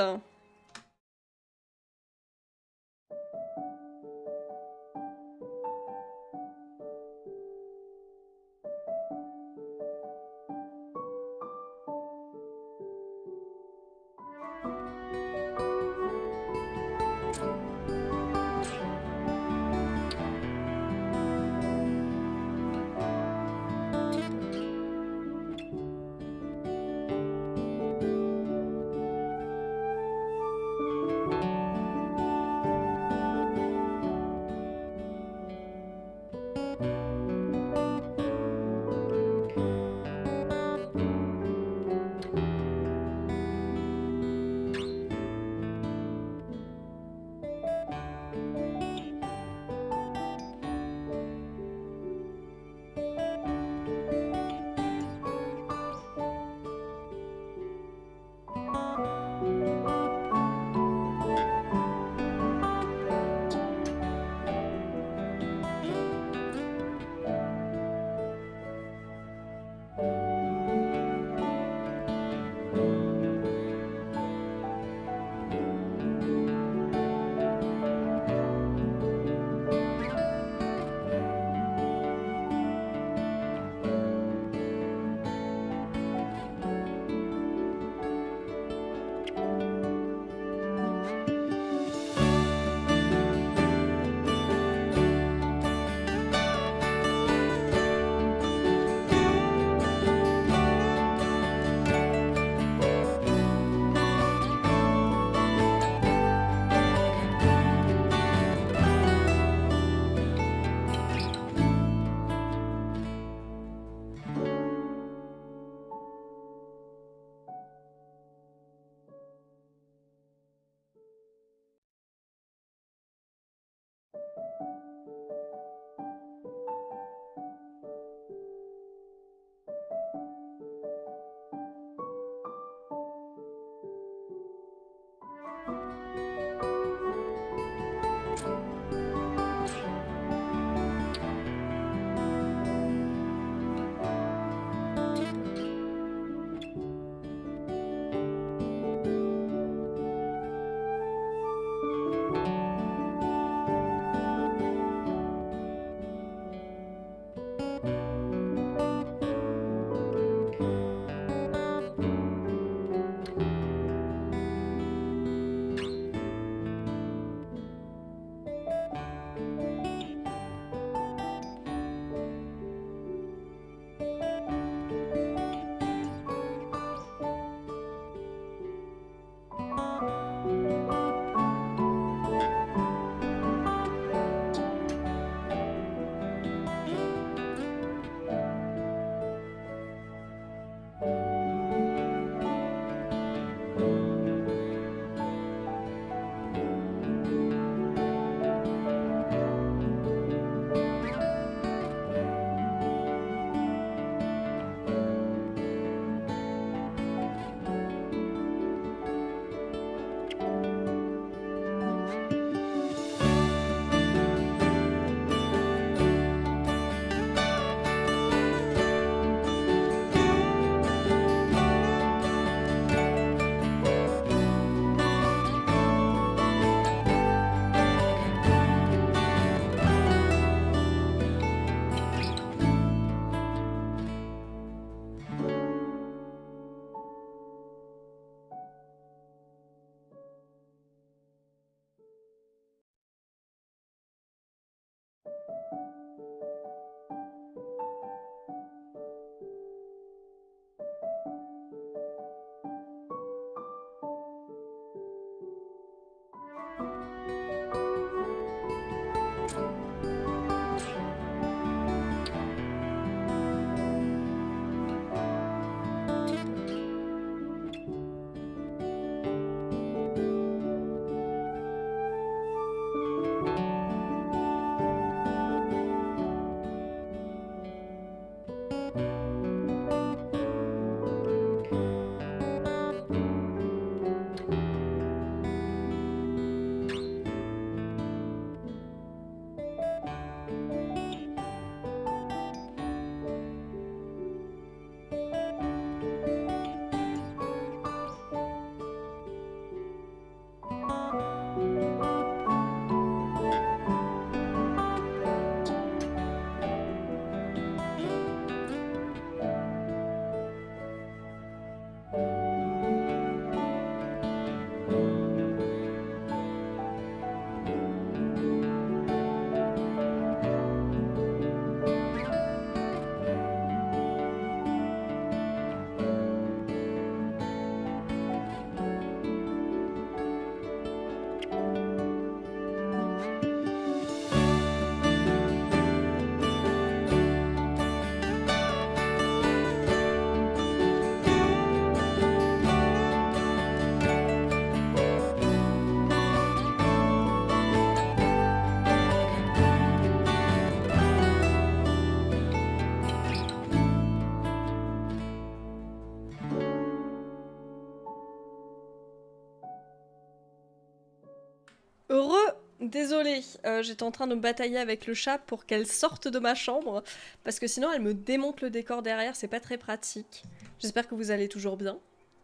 Désolée, j'étais en train de me batailler avec le chat pour qu'elle sorte de ma chambre, parce que sinon elle me démonte le décor derrière, c'est pas très pratique. J'espère que vous allez toujours bien.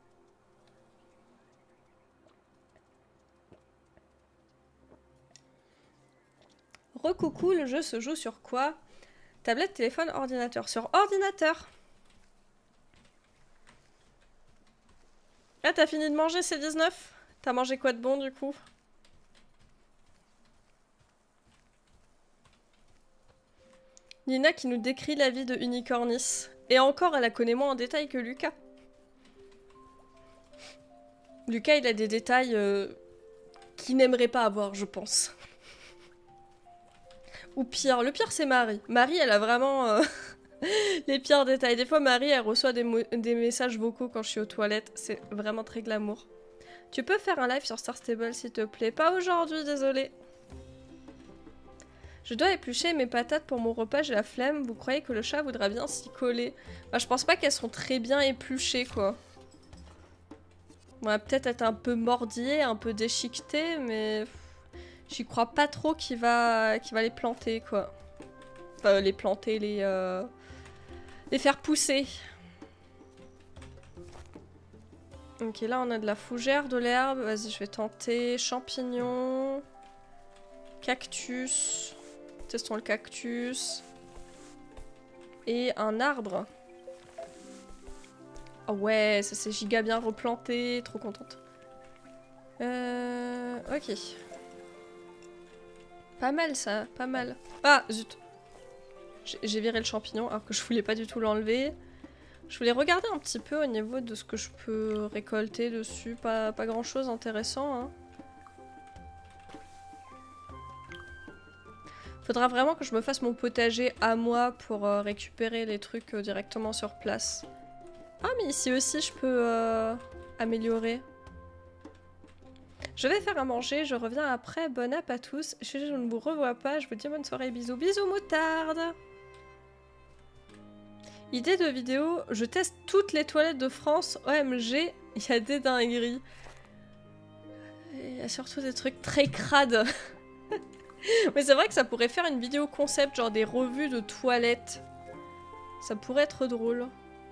Recoucou, le jeu se joue sur quoi? Tablette, téléphone, ordinateur. Sur ordinateur. Ah, t'as fini de manger, c'est 19? T'as mangé quoi de bon, du coup? Nina qui nous décrit la vie de Unicornis. Et encore, elle la connaît moins en détail que Lucas. Lucas, il a des détails qu'il n'aimerait pas avoir, je pense. Ou pire, le pire c'est Marie. Marie, elle a vraiment les pires détails. Des fois, Marie, elle reçoit des messages vocaux quand je suis aux toilettes. C'est vraiment très glamour. Tu peux faire un live sur Star Stable, s'il te plaît? Pas aujourd'hui, désolé. Je dois éplucher mes patates pour mon repas, j'ai la flemme. Vous croyez que le chat voudra bien s'y coller? Bah, je pense pas qu'elles sont très bien épluchées, quoi. On va peut-être être un peu mordillé, un peu déchiqueté, mais... J'y crois pas trop qu'il va les planter, quoi. Enfin, les planter, les faire pousser. Ok, là on a de la fougère, de l'herbe. Vas-y, je vais tenter. Champignons. Cactus. Testons le cactus. Et un arbre. Oh ouais, ça c'est giga bien replanté. Trop contente. Ok. Pas mal ça, pas mal. Ah, zut. J'ai viré le champignon alors que je voulais pas du tout l'enlever. Je voulais regarder un petit peu au niveau de ce que je peux récolter dessus. Pas grand chose intéressant, hein. Faudra vraiment que je me fasse mon potager à moi pour récupérer les trucs directement sur place. Ah, mais ici aussi je peux améliorer. Je vais faire à manger, je reviens après. Bon app à tous. Je ne vous revois pas, je vous dis bonne soirée, bisous. Bisous moutarde. Idée de vidéo, je teste toutes les toilettes de France. OMG, il y a des dingueries. Il y a surtout des trucs très crades. Mais c'est vrai que ça pourrait faire une vidéo concept, genre des revues de toilettes. Ça pourrait être drôle.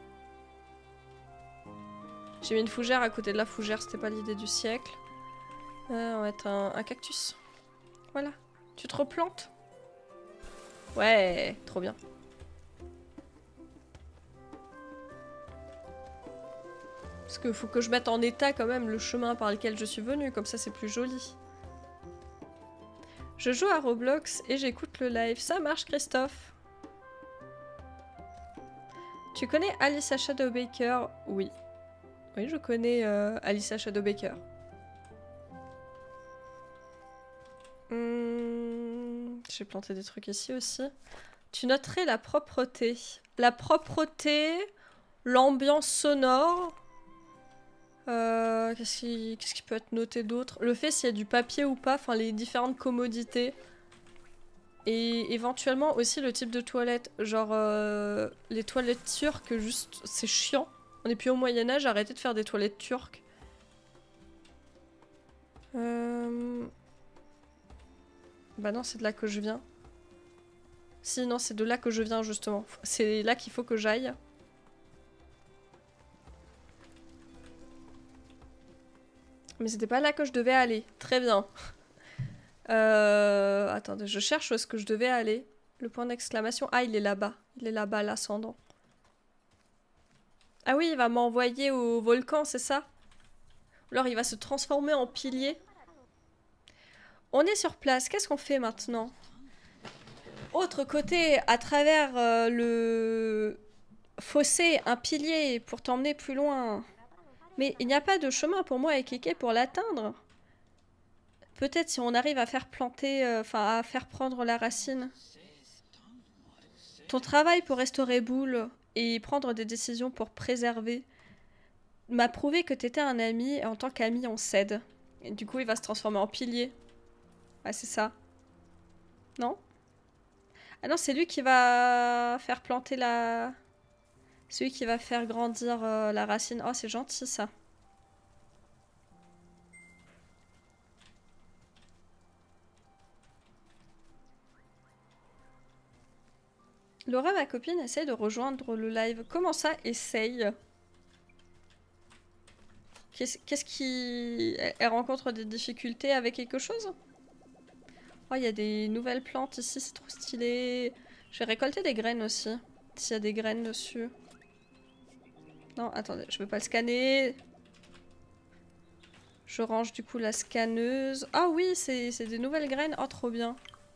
J'ai mis une fougère à côté de la fougère, c'était pas l'idée du siècle. On va mettre un cactus. Voilà. Tu te replantes? Ouais, trop bien. Parce qu'il faut que je mette en état quand même le chemin par lequel je suis venue, comme ça c'est plus joli. Je joue à Roblox et j'écoute le live. Ça marche, Christophe. Tu connais Alyssa Shadowbaker? Oui. Oui, je connais Alyssa Shadowbaker. J'ai planté des trucs ici aussi. Tu noterais la propreté. La propreté, l'ambiance sonore. Qu'est-ce qui peut être noté d'autre? Le fait s'il y a du papier ou pas, enfin les différentes commodités. Et éventuellement aussi le type de toilette. Genre les toilettes turques, juste c'est chiant. On est plus au Moyen-Âge, arrêtez de faire des toilettes turques. Bah non, c'est de là que je viens. Si, non, c'est de là que je viens justement. C'est là qu'il faut que j'aille. Mais c'était pas là que je devais aller. Très bien. Attendez, je cherche où est-ce que je devais aller. Le point d'exclamation. Ah, il est là-bas. Il est là-bas, l'ascendant. Ah oui, il va m'envoyer au volcan, c'est ça? Ou alors il va se transformer en pilier. On est sur place. Qu'est-ce qu'on fait maintenant? Autre côté, à travers le fossé, un pilier pour t'emmener plus loin. Mais il n'y a pas de chemin pour moi et Kéké pour l'atteindre. Peut-être si on arrive à faire planter, enfin à faire prendre la racine. Ton travail pour restaurer Boule et prendre des décisions pour préserver m'a prouvé que t'étais un ami et en tant qu'ami on s'aide. Et du coup il va se transformer en pilier. Ah c'est ça. Non? Ah non, c'est lui qui va faire planter la... C'est lui qui va faire grandir la racine. Oh, c'est gentil, ça. Laura, ma copine, essaye de rejoindre le live. Comment ça, essaye? Qu'est-ce qui... Elle rencontre des difficultés avec quelque chose? Oh, il y a des nouvelles plantes ici, c'est trop stylé. Je vais récolter des graines aussi, s'il y a des graines dessus. Non, attendez, je peux pas le scanner. Je range du coup la scanneuse. Ah oui, c'est des nouvelles graines. Oh, trop bien.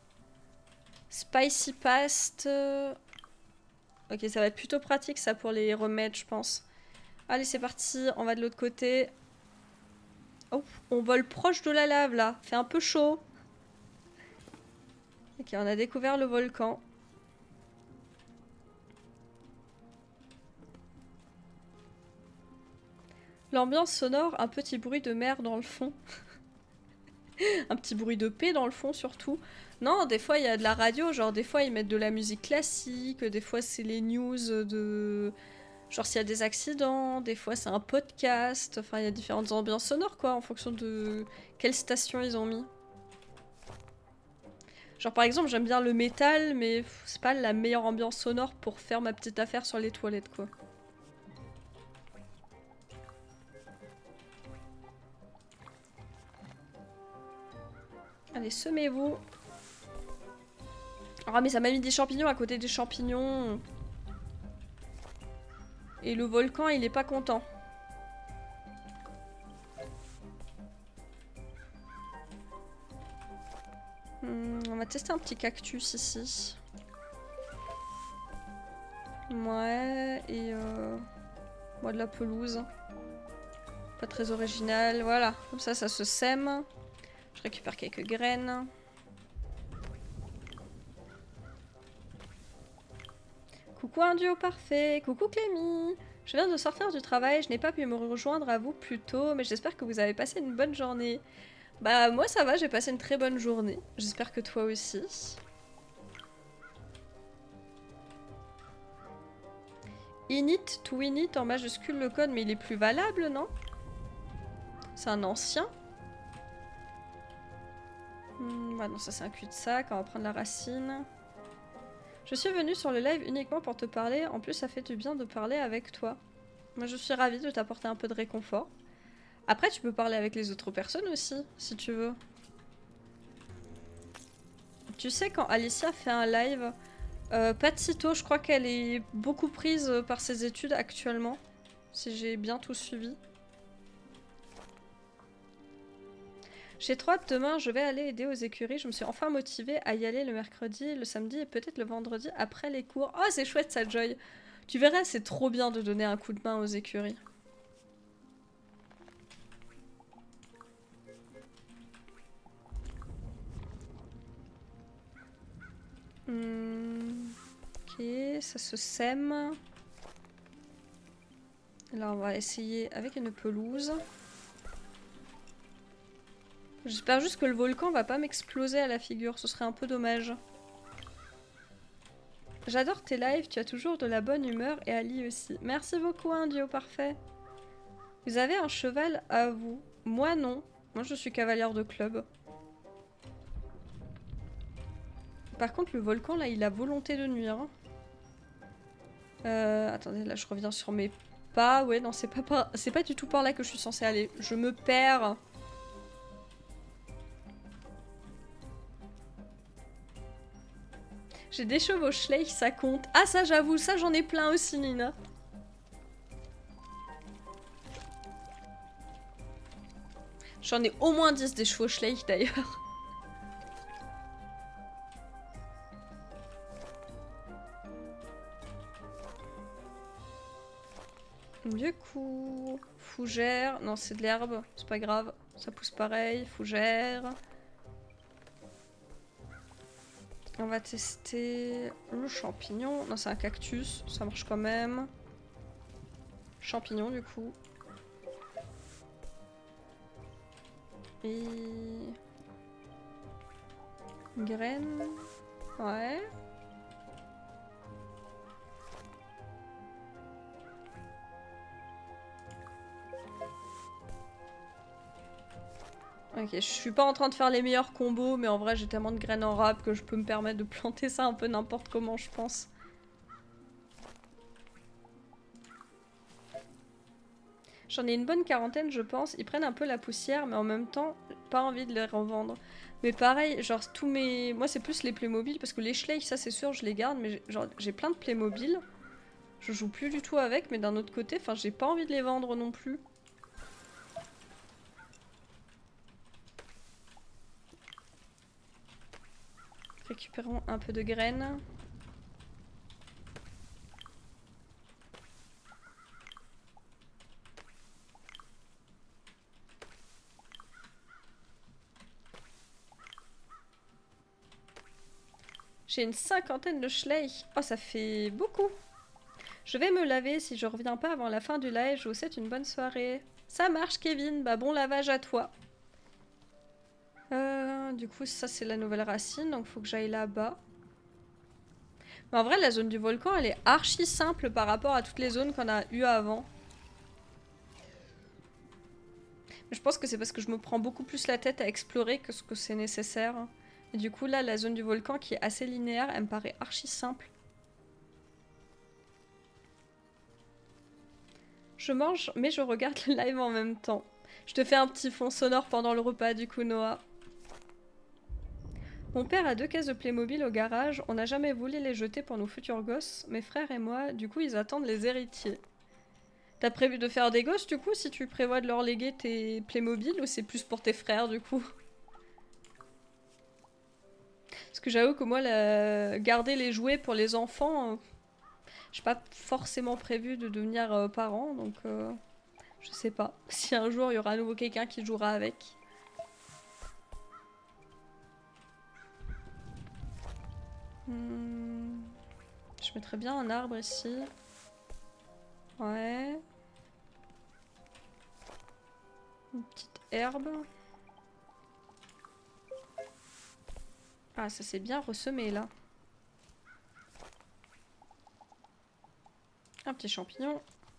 Spicy paste. Ok, ça va être plutôt pratique ça pour les remèdes, je pense. Allez, c'est parti, on va de l'autre côté. Oh, on vole proche de la lave là. Fait un peu chaud. Ok, on a découvert le volcan. L'ambiance sonore, un petit bruit de mer dans le fond. Un petit bruit de paix dans le fond surtout. Non, des fois il y a de la radio, genre des fois ils mettent de la musique classique, des fois c'est les news de... Genre s'il y a des accidents, des fois c'est un podcast, enfin il y a différentes ambiances sonores quoi, en fonction de quelle station ils ont mis. Genre par exemple j'aime bien le métal, mais c'est pas la meilleure ambiance sonore pour faire ma petite affaire sur les toilettes quoi. Allez, semez-vous. Ah mais ça m'a mis des champignons à côté des champignons. Et le volcan il est pas content. On va tester un petit cactus ici. Ouais, et moi de la pelouse. Pas très original, voilà. Comme ça se sème. Je récupère quelques graines. Coucou un duo parfait. Coucou Clémy. Je viens de sortir du travail, je n'ai pas pu me rejoindre à vous plus tôt, mais j'espère que vous avez passé une bonne journée. Bah moi ça va, j'ai passé une très bonne journée. J'espère que toi aussi. Init to init en majuscule le code, mais il est plus valable, non? C'est un ancien. Ouais, non, ça c'est un cul-de-sac, on va prendre la racine. Je suis venue sur le live uniquement pour te parler, en plus ça fait du bien de parler avec toi. Moi je suis ravie de t'apporter un peu de réconfort. Après tu peux parler avec les autres personnes aussi, si tu veux. Tu sais quand Alicia fait un live, pas de sitôt, je crois qu'elle est beaucoup prise par ses études actuellement. Si j'ai bien tout suivi. J'ai trop hâte, demain je vais aller aider aux écuries, je me suis enfin motivée à y aller le mercredi, le samedi et peut-être le vendredi après les cours. Oh c'est chouette ça Joy. Tu verras c'est trop bien de donner un coup de main aux écuries. Ok, ça se sème. Là on va essayer avec une pelouse. J'espère juste que le volcan va pas m'exploser à la figure, ce serait un peu dommage. J'adore tes lives, tu as toujours de la bonne humeur et Ali aussi. Merci beaucoup, un duo parfait. Vous avez un cheval à vous? Moi non. Moi je suis cavalière de club. Par contre le volcan là il a volonté de nuire. Attendez là je reviens sur mes pas. Ouais non c'est pas du tout par là que je suis censée aller. Je me perds. J'ai des chevaux schleich, ça compte. Ah ça j'avoue, ça j'en ai plein aussi Nina. J'en ai au moins 10 des chevaux schleich d'ailleurs. Du coup, fougère. Non, c'est de l'herbe, c'est pas grave. Ça pousse pareil, fougère. On va tester le champignon. Non, c'est un cactus, ça marche quand même. Champignon du coup. Et... graine. Ouais. Ok, je suis pas en train de faire les meilleurs combos, mais en vrai j'ai tellement de graines en rap que je peux me permettre de planter ça un peu n'importe comment, je pense. J'en ai une bonne quarantaine, je pense. Ils prennent un peu la poussière, mais en même temps, pas envie de les revendre. Mais pareil, genre tous mes... Moi, c'est plus les Playmobil, parce que les Schleich, ça c'est sûr, je les garde, mais j'ai plein de Playmobil. Je joue plus du tout avec, mais d'un autre côté, enfin, j'ai pas envie de les vendre non plus. Récupérons un peu de graines. J'ai une cinquantaine de Schleich. Oh, ça fait beaucoup. Je vais me laver si je reviens pas avant la fin du live. Je vous souhaite une bonne soirée. Ça marche, Kevin. Bah, bon lavage à toi. Du coup, ça, c'est la nouvelle racine. Donc, faut que j'aille là-bas. Mais en vrai, la zone du volcan, elle est archi simple par rapport à toutes les zones qu'on a eues avant. Mais je pense que c'est parce que je me prends beaucoup plus la tête à explorer que ce que c'est nécessaire. Et du coup, là, la zone du volcan qui est assez linéaire, elle me paraît archi simple. Je mange, mais je regarde le live en même temps. Je te fais un petit fond sonore pendant le repas, du coup, Noah. Mon père a 2 caisses de Playmobil au garage. On n'a jamais voulu les jeter pour nos futurs gosses. Mes frères et moi, du coup, ils attendent les héritiers. T'as prévu de faire des gosses, du coup, si tu prévois de leur léguer tes Playmobil, ou c'est plus pour tes frères, du coup? Parce que j'avoue que moi, garder les jouets pour les enfants, j'ai pas forcément prévu de devenir parent, donc je sais pas. Si un jour il y aura à nouveau quelqu'un qui jouera avec. Je mettrais bien un arbre ici. Ouais. Une petite herbe. Ah, ça s'est bien ressemé là. Un petit champignon.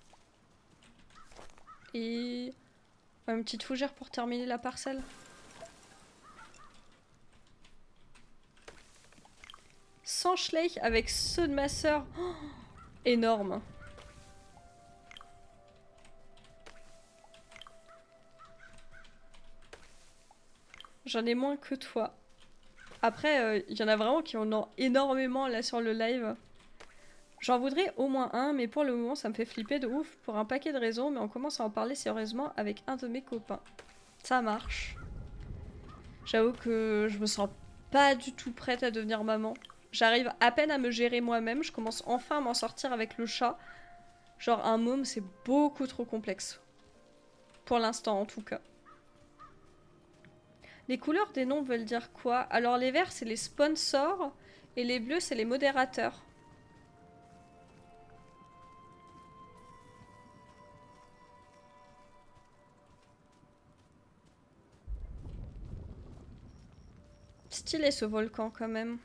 Et une petite fougère pour terminer la parcelle. Sans Schleich avec ceux de ma sœur. Oh, énorme. J'en ai moins que toi. Après, il y en a vraiment qui en ont énormément là sur le live. J'en voudrais au moins un, mais pour le moment ça me fait flipper de ouf pour un paquet de raisons, mais on commence à en parler sérieusement avec un de mes copains. Ça marche. J'avoue que je me sens pas du tout prête à devenir maman. J'arrive à peine à me gérer moi-même, je commence enfin à m'en sortir avec le chat. Genre un môme c'est beaucoup trop complexe. Pour l'instant en tout cas. Les couleurs des noms veulent dire quoi? Alors les verts c'est les sponsors et les bleus c'est les modérateurs. Stylé ce volcan quand même.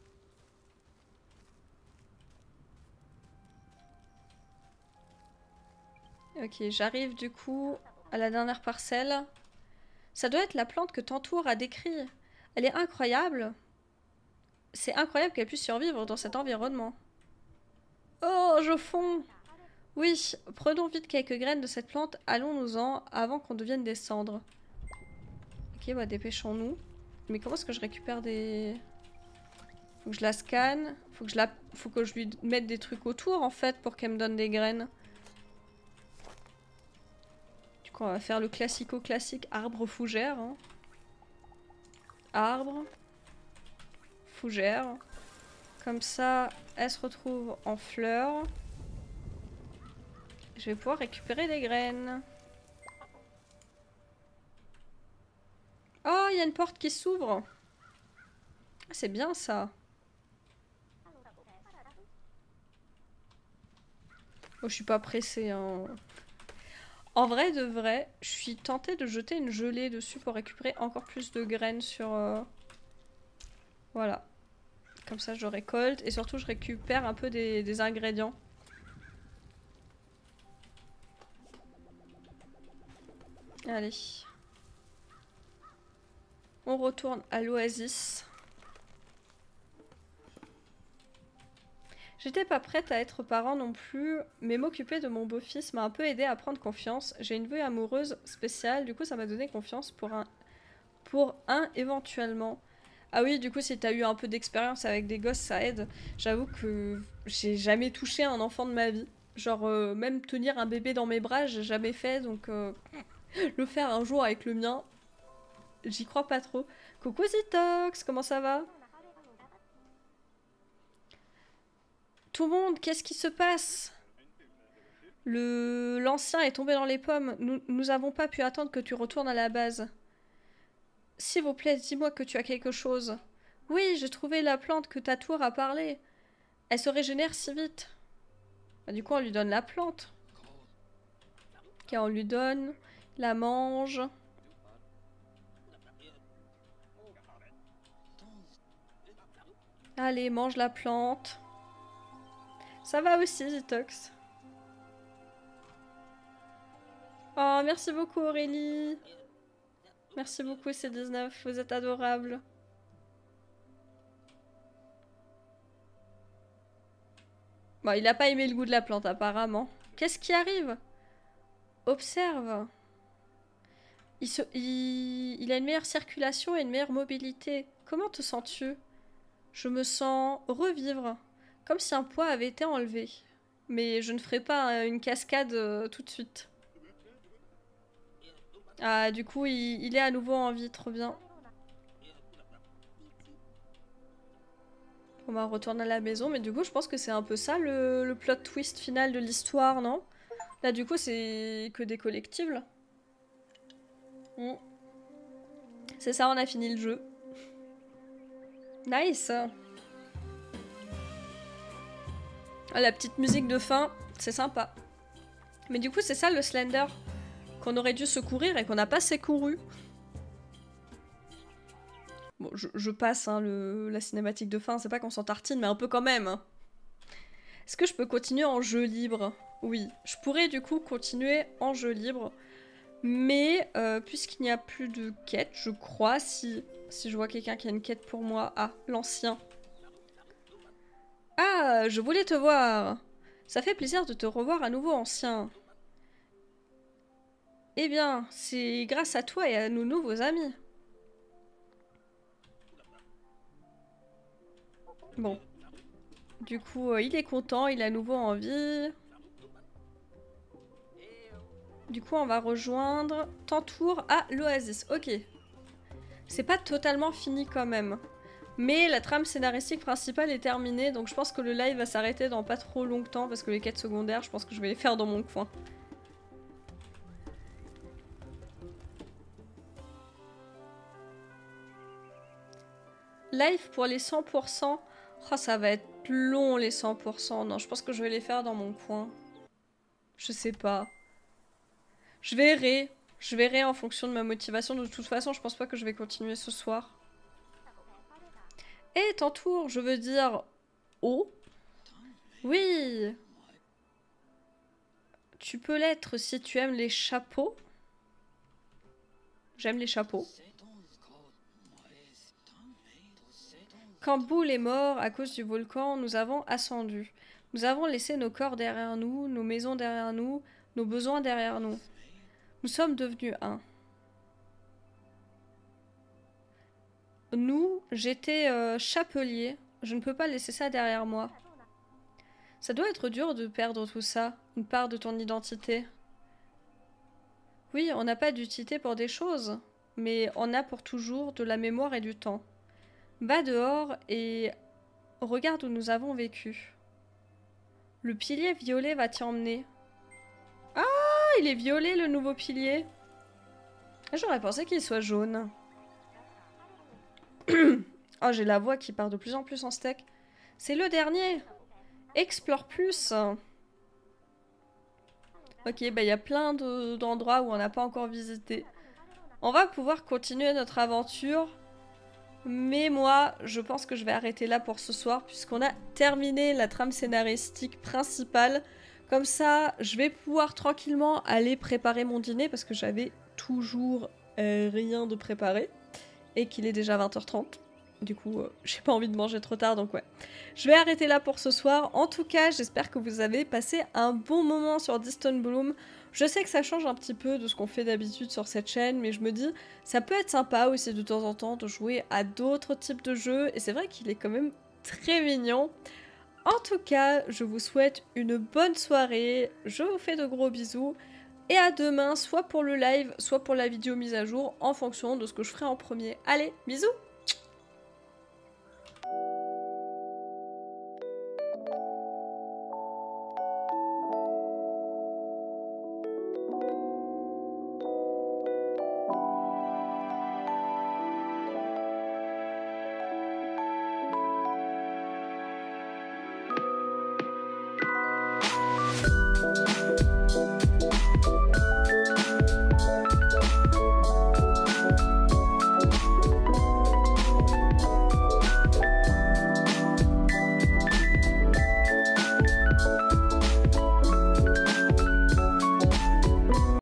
Ok, j'arrive du coup à la dernière parcelle. Ça doit être la plante que Tantour a décrit. Elle est incroyable. C'est incroyable qu'elle puisse survivre dans cet environnement. Oh, je fonds! Oui, prenons vite quelques graines de cette plante, allons-nous-en avant qu'on devienne des cendres. Ok, bah dépêchons-nous. Mais comment est-ce que je récupère des... Faut que je la scanne, faut que je lui mette des trucs autour en fait pour qu'elle me donne des graines. Du coup, on va faire le classico-classique arbre fougère. Hein. Arbre. Fougère. Comme ça, elle se retrouve en fleurs. Je vais pouvoir récupérer des graines. Oh, il y a une porte qui s'ouvre. Ah, c'est bien ça. Oh, je suis pas pressée. Hein. En vrai de vrai, je suis tentée de jeter une gelée dessus pour récupérer encore plus de graines sur... Voilà. Comme ça, je récolte. Et surtout, je récupère un peu des ingrédients. Allez. On retourne à l'oasis. J'étais pas prête à être parent non plus, mais m'occuper de mon beau-fils m'a un peu aidé à prendre confiance. J'ai une vie amoureuse spéciale, du coup ça m'a donné confiance pour un éventuellement. Ah oui, du coup si t'as eu un peu d'expérience avec des gosses, ça aide. J'avoue que j'ai jamais touché un enfant de ma vie. Genre même tenir un bébé dans mes bras, j'ai jamais fait, donc le faire un jour avec le mien, j'y crois pas trop. Coucou Zitox, comment ça va? Tout le monde, qu'est-ce qui se passe? L'ancien est tombé dans les pommes. Nous avons pas pu attendre que tu retournes à la base. S'il vous plaît, dis-moi que tu as quelque chose. Oui, j'ai trouvé la plante que ta tour a parlé. Elle se régénère si vite. Bah, du coup, on lui donne la plante. Ok, on lui donne, la mange. Allez, mange la plante. Ça va aussi, Zitox. Oh, merci beaucoup, Aurélie. Merci beaucoup, C19. Vous êtes adorables. Bon, il a pas aimé le goût de la plante, apparemment. Qu'est-ce qui arrive? Observe. Il a une meilleure circulation et une meilleure mobilité. Comment te sens-tu? Je me sens revivre. Comme si un poids avait été enlevé. Mais je ne ferai pas une cascade tout de suite. Ah, du coup, il est à nouveau en vie, trop bien. On va retourner à la maison, mais du coup, je pense que c'est un peu ça le plot twist final de l'histoire, non? Là, du coup, c'est que des collectibles. Mm. C'est ça, on a fini le jeu. Nice. Ah, la petite musique de fin, c'est sympa. Mais du coup, c'est ça le Slender qu'on aurait dû secourir et qu'on n'a pas secouru. Bon, je passe hein, la cinématique de fin, c'est pas qu'on s'en tartine, mais un peu quand même. Hein. Est-ce que je peux continuer en jeu libre? Oui, je pourrais du coup continuer en jeu libre. Mais puisqu'il n'y a plus de quête, je crois, si je vois quelqu'un qui a une quête pour moi. Ah, l'ancien. Ah, je voulais te voir. Ça fait plaisir de te revoir à nouveau, ancien. Eh bien, c'est grâce à toi et à nos nouveaux amis. Bon. Du coup, il est content, il a à nouveau envie. Du coup, on va rejoindre Tantour à l'Oasis. Ok. C'est pas totalement fini quand même. Mais la trame scénaristique principale est terminée, donc je pense que le live va s'arrêter dans pas trop longtemps, parce que les quêtes secondaires, je pense que je vais les faire dans mon coin. Live pour les 100%. Oh, ça va être long les 100%. Non, je pense que je vais les faire dans mon coin. Je sais pas. Je verrai. Je verrai en fonction de ma motivation. De toute façon, je pense pas que je vais continuer ce soir. Eh, Tantour, je veux dire... Oh. Oui. Tu peux l'être si tu aimes les chapeaux. J'aime les chapeaux. Quand Boule est mort à cause du volcan, nous avons ascendu. Nous avons laissé nos corps derrière nous, nos maisons derrière nous, nos besoins derrière nous. Nous sommes devenus un. Nous, j'étais chapelier. Je ne peux pas laisser ça derrière moi. Ça doit être dur de perdre tout ça, une part de ton identité. Oui, on n'a pas d'utilité pour des choses, mais on a pour toujours de la mémoire et du temps. Va dehors et regarde où nous avons vécu. Le pilier violet va t'y emmener. Ah, il est violet le nouveau pilier. J'aurais pensé qu'il soit jaune. Oh, j'ai la voix qui part de plus en plus en steak. C'est le dernier. Explore plus. Ok, bah il y a plein d'endroits où on n'a pas encore visité. On va pouvoir continuer notre aventure. Mais moi, je pense que je vais arrêter là pour ce soir, puisqu'on a terminé la trame scénaristique principale. Comme ça, je vais pouvoir tranquillement aller préparer mon dîner, parce que j'avais toujours rien de préparé. Et qu'il est déjà 20h30. Du coup, j'ai pas envie de manger trop tard, donc ouais. Je vais arrêter là pour ce soir. En tout cas, j'espère que vous avez passé un bon moment sur Distant Bloom. Je sais que ça change un petit peu de ce qu'on fait d'habitude sur cette chaîne, mais je me dis, ça peut être sympa aussi de temps en temps de jouer à d'autres types de jeux, et c'est vrai qu'il est quand même très mignon. En tout cas, je vous souhaite une bonne soirée, je vous fais de gros bisous, et à demain, soit pour le live, soit pour la vidéo mise à jour, en fonction de ce que je ferai en premier. Allez, bisous!